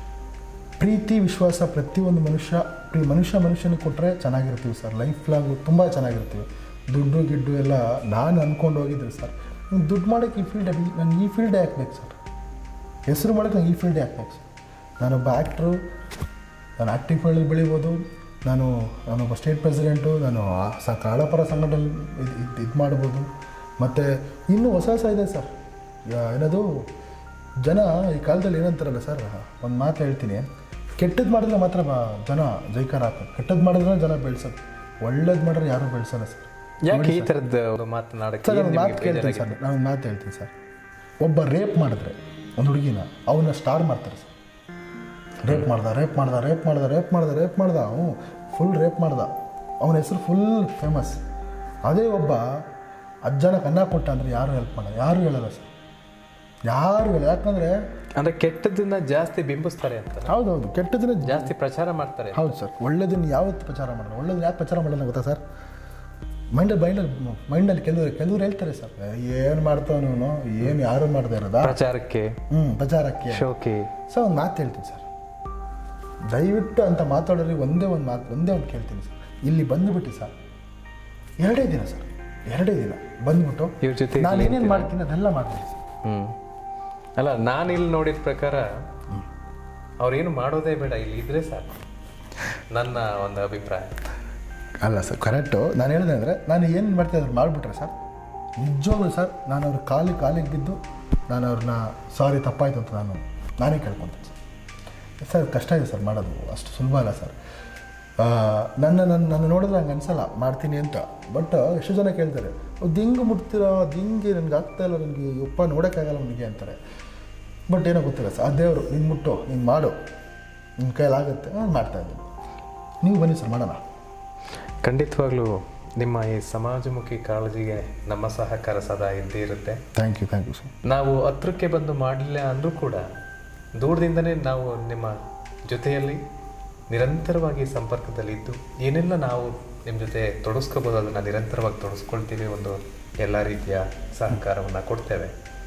ಪ್ರೀತಿ ವಿಶ್ವಾಸ ಪ್ರತಿಯೊಂದು ಮನುಷ್ಯ ಪ್ರೀ ಮನುಷ್ಯ ಮನುಷ್ಯನಿಗೆ ಕೊಟ್ಟರೆ ಚೆನ್ನಾಗಿರ್ತೀವಿ ಸರ್, ಲೈಫ್ ಲಾಂಗು ತುಂಬ ಚೆನ್ನಾಗಿರ್ತೀವಿ. ದುಡ್ಡು ಗಿಡ್ಡು ಎಲ್ಲ ನಾನು ಅಂದ್ಕೊಂಡು ಹೋಗಿದ್ದೆ ಸರ್, ನೀವು ದುಡ್ಡು ಮಾಡೋಕ್ಕೆ ಈ ಫೀಲ್ಡ್ ನಾನು ಈ ಫೀಲ್ಡೇ ಹಾಕ್ಬೇಕು ಸರ್, ಹೆಸರು ಮಾಡೋಕ್ಕೆ ನಂಗೆ ಈ ಫೀಲ್ಡೇ ಹಾಕ್ಬೇಕು ಸರ್. ನಾನೊಬ್ಬ ಆ್ಯಕ್ಟ್ರು, ನಾನು ಆ್ಯಕ್ಟಿಂಗ್ ಫೀಲ್ಡಲ್ಲಿ ಬೆಳಿಬೋದು, ನಾನು ನಾನೊಬ್ಬ ಸ್ಟೇಟ್ ಪ್ರೆಸಿಡೆಂಟು, ನಾನು ಸ ಕನ್ನಡಪರ ಸಂಘಟನೆ ಇದು ಇದು ಮಾಡ್ಬೋದು. ಮತ್ತು ಇನ್ನೂ ಹೊಸ ಹೊಸ ಇದೆ ಸರ್. ಏನದು ಜನ ಈ ಕಾಲದಲ್ಲಿ ಏನಂತಾರಲ್ಲ ಸರ್, ಒಂದು ಮಾತು ಹೇಳ್ತೀನಿ, ಕೆಟ್ಟದ್ದು ಮಾಡಿದ್ರೆ ಮಾತ್ರ ಜನ ಜೈಕಾರ ಹಾಕೋದು, ಕೆಟ್ಟದ್ದು ಮಾಡಿದ್ರೆ ಜನ ಬೆಳೆಸೋದು, ಒಳ್ಳೇದು ಮಾಡಿದ್ರೆ ಯಾರೂ ಬೆಳೆಸಲ್ಲ ಸರ್. ಯಾಕೆ ಈ ಥರದ್ದು ಮಾತನಾಡೋಕ್ಕೆ ಸರ್ ನಾನು ಮಾತು ಕೇಳ್ತೀನಿ ಸರ್, ನಾನು ಒಂದು ಮಾತು ಹೇಳ್ತೀನಿ ಸರ್. ಒಬ್ಬ ರೇಪ್ ಮಾಡಿದ್ರೆ ಒಂದು ಹುಡುಗಿನ ಅವನ್ನ ಸ್ಟಾರ್ ಮಾಡ್ತಾರೆ ಸರ್. ರೇಪ್ ಮಾಡ್ದ ರೇಪ್ ಮಾಡ್ದ ರೇಪ್ ಮಾಡ್ದ ರೇಪ್ ಮಾಡ್ದ ರೇಪ್ ಮಾಡ್ದ ಅವನು ಫುಲ್ ರೇಪ್ ಮಾಡ್ದ, ಅವನ ಹೆಸರು ಫುಲ್ ಫೇಮಸ್. ಅದೇ ಒಬ್ಬ ಅಜ್ಜನ ಕನ್ನ ಕೊಟ್ಟ ಅಂದರೆ ಯಾರು ಹೆಲ್ಪ್ ಮಾಡಲ್ಲ, ಯಾರೂ ಹೇಳಲ್ಲ ಸರ್, ಯಾರು ಹೇಳ. ಯಾಕಂದರೆ ಅಂದರೆ ಕೆಟ್ಟದನ್ನ ಜಾಸ್ತಿ ಬಿಂಬಿಸ್ತಾರೆ ಅಂತ. ಹೌದೌದು, ಕೆಟ್ಟದನ್ನ ಜಾಸ್ತಿ ಪ್ರಚಾರ ಮಾಡ್ತಾರೆ. ಹೌದು ಸರ್, ಒಳ್ಳೇದನ್ನು ಯಾವತ್ತು ಪ್ರಚಾರ ಮಾಡಲ್ಲ. ಒಳ್ಳೇದನ್ನ ಯಾಕೆ ಪ್ರಚಾರ ಮಾಡಲ್ಲ ಗೊತ್ತಾ ಸರ್, ಮೈಂಡಲ್ಲಿ ಮೈಂಡಲ್ಲಿ ಮೈಂಡಲ್ಲಿ ಕೆಲವರು ಕೆಲವ್ರು ಹೇಳ್ತಾರೆ ಸರ್, ಏನು ಮಾಡ್ತಾವನು ಏನು ಯಾರು ಮಾಡದೇ ಇರೋದಾ ಪ್ರಚಾರಕ್ಕೆ, ಹ್ಞೂ ಪ್ರಚಾರಕ್ಕೆ ಶೋಕಿ. ಸರ್ ಒಂದು ಮಾತು ಹೇಳ್ತೀನಿ ಸರ್, ದಯವಿಟ್ಟು ಅಂತ ಮಾತಾಡೋರಿಗೆ ಒಂದೇ ಒಂದು ಮಾತು ಒಂದೇ ಒಂದು ಕೇಳ್ತೀನಿ ಸರ್, ಇಲ್ಲಿ ಬಂದುಬಿಟ್ಟು ಸರ್ ಎರಡೇ ದಿನ ಸರ್, ಎರಡೇ ದಿನ ಬಂದ್ಬಿಟ್ಟು ಇವ್ರ ಜೊತೆ ನಾನು ಏನೇನು ಮಾಡ್ತೀನಿ ಅದೆಲ್ಲ ಮಾಡ್ತೀನಿ ಸರ್. ಹ್ಞೂ ಅಲ್ಲ, ನಾನು ಇಲ್ಲಿ ನೋಡಿದ ಪ್ರಕಾರ ಅವ್ರೇನು ಮಾಡೋದೇ ಬೇಡ, ಇಲ್ಲಿ ಇದ್ರೆ ಸಾಕು, ನನ್ನ ಒಂದು ಅಭಿಪ್ರಾಯ. ಅಲ್ಲ ಸರ್, ಕರೆಕ್ಟು. ನಾನು ಹೇಳಿದೆ ಅಂದರೆ ನಾನು ಏನು ಮಾಡ್ತೀನಿ ಅದ್ರ ಮಾಡಿಬಿಟ್ರೆ ಸರ್, ನಿಜವಾಗ್ಲೂ ಸರ್ ನಾನು ಅವ್ರ ಕಾಲಿಗೆ ಕಾಲಿಗೆ ಬಿದ್ದು ನಾನು ಅವ್ರನ್ನ ಸಾರಿ ತಪ್ಪಾಯ್ತು ಅಂತ ನಾನು ನಾನೇ ಕೇಳ್ಕೊತೀನಿ ಸರ್. ಸರ್ ಕಷ್ಟ ಇದೆ ಸರ್ ಮಾಡೋದು, ಅಷ್ಟು ಸುಲಭ ಅಲ್ಲ ಸರ್. ನನ್ನ ನನ್ನ ನನ್ನ ನೋಡಿದ್ರೆ ಹಂಗೆ ಅನ್ಸಲ್ಲ ಮಾಡ್ತೀನಿ ಅಂತ. ಬಟ್ ಎಷ್ಟು ಜನ ಕೇಳ್ತಾರೆ, ದಿಂಗು ಮುಟ್ತೀರೋ ದಿಂಗೆ ನನಗೆ ಆಗ್ತಾಯಿಲ್ಲ, ನನಗೆ ಉಪ್ಪ ನೋಡೋಕ್ಕಾಗಲ್ಲ ನನಗೆ ಅಂತಾರೆ. ಬಟ್ ಏನೋ ಗೊತ್ತಿಲ್ಲ ಸರ್, ಆ ದೇವರು ನಿನ್ನ ಮುಟ್ಟು ನೀನು ಮಾಡು, ನಿನ್ನ ಕೈಲಾಗುತ್ತೆ, ನಾನು ಮಾಡ್ತಾಯಿದ್ದೀನಿ. ನೀವು ಬನ್ನಿ ಸರ್ ಮಾಡೋಣ. ಖಂಡಿತವಾಗ್ಲೂ ನಿಮ್ಮ ಈ ಸಮಾಜಮುಖಿ ಕಾಳಜಿಗೆ ನಮ್ಮ ಸಹಕಾರ ಸದಾ ಇದ್ದೇ ಇರುತ್ತೆ. Thank you thank you sir. ನಾವು ಹತ್ರಕ್ಕೆ ಬಂದು ಮಾಡಲಿಲ್ಲ ಅಂದರೂ ಕೂಡ ದೂರದಿಂದನೇ ನಾವು ನಿಮ್ಮ ಜೊತೆಯಲ್ಲಿ ನಿರಂತರವಾಗಿ ಸಂಪರ್ಕದಲ್ಲಿದ್ದು ಏನೆಲ್ಲ ನಾವು ನಿಮ್ಮ ಜೊತೆ ತೊಡಗಿಸ್ಕೋಬೋದು ಅದನ್ನು ನಿರಂತರವಾಗಿ ತೊಡಗಿಸ್ಕೊಳ್ತೀವಿ, ಒಂದು ಎಲ್ಲ ರೀತಿಯ ಸಹಕಾರವನ್ನು ಕೊಡ್ತೇವೆ.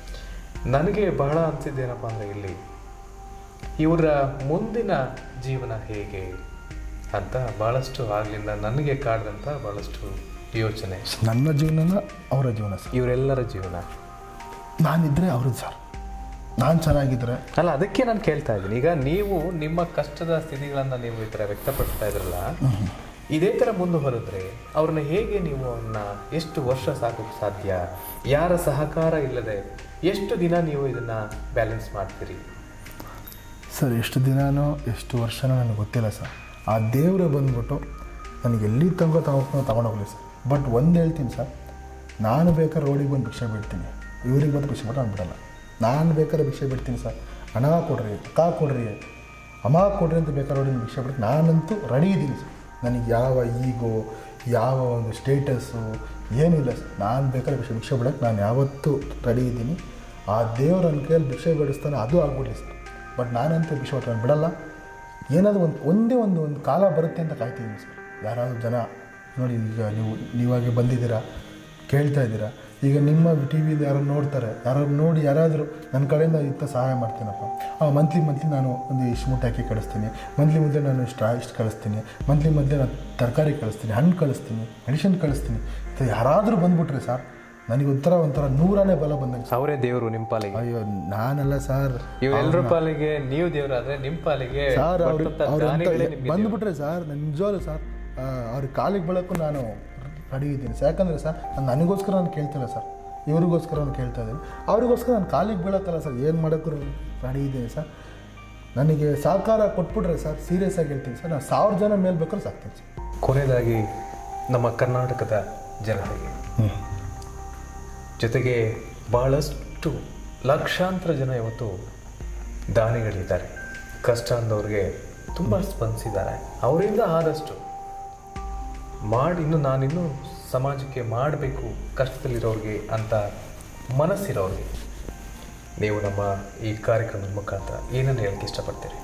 ನನಗೆ ಬಹಳ ಅನಿಸಿದ್ದೇನಪ್ಪ ಅಂದರೆ ಇಲ್ಲಿ ಇವರ ಮುಂದಿನ ಜೀವನ ಹೇಗೆ ಅಂತ ಭಾಳಷ್ಟು ಆಗಲಿಂದ ನನಗೆ ಕಾಡಿದಂಥ ಭಾಳಷ್ಟು ಯೋಚನೆ. ನನ್ನ ಜೀವನನ ಅವರ ಜೀವನ ಸರ್, ಇವರೆಲ್ಲರ ಜೀವನ. ನಾನಿದ್ರೆ ಅವ್ರದ್ದು ಸರ್, ನಾನು ಚೆನ್ನಾಗಿದ್ದರೆ ಅಲ್ಲ, ಅದಕ್ಕೆ ನಾನು ಕೇಳ್ತಾ ಇದ್ದೀನಿ. ಈಗ ನೀವು ನಿಮ್ಮ ಕಷ್ಟದ ಸ್ಥಿತಿಗಳನ್ನು ನೀವು ಈ ಥರ ವ್ಯಕ್ತಪಡಿಸ್ತಾ ಇದ್ರಲ್ಲ, ಇದೇ ಥರ ಮುಂದುವರೆದ್ರೆ ಅವ್ರನ್ನ ಹೇಗೆ ನೀವು ಅವನ್ನ ಎಷ್ಟು ವರ್ಷ ಸಾಕೋಕ್ಕೆ ಸಾಧ್ಯ? ಯಾರ ಸಹಕಾರ ಇಲ್ಲದೆ ಎಷ್ಟು ದಿನ ನೀವು ಇದನ್ನು ಬ್ಯಾಲೆನ್ಸ್ ಮಾಡ್ತೀರಿ ಸರ್? ಎಷ್ಟು ದಿನನೋ ಎಷ್ಟು ವರ್ಷನೋ ನನಗೆ ಗೊತ್ತಿಲ್ಲ ಸರ್. ಆ ದೇವರೇ ಬಂದ್ಬಿಟ್ಟು ನನಗೆ ಎಲ್ಲಿ ತಗೋ ತಗೊಂಡು ತಗೊಂಡೋಗ್ಲಿ ಸರ್. ಬಟ್ ಒಂದು ಹೇಳ್ತೀನಿ ಸರ್, ನಾನು ಬೇಕಾದ್ರೆ ರೋಡಿಗೆ ಬಂದು ಭಿಕ್ಷೆ ಬಿಡ್ತೀನಿ, ಇವ್ರಿಗೆ ಬಂದು ಭಿಕ್ಷೆ ಬಿಟ್ಟು ನಾನು ಬಿಡಲ್ಲ. ನಾನು ಬೇಕಾದ್ರೆ ಭಿಕ್ಷೆ ಬಿಡ್ತೀನಿ ಸರ್, ಹಣ ಕೊಡ್ರಿ, ಅಕ್ಕ ಕೊಡ್ರಿ, ಅಮ್ಮ ಕೊಡ್ರಿ ಅಂತ ಬೇಕಾದ್ರೆ ರೋಡಿಗೆ ಭಿಕ್ಷೆ ಬಿಡ್ತೀನಿ. ನಾನಂತೂ ರೆಡಿ ಇದ್ದೀನಿ ಸರ್. ನನಗೆ ಯಾವ ಈಗೋ ಯಾವ ಒಂದು ಸ್ಟೇಟಸ್ಸು ಏನಿಲ್ಲ ಸರ್. ನಾನು ಬೇಕಾದ್ರೆ ಭಿಕ್ಷೆ ಭಿಕ್ಷೆ ಬಿಡೋಕ್ಕೆ ನಾನು ಯಾವತ್ತೂ ರೆಡಿ ಇದ್ದೀನಿ. ಆ ದೇವರು ನನ್ನ ಕೈಯಲ್ಲಿ ಭಿಕ್ಷೆ ಬಿಡಿಸ್ತಾನೆ, ಅದು ಆಗ್ಬಿಡಲಿ ಸರ್. ಬಟ್ ನಾನಂತೂ ಭಿಕ್ಷೆ ಬಿಟ್ಟು ಬಿಡಲ್ಲ. ಏನಾದರೂ ಒಂದು ಒಂದೇ ಒಂದು ಒಂದು ಕಾಲ ಬರುತ್ತೆ ಅಂತ ಕಾಯ್ತಿದ್ದೀನಿ ಸರ್. ಯಾರಾದರೂ ಜನ ನೋಡಿ, ಈಗ ನೀವು ನೀವಾಗೆ ಬಂದಿದ್ದೀರಾ, ಕೇಳ್ತಾ ಇದ್ದೀರಾ, ಈಗ ನಿಮ್ಮ ಟಿ ವಿಲಿ ಯಾರು ನೋಡ್ತಾರೆ, ಯಾರು ನೋಡಿ ಯಾರಾದರೂ ನನ್ನ ಕಡೆಯಿಂದ ಇತ್ತ ಸಹಾಯ ಮಾಡ್ತೀನಪ್ಪ, ಆ ಮಂತ್ಲಿ ಮಂತ್ಲಿ ನಾನು ಒಂದು ಇಷ್ಟು ಮೂಟೆ ಹಾಕಿ ಕಳಿಸ್ತೀನಿ, ಮಂತ್ಲಿ ಮುಂದೆ ನಾನು ಇಷ್ಟು ಇಷ್ಟು ಕಳಿಸ್ತೀನಿ, ಮಂತ್ಲಿ ಮಧ್ಯೆ ನಾನು ತರಕಾರಿ ಕಳಿಸ್ತೀನಿ, ಹಣ್ಣು ಕಳಿಸ್ತೀನಿ, ಮೆಡಿಸಿನ್ ಕಳಿಸ್ತೀನಿ ಅಂತ ಯಾರಾದರೂ ಬಂದುಬಿಟ್ರೆ ಸರ್, ನನಗೆ ಒಂಥರ ಒಂಥರ ನೂರನೇ ಬಲ ಬಂದಂಗೆ. ಅವರೇ ದೇವರು ನಿಮ್ಮ ಪಾಲಿಗೆ. ಅಯ್ಯೋ ನಾನಲ್ಲ ಸರ್, ಎಲ್ಲರ ಪಾಲಿಗೆ ನೀವು ದೇವರಾದರೆ ನಿಮ್ಮ ಪಾಲಿಗೆ ಸರ್ ಅವ್ರು ಬಂದುಬಿಟ್ರೆ ಸರ್, ನನ್ನ ನಿಜವಾಗ್ಲೂ ಸರ್ ಅವ್ರ ಕಾಲಿಗೆ ಬೆಳಕು ನಾನು ರೆಡಿ ಇದ್ದೀನಿ ಸರ್. ಯಾಕಂದರೆ ಸರ್ ನಾನು ನನಗೋಸ್ಕರ ನಾನು ಕೇಳ್ತಿಲ್ಲ ಸರ್, ಇವ್ರಿಗೋಸ್ಕರ ನಾನು ಕೇಳ್ತಾ ಇದ್ದೀನಿ. ಅವ್ರಿಗೋಸ್ಕರ ನಾನು ಕಾಲಿಗೆ ಬೀಳಕ್ಕಲ್ಲ ಸರ್, ಏನು ಮಾಡೋಕ್ಕೂ ರೆಡಿ ಇದ್ದೀನಿ ಸರ್. ನನಗೆ ಸಹಕಾರ ಕೊಟ್ಬಿಟ್ರೆ ಸರ್, ಸೀರಿಯಸ್ ಆಗಿ ಹೇಳ್ತೀನಿ ಸರ್, ನಾನು ಸಾವಿರ ಜನ ಮೇಲೆ ಬೇಕಾದ್ರೆ ಸಾಕ್ತೀನಿ ಸರ್. ಕೊನೆಯದಾಗಿ ನಮ್ಮ ಕರ್ನಾಟಕದ ಜನತೆಗೆ ಜೊತೆಗೆ ಭಾಳಷ್ಟು ಲಕ್ಷಾಂತರ ಜನ ಇವತ್ತು ದಾನಿಗಳಿದ್ದಾರೆ, ಕಷ್ಟ ಅಂದವ್ರಿಗೆ ತುಂಬ ಸ್ಪಂದಿಸಿದ್ದಾರೆ. ಅವರಿಂದ ಆದಷ್ಟು ಮಾಡಿ, ಇನ್ನು ನಾನಿನ್ನೂ ಸಮಾಜಕ್ಕೆ ಮಾಡಬೇಕು ಕಷ್ಟದಲ್ಲಿರೋರಿಗೆ ಅಂತ ಮನಸ್ಸಿರೋರಿಗೆ ನೀವು ನಮ್ಮ ಈ ಕಾರ್ಯಕ್ರಮದ ಮುಖಾಂತರ ಏನನ್ನು ಹೇಳಕ್ಕೆ ಇಷ್ಟಪಡ್ತೀರಿ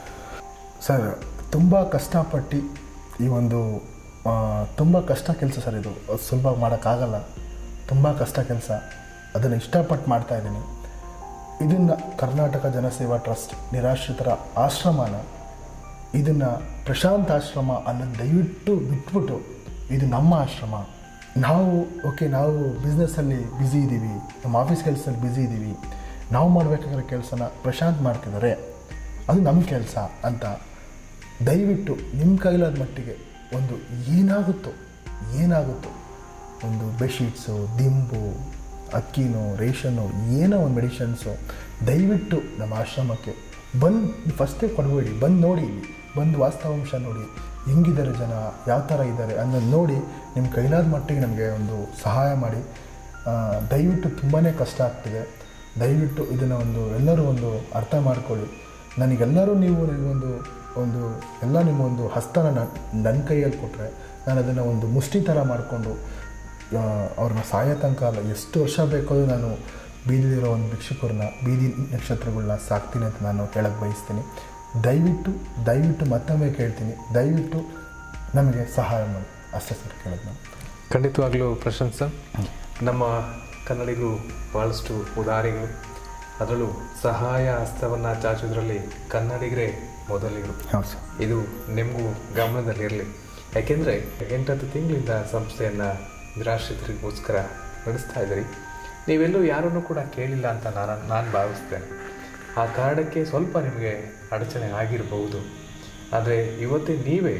ಸರ್? ತುಂಬ ಕಷ್ಟಪಟ್ಟು ಈ ಒಂದು ತುಂಬ ಕಷ್ಟ ಕೆಲಸ ಸರ್, ಇದು ಸುಲಭ ಮಾಡೋಕ್ಕಾಗಲ್ಲ, ತುಂಬ ಕಷ್ಟ ಕೆಲಸ. ಅದನ್ನು ಇಷ್ಟಪಟ್ಟು ಮಾಡ್ತಾಯಿದ್ದೀನಿ. ಇದನ್ನು ಕರ್ನಾಟಕ ಜನಸೇವಾ ಟ್ರಸ್ಟ್ ನಿರಾಶ್ರಿತರ ಆಶ್ರಮನ, ಇದನ್ನು ಪ್ರಶಾಂತ್ ಆಶ್ರಮ ಅನ್ನೋದು ದಯವಿಟ್ಟು ಬಿಟ್ಬಿಟ್ಟು ಇದು ನಮ್ಮ ಆಶ್ರಮ. ನಾವು ಓಕೆ ನಾವು ಬಿಸ್ನೆಸ್ಸಲ್ಲಿ ಬ್ಯುಸಿ ಇದ್ದೀವಿ, ನಮ್ಮ ಆಫೀಸ್ ಕೆಲಸದಲ್ಲಿ ಬ್ಯುಸಿ ಇದ್ದೀವಿ, ನಾವು ಮಾಡಬೇಕಾಗಿರೋ ಕೆಲಸನ ಪ್ರಶಾಂತ್ ಮಾಡ್ತಿದ್ದಾರೆ, ಅದು ನಮ್ಮ ಕೆಲಸ ಅಂತ ದಯವಿಟ್ಟು ನಿಮ್ಮ ಕೈಲಾದ ಮಟ್ಟಿಗೆ ಒಂದು ಏನಾಗುತ್ತೋ ಏನಾಗುತ್ತೋ ಒಂದು ಬೆಡ್ಶೀಟ್ಸು, ದಿಂಬು, ಅಕ್ಕಿನೋ, ರೇಷನ್ನು, ಏನೋ ಒಂದು ಮೆಡಿಷನ್ಸು ದಯವಿಟ್ಟು ನಮ್ಮ ಆಶ್ರಮಕ್ಕೆ ಬಂದು ಫಸ್ಟೇ ಕೊಡಬೇಡಿ, ಬಂದು ನೋಡಿ, ಇಲ್ಲಿ ಬಂದು ವಾಸ್ತವಾಂಶ ನೋಡಿ, ಹೆಂಗಿದ್ದಾರೆ ಜನ, ಯಾವ ಥರ ಇದ್ದಾರೆ ಅನ್ನೋದು ನೋಡಿ ನಿಮ್ಮ ಕೈಲಾದ ಮಟ್ಟಿಗೆ ನಮಗೆ ಒಂದು ಸಹಾಯ ಮಾಡಿ. ದಯವಿಟ್ಟು ತುಂಬಾ ಕಷ್ಟ ಆಗ್ತಿದೆ. ದಯವಿಟ್ಟು ಇದನ್ನು ಒಂದು ಎಲ್ಲರೂ ಒಂದು ಅರ್ಥ ಮಾಡ್ಕೊಳ್ಳಿ. ನನಗೆಲ್ಲರೂ ನೀವು ನನಗೊಂದು ಒಂದು ಎಲ್ಲ ನಿಮ್ಮ ಒಂದು ಹಸ್ತನ ನನ್ನ ಕೈಯಲ್ಲಿ ಕೊಟ್ಟರೆ ನಾನು ಅದನ್ನು ಒಂದು ಮುಷ್ಟಿ ಥರ ಮಾಡಿಕೊಂಡು ಅವ್ರನ್ನ ಸಾಯೋ ತನಕ ಅಲ್ಲ, ಎಷ್ಟು ವರ್ಷ ಬೇಕಾದರೂ ನಾನು ಬೀದಿಲಿರೋ ಒಂದು ಭಿಕ್ಷುಕರನ್ನ, ಬೀದಿ ನಕ್ಷತ್ರಗಳನ್ನ ಸಾಕ್ತೀನಿ ಅಂತ ನಾನು ಹೇಳಕ್ಕೆ ಬಯಸ್ತೀನಿ. ದಯವಿಟ್ಟು ದಯವಿಟ್ಟು ಮತ್ತೊಮ್ಮೆ ಕೇಳ್ತೀನಿ, ದಯವಿಟ್ಟು ನಮಗೆ ಸಹಾಯ ಮಾಡಿ, ಅಷ್ಟೇ ಸರ್ ಕೇಳೋದು ನಾನು. ಖಂಡಿತವಾಗ್ಲೂ ಪ್ರಶಾಂತ್ ಸರ್, ನಮ್ಮ ಕನ್ನಡಿಗರು ಭಾಳಷ್ಟು ಉದಾರಿಗಳು, ಅದರಲ್ಲೂ ಸಹಾಯ ಹಸ್ತವನ್ನು ಚಾಚೋದ್ರಲ್ಲಿ ಕನ್ನಡಿಗರೇ ಮೊದಲಿಗರು. ಹೌದು ಸರ್, ಇದು ನಿಮಗೂ ಗಮನದಲ್ಲಿರಲಿ. ಯಾಕೆಂದರೆ ಎಂಟತ್ತು ತಿಂಗಳಿಂದ ಸಂಸ್ಥೆಯನ್ನು ನಿರಾಶ್ರಿತರಿಗೋಸ್ಕರ ನಡೆಸ್ತಾ ಇದ್ದೀರಿ. ನೀವೆಲ್ಲೂ ಯಾರನ್ನೂ ಕೂಡ ಕೇಳಿಲ್ಲ ಅಂತ ನಾನು ನಾನು ಭಾವಿಸ್ತೇನೆ. ಆ ಕಾರಣಕ್ಕೆ ಸ್ವಲ್ಪ ನಿಮಗೆ ಅಡಚಣೆ ಆಗಿರಬಹುದು. ಆದರೆ ಇವತ್ತೇ ನೀವೇ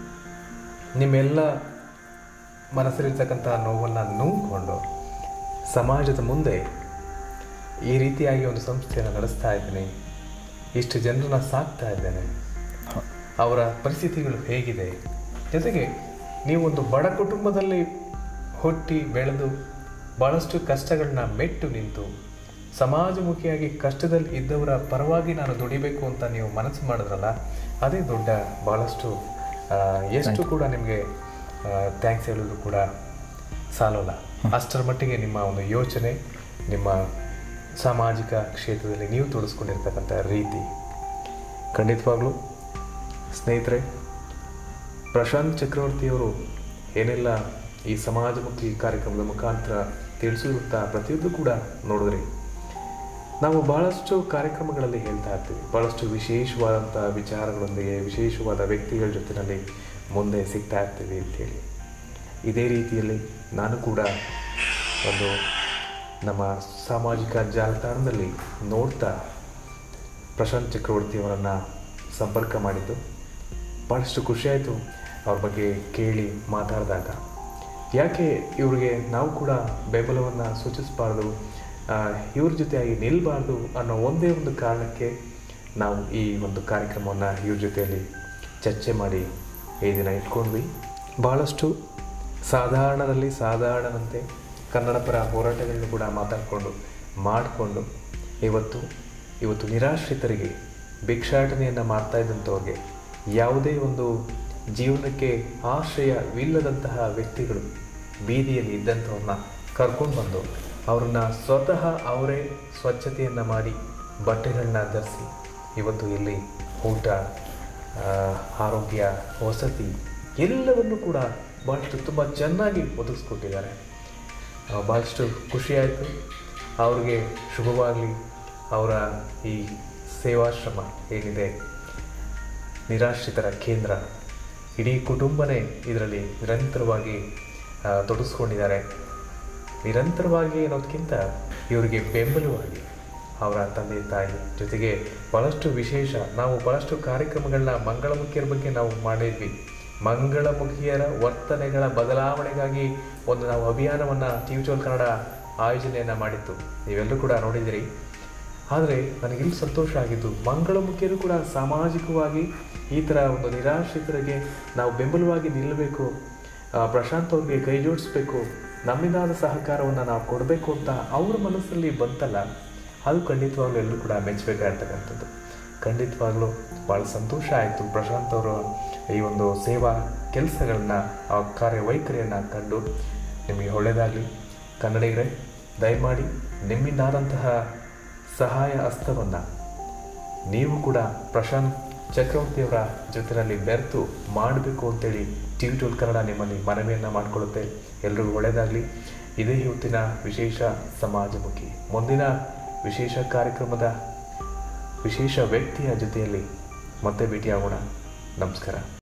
ನಿಮ್ಮೆಲ್ಲ ಮನಸ್ಸಲ್ಲಿರ್ತಕ್ಕಂಥ ನೋವನ್ನು ನುಂಗಿಕೊಂಡು ಸಮಾಜದ ಮುಂದೆ ಈ ರೀತಿಯಾಗಿ ಒಂದು ಸಂಸ್ಥೆಯನ್ನು ನಡೆಸ್ತಾ ಇದ್ದೇನೆ, ಇಷ್ಟು ಜನರನ್ನ ಸಾಕ್ತಾ ಇದ್ದೇನೆ, ಅವರ ಪರಿಸ್ಥಿತಿಗಳು ಹೇಗಿದೆ, ಜೊತೆಗೆ ನೀವೊಂದು ಬಡ ಕುಟುಂಬದಲ್ಲಿ ಹುಟ್ಟಿ ಬೆಳೆದು ಭಾಳಷ್ಟು ಕಷ್ಟಗಳನ್ನ ಮೆಟ್ಟು ನಿಂತು ಸಮಾಜಮುಖಿಯಾಗಿ ಕಷ್ಟದಲ್ಲಿ ಇದ್ದವರ ಪರವಾಗಿ ನಾನು ದುಡಿಬೇಕು ಅಂತ ನೀವು ಮನಸ್ಸು ಮಾಡಿದ್ರಲ್ಲ, ಅದೇ ದೊಡ್ಡ ಭಾಳಷ್ಟು ಎಷ್ಟು ಕೂಡ ನಿಮಗೆ ಥ್ಯಾಂಕ್ಸ್ ಹೇಳೋದು ಕೂಡ ಸಾಲೋಲ್ಲ. ಅಷ್ಟರ ಮಟ್ಟಿಗೆ ನಿಮ್ಮ ಒಂದು ಯೋಚನೆ, ನಿಮ್ಮ ಸಾಮಾಜಿಕ ಕ್ಷೇತ್ರದಲ್ಲಿ ನೀವು ತೋರಿಸ್ಕೊಂಡಿರ್ತಕ್ಕಂಥ ರೀತಿ ಖಂಡಿತವಾಗ್ಲೂ ಸ್ನೇಹಿತರೆ, ಪ್ರಶಾಂತ್ ಚಕ್ರವರ್ತಿಯವರು ಏನೆಲ್ಲ ಈ ಸಮಾಜಮುಖಿ ಕಾರ್ಯಕ್ರಮದ ಮುಖಾಂತರ ತಿಳಿಸಿರುತ್ತಾ ಪ್ರತಿಯೊಂದು ಕೂಡ ನೋಡಿದ್ರಿ. ನಾವು ಬಹಳಷ್ಟು ಕಾರ್ಯಕ್ರಮಗಳಲ್ಲಿ ಹೇಳ್ತಾ ಇರ್ತೀವಿ, ಭಾಳಷ್ಟು ವಿಶೇಷವಾದಂಥ ವಿಚಾರಗಳೊಂದಿಗೆ ವಿಶೇಷವಾದ ವ್ಯಕ್ತಿಗಳ ಜೊತೆಯಲ್ಲಿ ಮುಂದೆ ಸಿಗ್ತಾ ಇರ್ತೀವಿ ಅಂಥೇಳಿ. ಇದೇ ರೀತಿಯಲ್ಲಿ ನಾನು ಕೂಡ ಒಂದು ನಮ್ಮ ಸಾಮಾಜಿಕ ಜಾಲತಾಣದಲ್ಲಿ ನೋಡ್ತಾ ಪ್ರಶಾಂತ್ ಚಕ್ರವರ್ತಿಯವರನ್ನು ಸಂಪರ್ಕ ಮಾಡಿದ್ದು ಭಾಳಷ್ಟು ಖುಷಿಯಾಯಿತು ಅವ್ರ ಬಗ್ಗೆ ಕೇಳಿ ಮಾತಾಡಿದಾಗ. ಯಾಕೆ ಇವ್ರಿಗೆ ನಾವು ಕೂಡ ಬೆಂಬಲವನ್ನು ಸೂಚಿಸಬಾರ್ದು, ಇವ್ರ ಜೊತೆಯಾಗಿ ನಿಲ್ಲಬಾರ್ದು ಅನ್ನೋ ಒಂದೇ ಒಂದು ಕಾರಣಕ್ಕೆ ನಾವು ಈ ಒಂದು ಕಾರ್ಯಕ್ರಮವನ್ನು ಇವ್ರ ಜೊತೆಯಲ್ಲಿ ಚರ್ಚೆ ಮಾಡಿ ಈ ದಿನ ಇಟ್ಕೊಂಡ್ವಿ. ಭಾಳಷ್ಟು ಸಾಧಾರಣದಲ್ಲಿ ಸಾಧಾರಣದಂತೆ ಕನ್ನಡ ಪರ ಹೋರಾಟಗಳನ್ನು ಕೂಡ ಮಾತಾಡಿಕೊಂಡು ಮಾಡಿಕೊಂಡು ಇವತ್ತು ಇವತ್ತು ನಿರಾಶ್ರಿತರಿಗೆ ಭಿಕ್ಷಾಟನೆಯನ್ನು ಮಾಡ್ತಾ ಇದ್ದಂಥವ್ರಿಗೆ, ಯಾವುದೇ ಒಂದು ಜೀವನಕ್ಕೆ ಆಶ್ರಯವಿಲ್ಲದಂತಹ ವ್ಯಕ್ತಿಗಳು ಬೀದಿಯಲ್ಲಿ ಇದ್ದಂಥವ್ರನ್ನ ಕರ್ಕೊಂಡು ಬಂದು ಅವ್ರನ್ನ ಸ್ವತಃ ಅವರೇ ಸ್ವಚ್ಛತೆಯನ್ನು ಮಾಡಿ ಬಟ್ಟೆಗಳನ್ನ ಧರಿಸಿ ಇವತ್ತು ಇಲ್ಲಿ ಊಟ, ಆರೋಗ್ಯ, ವಸತಿ ಎಲ್ಲವನ್ನು ಕೂಡ ಭಾಳಷ್ಟು ತುಂಬ ಚೆನ್ನಾಗಿ ಒದಗಿಸ್ಕೊಟ್ಟಿದ್ದಾರೆ. ಭಾಳಷ್ಟು ಖುಷಿಯಾಯಿತು. ಅವ್ರಿಗೆ ಶುಭವಾಗಲಿ. ಅವರ ಈ ಸೇವಾಶ್ರಮ ಏನಿದೆ, ನಿರಾಶ್ರಿತರ ಕೇಂದ್ರ, ಇಡೀ ಕುಟುಂಬನೇ ಇದರಲ್ಲಿ ನಿರಂತರವಾಗಿ ತೊಡಗಿಸ್ಕೊಂಡಿದ್ದಾರೆ. ನಿರಂತರವಾಗಿ ಅನ್ನೋದಕ್ಕಿಂತ ಇವರಿಗೆ ಬೆಂಬಲವಾಗಿ ಅವರ ತಂದೆ ತಾಯಿ ಜೊತೆಗೆ ಭಾಳಷ್ಟು ವಿಶೇಷ, ನಾವು ಭಾಳಷ್ಟು ಕಾರ್ಯಕ್ರಮಗಳನ್ನ ಮಂಗಳಮುಖಿಯರ ಬಗ್ಗೆ ನಾವು ಮಾಡಿದ್ವಿ. ಮಂಗಳಮುಖಿಯರ ವರ್ತನೆಗಳ ಬದಲಾವಣೆಗಾಗಿ ಒಂದು ನಾವು ಅಭಿಯಾನವನ್ನು ಟಿ ವಿ ಟ್ವೆಲ್ವ್ ಕನ್ನಡ ಆಯೋಜನೆಯನ್ನು ಮಾಡಿತ್ತು, ನೀವೆಲ್ಲರೂ ಕೂಡ ನೋಡಿದಿರಿ. ಆದರೆ ನನಗಿಲ್ಲಿ ಸಂತೋಷ ಆಗಿದ್ದು, ಮಂಗಳಮುಖಿಯರು ಕೂಡ ಸಾಮಾಜಿಕವಾಗಿ ಈ ಥರ ಒಂದು ನಿರಾಶ್ರಿತರಿಗೆ ನಾವು ಬೆಂಬಲವಾಗಿ ನಿಲ್ಲಬೇಕು, ಪ್ರಶಾಂತ್ ಅವ್ರಿಗೆ ಕೈ ಜೋಡಿಸ್ಬೇಕು, ನಮ್ಮಿಂದಾದ ಸಹಕಾರವನ್ನು ನಾವು ಕೊಡಬೇಕು ಅಂತ ಅವ್ರ ಮನಸ್ಸಲ್ಲಿ ಬಂತಲ್ಲ, ಅದು ಖಂಡಿತವಾಗ್ಲೂ ಎಲ್ಲರೂ ಕೂಡ ಮೆಚ್ಚಬೇಕಾಗಿರ್ತಕ್ಕಂಥದ್ದು. ಖಂಡಿತವಾಗ್ಲೂ ಭಾಳ ಸಂತೋಷ ಆಯಿತು ಪ್ರಶಾಂತ್ ಅವರು ಈ ಒಂದು ಸೇವಾ ಕೆಲಸಗಳನ್ನ, ಆ ಕಾರ್ಯವೈಖರಿಯನ್ನು ಕಂಡು. ನಿಮಗೆ ಒಳ್ಳೆಯದಾಗಲಿ ಕನ್ನಡಿಗರೇ. ದಯಮಾಡಿ ನಿಮ್ಮಿಂದಾದಂತಹ ಸಹಾಯ ಹಸ್ತವನ್ನು ನೀವು ಕೂಡ ಪ್ರಶಾಂತ್ ಚಕ್ರವರ್ತಿಯವರ ಜೊತೆಯಲ್ಲಿ ಬೆರೆತು ಮಾಡಬೇಕು ಅಂತೇಳಿ ಟಿ ವಿ ಟ್ವೆಲ್ವ್ ಕನ್ನಡ ನಿಮ್ಮಲ್ಲಿ ಮನವಿಯನ್ನು ಮಾಡಿಕೊಳ್ಳುತ್ತೆ. ಎಲ್ರಿಗೂ ಒಳ್ಳೆಯದಾಗಲಿ. ಇದೇ ಇವತ್ತಿನ ವಿಶೇಷ ಸಮಾಜಮುಖಿ. ಮುಂದಿನ ವಿಶೇಷ ಕಾರ್ಯಕ್ರಮದ ವಿಶೇಷ ವ್ಯಕ್ತಿಯ ಜೊತೆಯಲ್ಲಿ ಮತ್ತೆ ಭೇಟಿಯಾಗೋಣ. ನಮಸ್ಕಾರ.